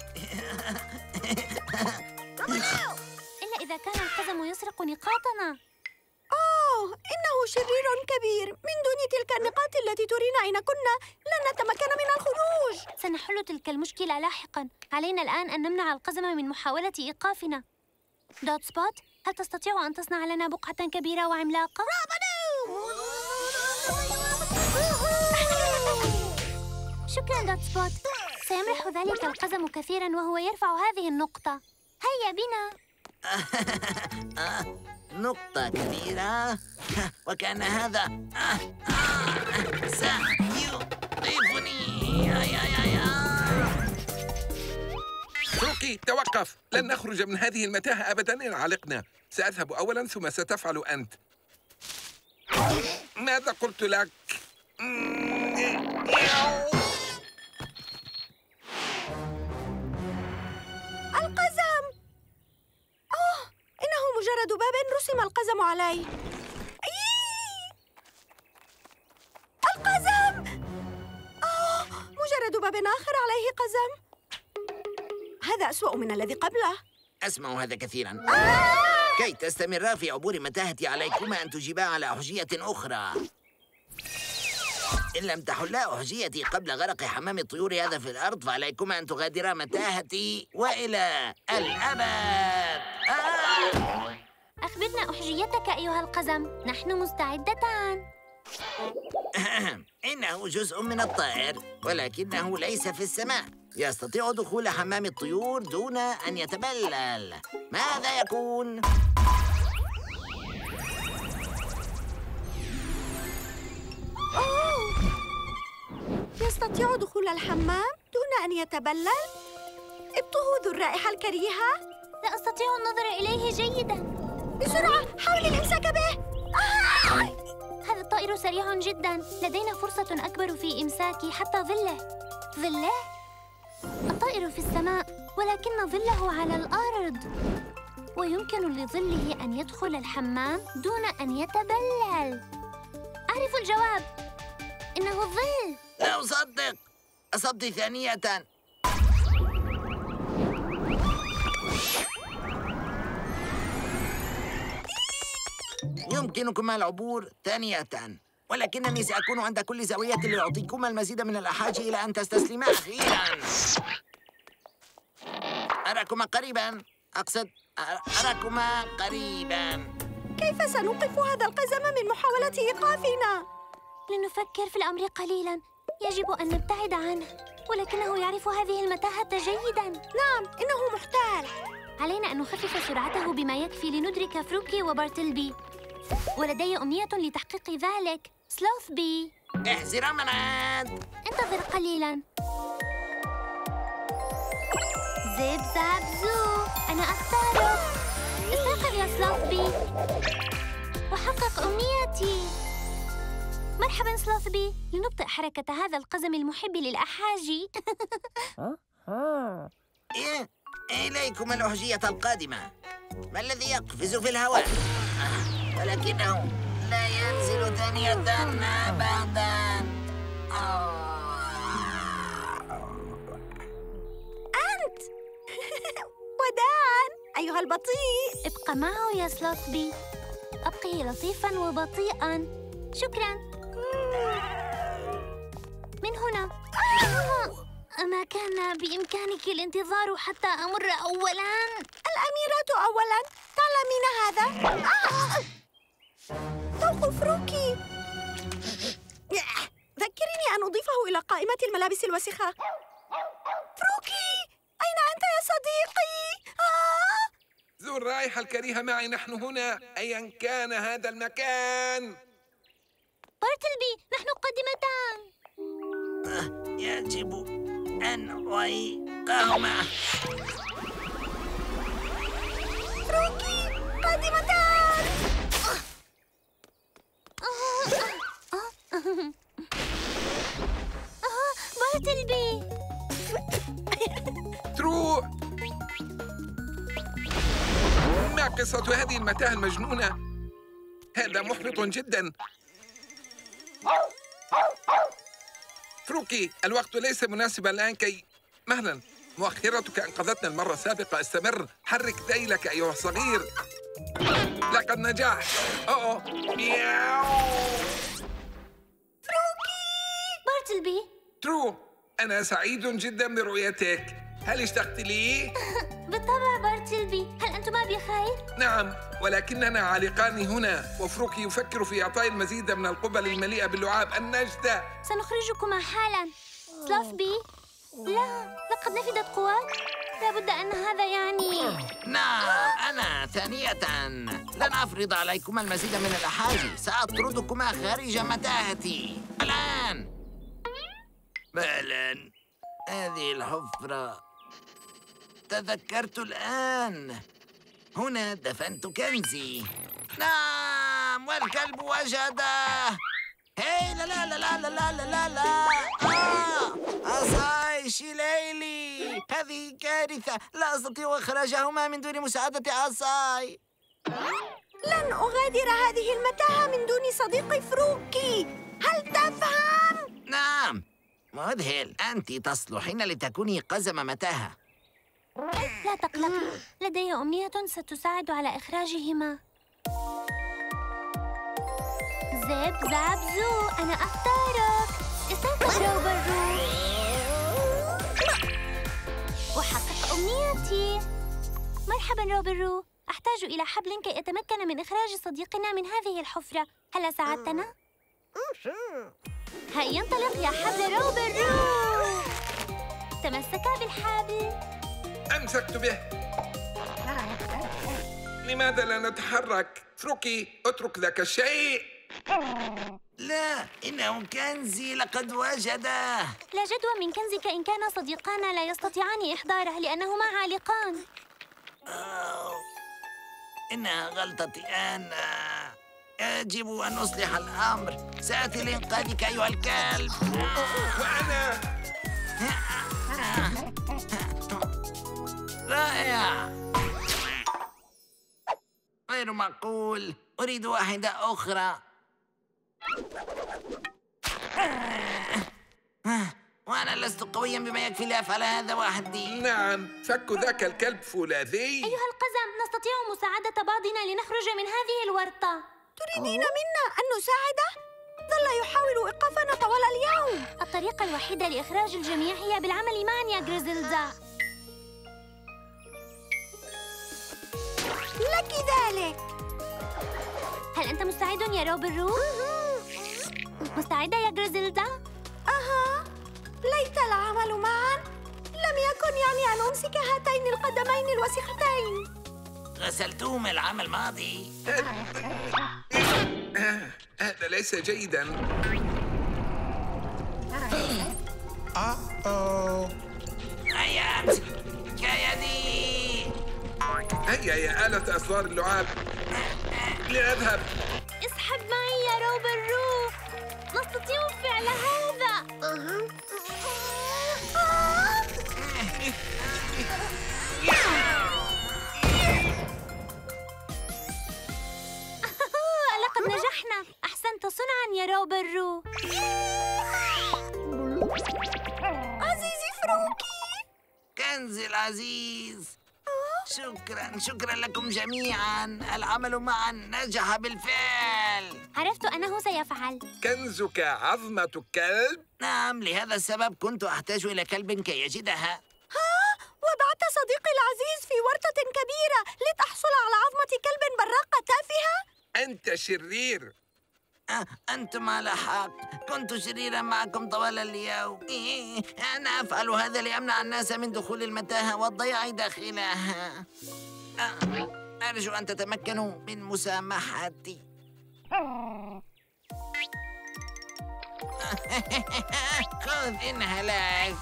E: إلا إذا كان القزم يسرق نقاطنا.
G: إنه شرير كبير. من دون تلك النقاط التي ترينا أين كنا لن نتمكن من الخروج.
E: سنحل تلك المشكلة لاحقاً. علينا الآن أن نمنع القزم من محاولة إيقافنا. دوت سبوت، هل تستطيع أن تصنع لنا بقعة كبيرة وعملاقة؟ شكراً دوت سبوت. سيمرح ذلك القزم كثيراً وهو يرفع هذه النقطة. هيا بنا.
D: نقطة كبيرة. وكأن هذا سيضيفني.
B: فروكي، توقف. لن نخرج من هذه المتاهة أبداً إن علقنا. سأذهب أولاً ثم ستفعل أنت. ماذا قلت لك؟
G: القزم. إنه مجرد باب رسم ندم القزم علي. القزم! مجرد باب آخر عليه قزم. هذا أسوأ من الذي قبله.
D: أسمع هذا كثيراً. كي تستمرا في عبور متاهتي عليكما أن تجيبا على أحجية أخرى. إن لم تحلا أحجيتي قبل غرق حمام الطيور هذا في الأرض فعليكما أن تغادرا متاهتي وإلى الأبد.
A: أخبرنا أحجيتك أيها القزم، نحن مستعدتان.
D: إنه جزء من الطائر ولكنه ليس في السماء، يستطيع دخول حمام الطيور دون أن يتبلل. ماذا يكون؟
G: يستطيع دخول الحمام دون أن يتبلل؟ ابطه ذو الرائحة الكريهة.
A: لا أستطيع النظر إليه جيداً.
G: بسرعة حاولي الإمساك به.
A: هذا الطائر سريع جداً، لدينا فرصة أكبر في إمساكه حتى ظله. ظله؟ الطائر في السماء ولكن ظله على الأرض، ويمكن لظله أن يدخل الحمام دون أن يتبلل. أعرف الجواب، إنه الظل.
D: لا أصدق، أصبت ثانية. يمكنكما العبور ثانية، ولكنني سأكون عند كل زاوية لأعطيكما المزيد من الأحاجي إلى أن تستسلما أخيراً. أراكما قريباً، أقصد أراكما قريباً.
G: كيف سنوقف هذا القزم من محاولة إيقافنا؟
A: لنفكر في الأمر قليلاً. يجب أن نبتعد عنه، ولكنه يعرف هذه المتاهة جيداً.
G: نعم، إنه محتال.
A: علينا أن نخفف سرعته بما يكفي لندرك فروكي وبارتلبي، ولدي أمنية لتحقيق ذلك. سلوث بي،
D: احذر مناد.
A: انتظر قليلاً. زب زاب زو، أنا أختارك. استيقظ يا سلوث بي وحقق أمنيتي. مرحباً سلوث بي، لنبطئ حركة هذا القزم المحب للأحاجي.
D: إليكم الأحجية القادمة. ما الذي يقفز في الهواء؟ ولكنه لا ينزل ثانية أبداً.
G: أنت وداعاً أيها البطيء.
A: ابقى معه يا سلوث بي، أبقه لطيفاً وبطيئاً. شكراً. من هنا. ما كان بإمكانك الانتظار حتى أمر أولاً؟
G: الأميرة أولاً، تعلمين هذا؟ ذوق فروكي. ذكريني أن أضيفه إلى قائمة الملابس الوسخة. فروكي، أين أنت يا صديقي؟
B: ذو الرائحة الكريهة معي، نحن هنا أيا كان هذا المكان.
A: بارتلبي، نحن قادمتان.
D: يجب أن أعيقهما.
G: فروكي، قادمتان.
A: بارتلبي.
B: ترو، ما قصة هذه المتاهة المجنونة؟ هذا محبط جدا. فروكي، الوقت ليس مناسبا الآن كي... مهلا، مؤخرتك أنقذتنا المرة السابقة. استمر، حرك ذيلك أيها الصغير. لقد نجحت. مياو.
A: فروكي. بارتلبي.
B: ترو، أنا سعيد جدا برؤيتك. هل اشتقت لي؟
A: بالطبع بارتلبي، هل أنتما بخير؟
B: نعم، ولكننا عالقان هنا، وفروكي يفكر في إعطاء المزيد من القبل المليئة باللعاب النجدة.
A: سنخرجكما حالاً. سلوث بي، لا، لقد نفدت قواك. لابد أن هذا يعني...
D: نعم، أنا ثانية. لن أفرض عليكما المزيد من الأحاجي. سأطردكما خارج متاهتي الآن. بالاً، هذه الحفرة تذكرت الآن. هنا دفنت كنزي. نعم، والكلب وجده. هاي لا لا لا لا لا لا لا لا. عصاي شيليلي، هذه كارثة. لا أستطيع إخراجهما من دون مساعدة عصاي.
G: لن أغادر هذه المتاهة من دون صديقي فروكي. هل تفهم؟
D: نعم، مذهل. أنت تصلحين لتكوني قزم متاهة.
E: لا تقلقي، لدي أمنية ستساعد على إخراجهما. زب زاب زو، أنا أختارك. استيقظ روبرو وحقق أمنيتي. مرحبا روبرو، أحتاج إلى حبل كي أتمكن من إخراج صديقنا من هذه الحفرة. هل ساعدتنا؟ هيا انطلق يا حبل روبرو. تمسكا بالحبل.
B: أمسكت به. لماذا لا نتحرك؟ فروكي، اترك ذاك الشيء.
D: لا، إنه كنزي، لقد وجده.
E: لا جدوى من كنزك إن كان صديقانا لا يستطيعان إحضاره لأنهما عالقان.
D: إنها غلطتي أنا. يجب أن أصلح الأمر. سآتي لإنقاذك أيها الكلب.
B: وأنا
D: رائع. غير معقول. أريد واحدة أخرى. وأنا لست قوياً بما يكفي لأفعل هذا وحدي.
B: نعم، فك ذاك الكلب فولاذي.
E: أيها القزم، نستطيع مساعدة بعضنا لنخرج من هذه الورطة.
G: تريدين منا أن نساعده؟ ظل يحاول إيقافنا طوال اليوم.
E: الطريقة الوحيدة لإخراج الجميع هي بالعمل معا يا غريزيلدا.
G: لك ذلك.
E: هل أنت مستعد يا روبرو؟ مستعدة يا غريزيلدا؟
G: ليت العمل معا. لم يكن يعني أن أمسك هاتين القدمين الوسختين.
D: غسلتهما العام الماضي.
B: هذا ليس جيداً.
D: هيا أمسك يدي.
B: هيا يا آلة أسوار اللعاب، لنذهب.
E: اسحب معي يا روبرو، نستطيع فعل هذا. لقد نجحنا. أحسنت صنعا يا روبرو.
G: عزيزي فروكي.
D: كنزي العزيز. شكرا لكم جميعا. العمل معا نجح بالفعل.
E: عرفت أنه سيفعل.
B: كنزك عظمة كلب؟
D: نعم، لهذا السبب كنت أحتاج إلى كلب كي يجدها.
G: وضعت صديقي العزيز في ورطة كبيرة لتحصل على عظمة كلب براقة تافهة؟
B: أنت شرير.
D: أنتم على حق. كنت شريرا معكم طوال اليوم. أنا أفعل هذا لأمنع الناس من دخول المتاهة والضياع داخلها. أرجو أن تتمكنوا من مسامحتي. خذ إنها لك.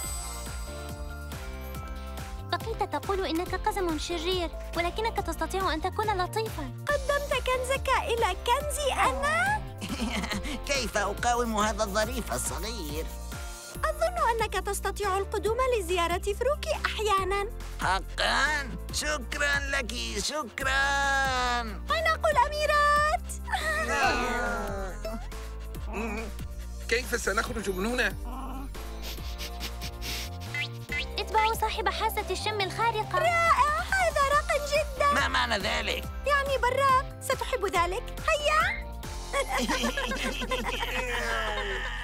E: بقيت تقول إنك قزم شرير، ولكنك تستطيع أن تكون لطيفاً.
G: قدمت كنزك إلى كنزي أنا؟
D: كيف أقاوم هذا الظريف الصغير؟
G: أظن أنك تستطيع القدوم لزيارة فروكي أحياناً.
D: حقاً؟ شكراً لك، شكراً.
G: عنق الأميرات.
B: كيف سنخرج من هنا؟
E: اتبعوا صاحب حاسة الشم الخارقة.
G: رائع، هذا راق جدا.
D: ما معنى ذلك؟
G: يعني براق. ستحب ذلك. هيا.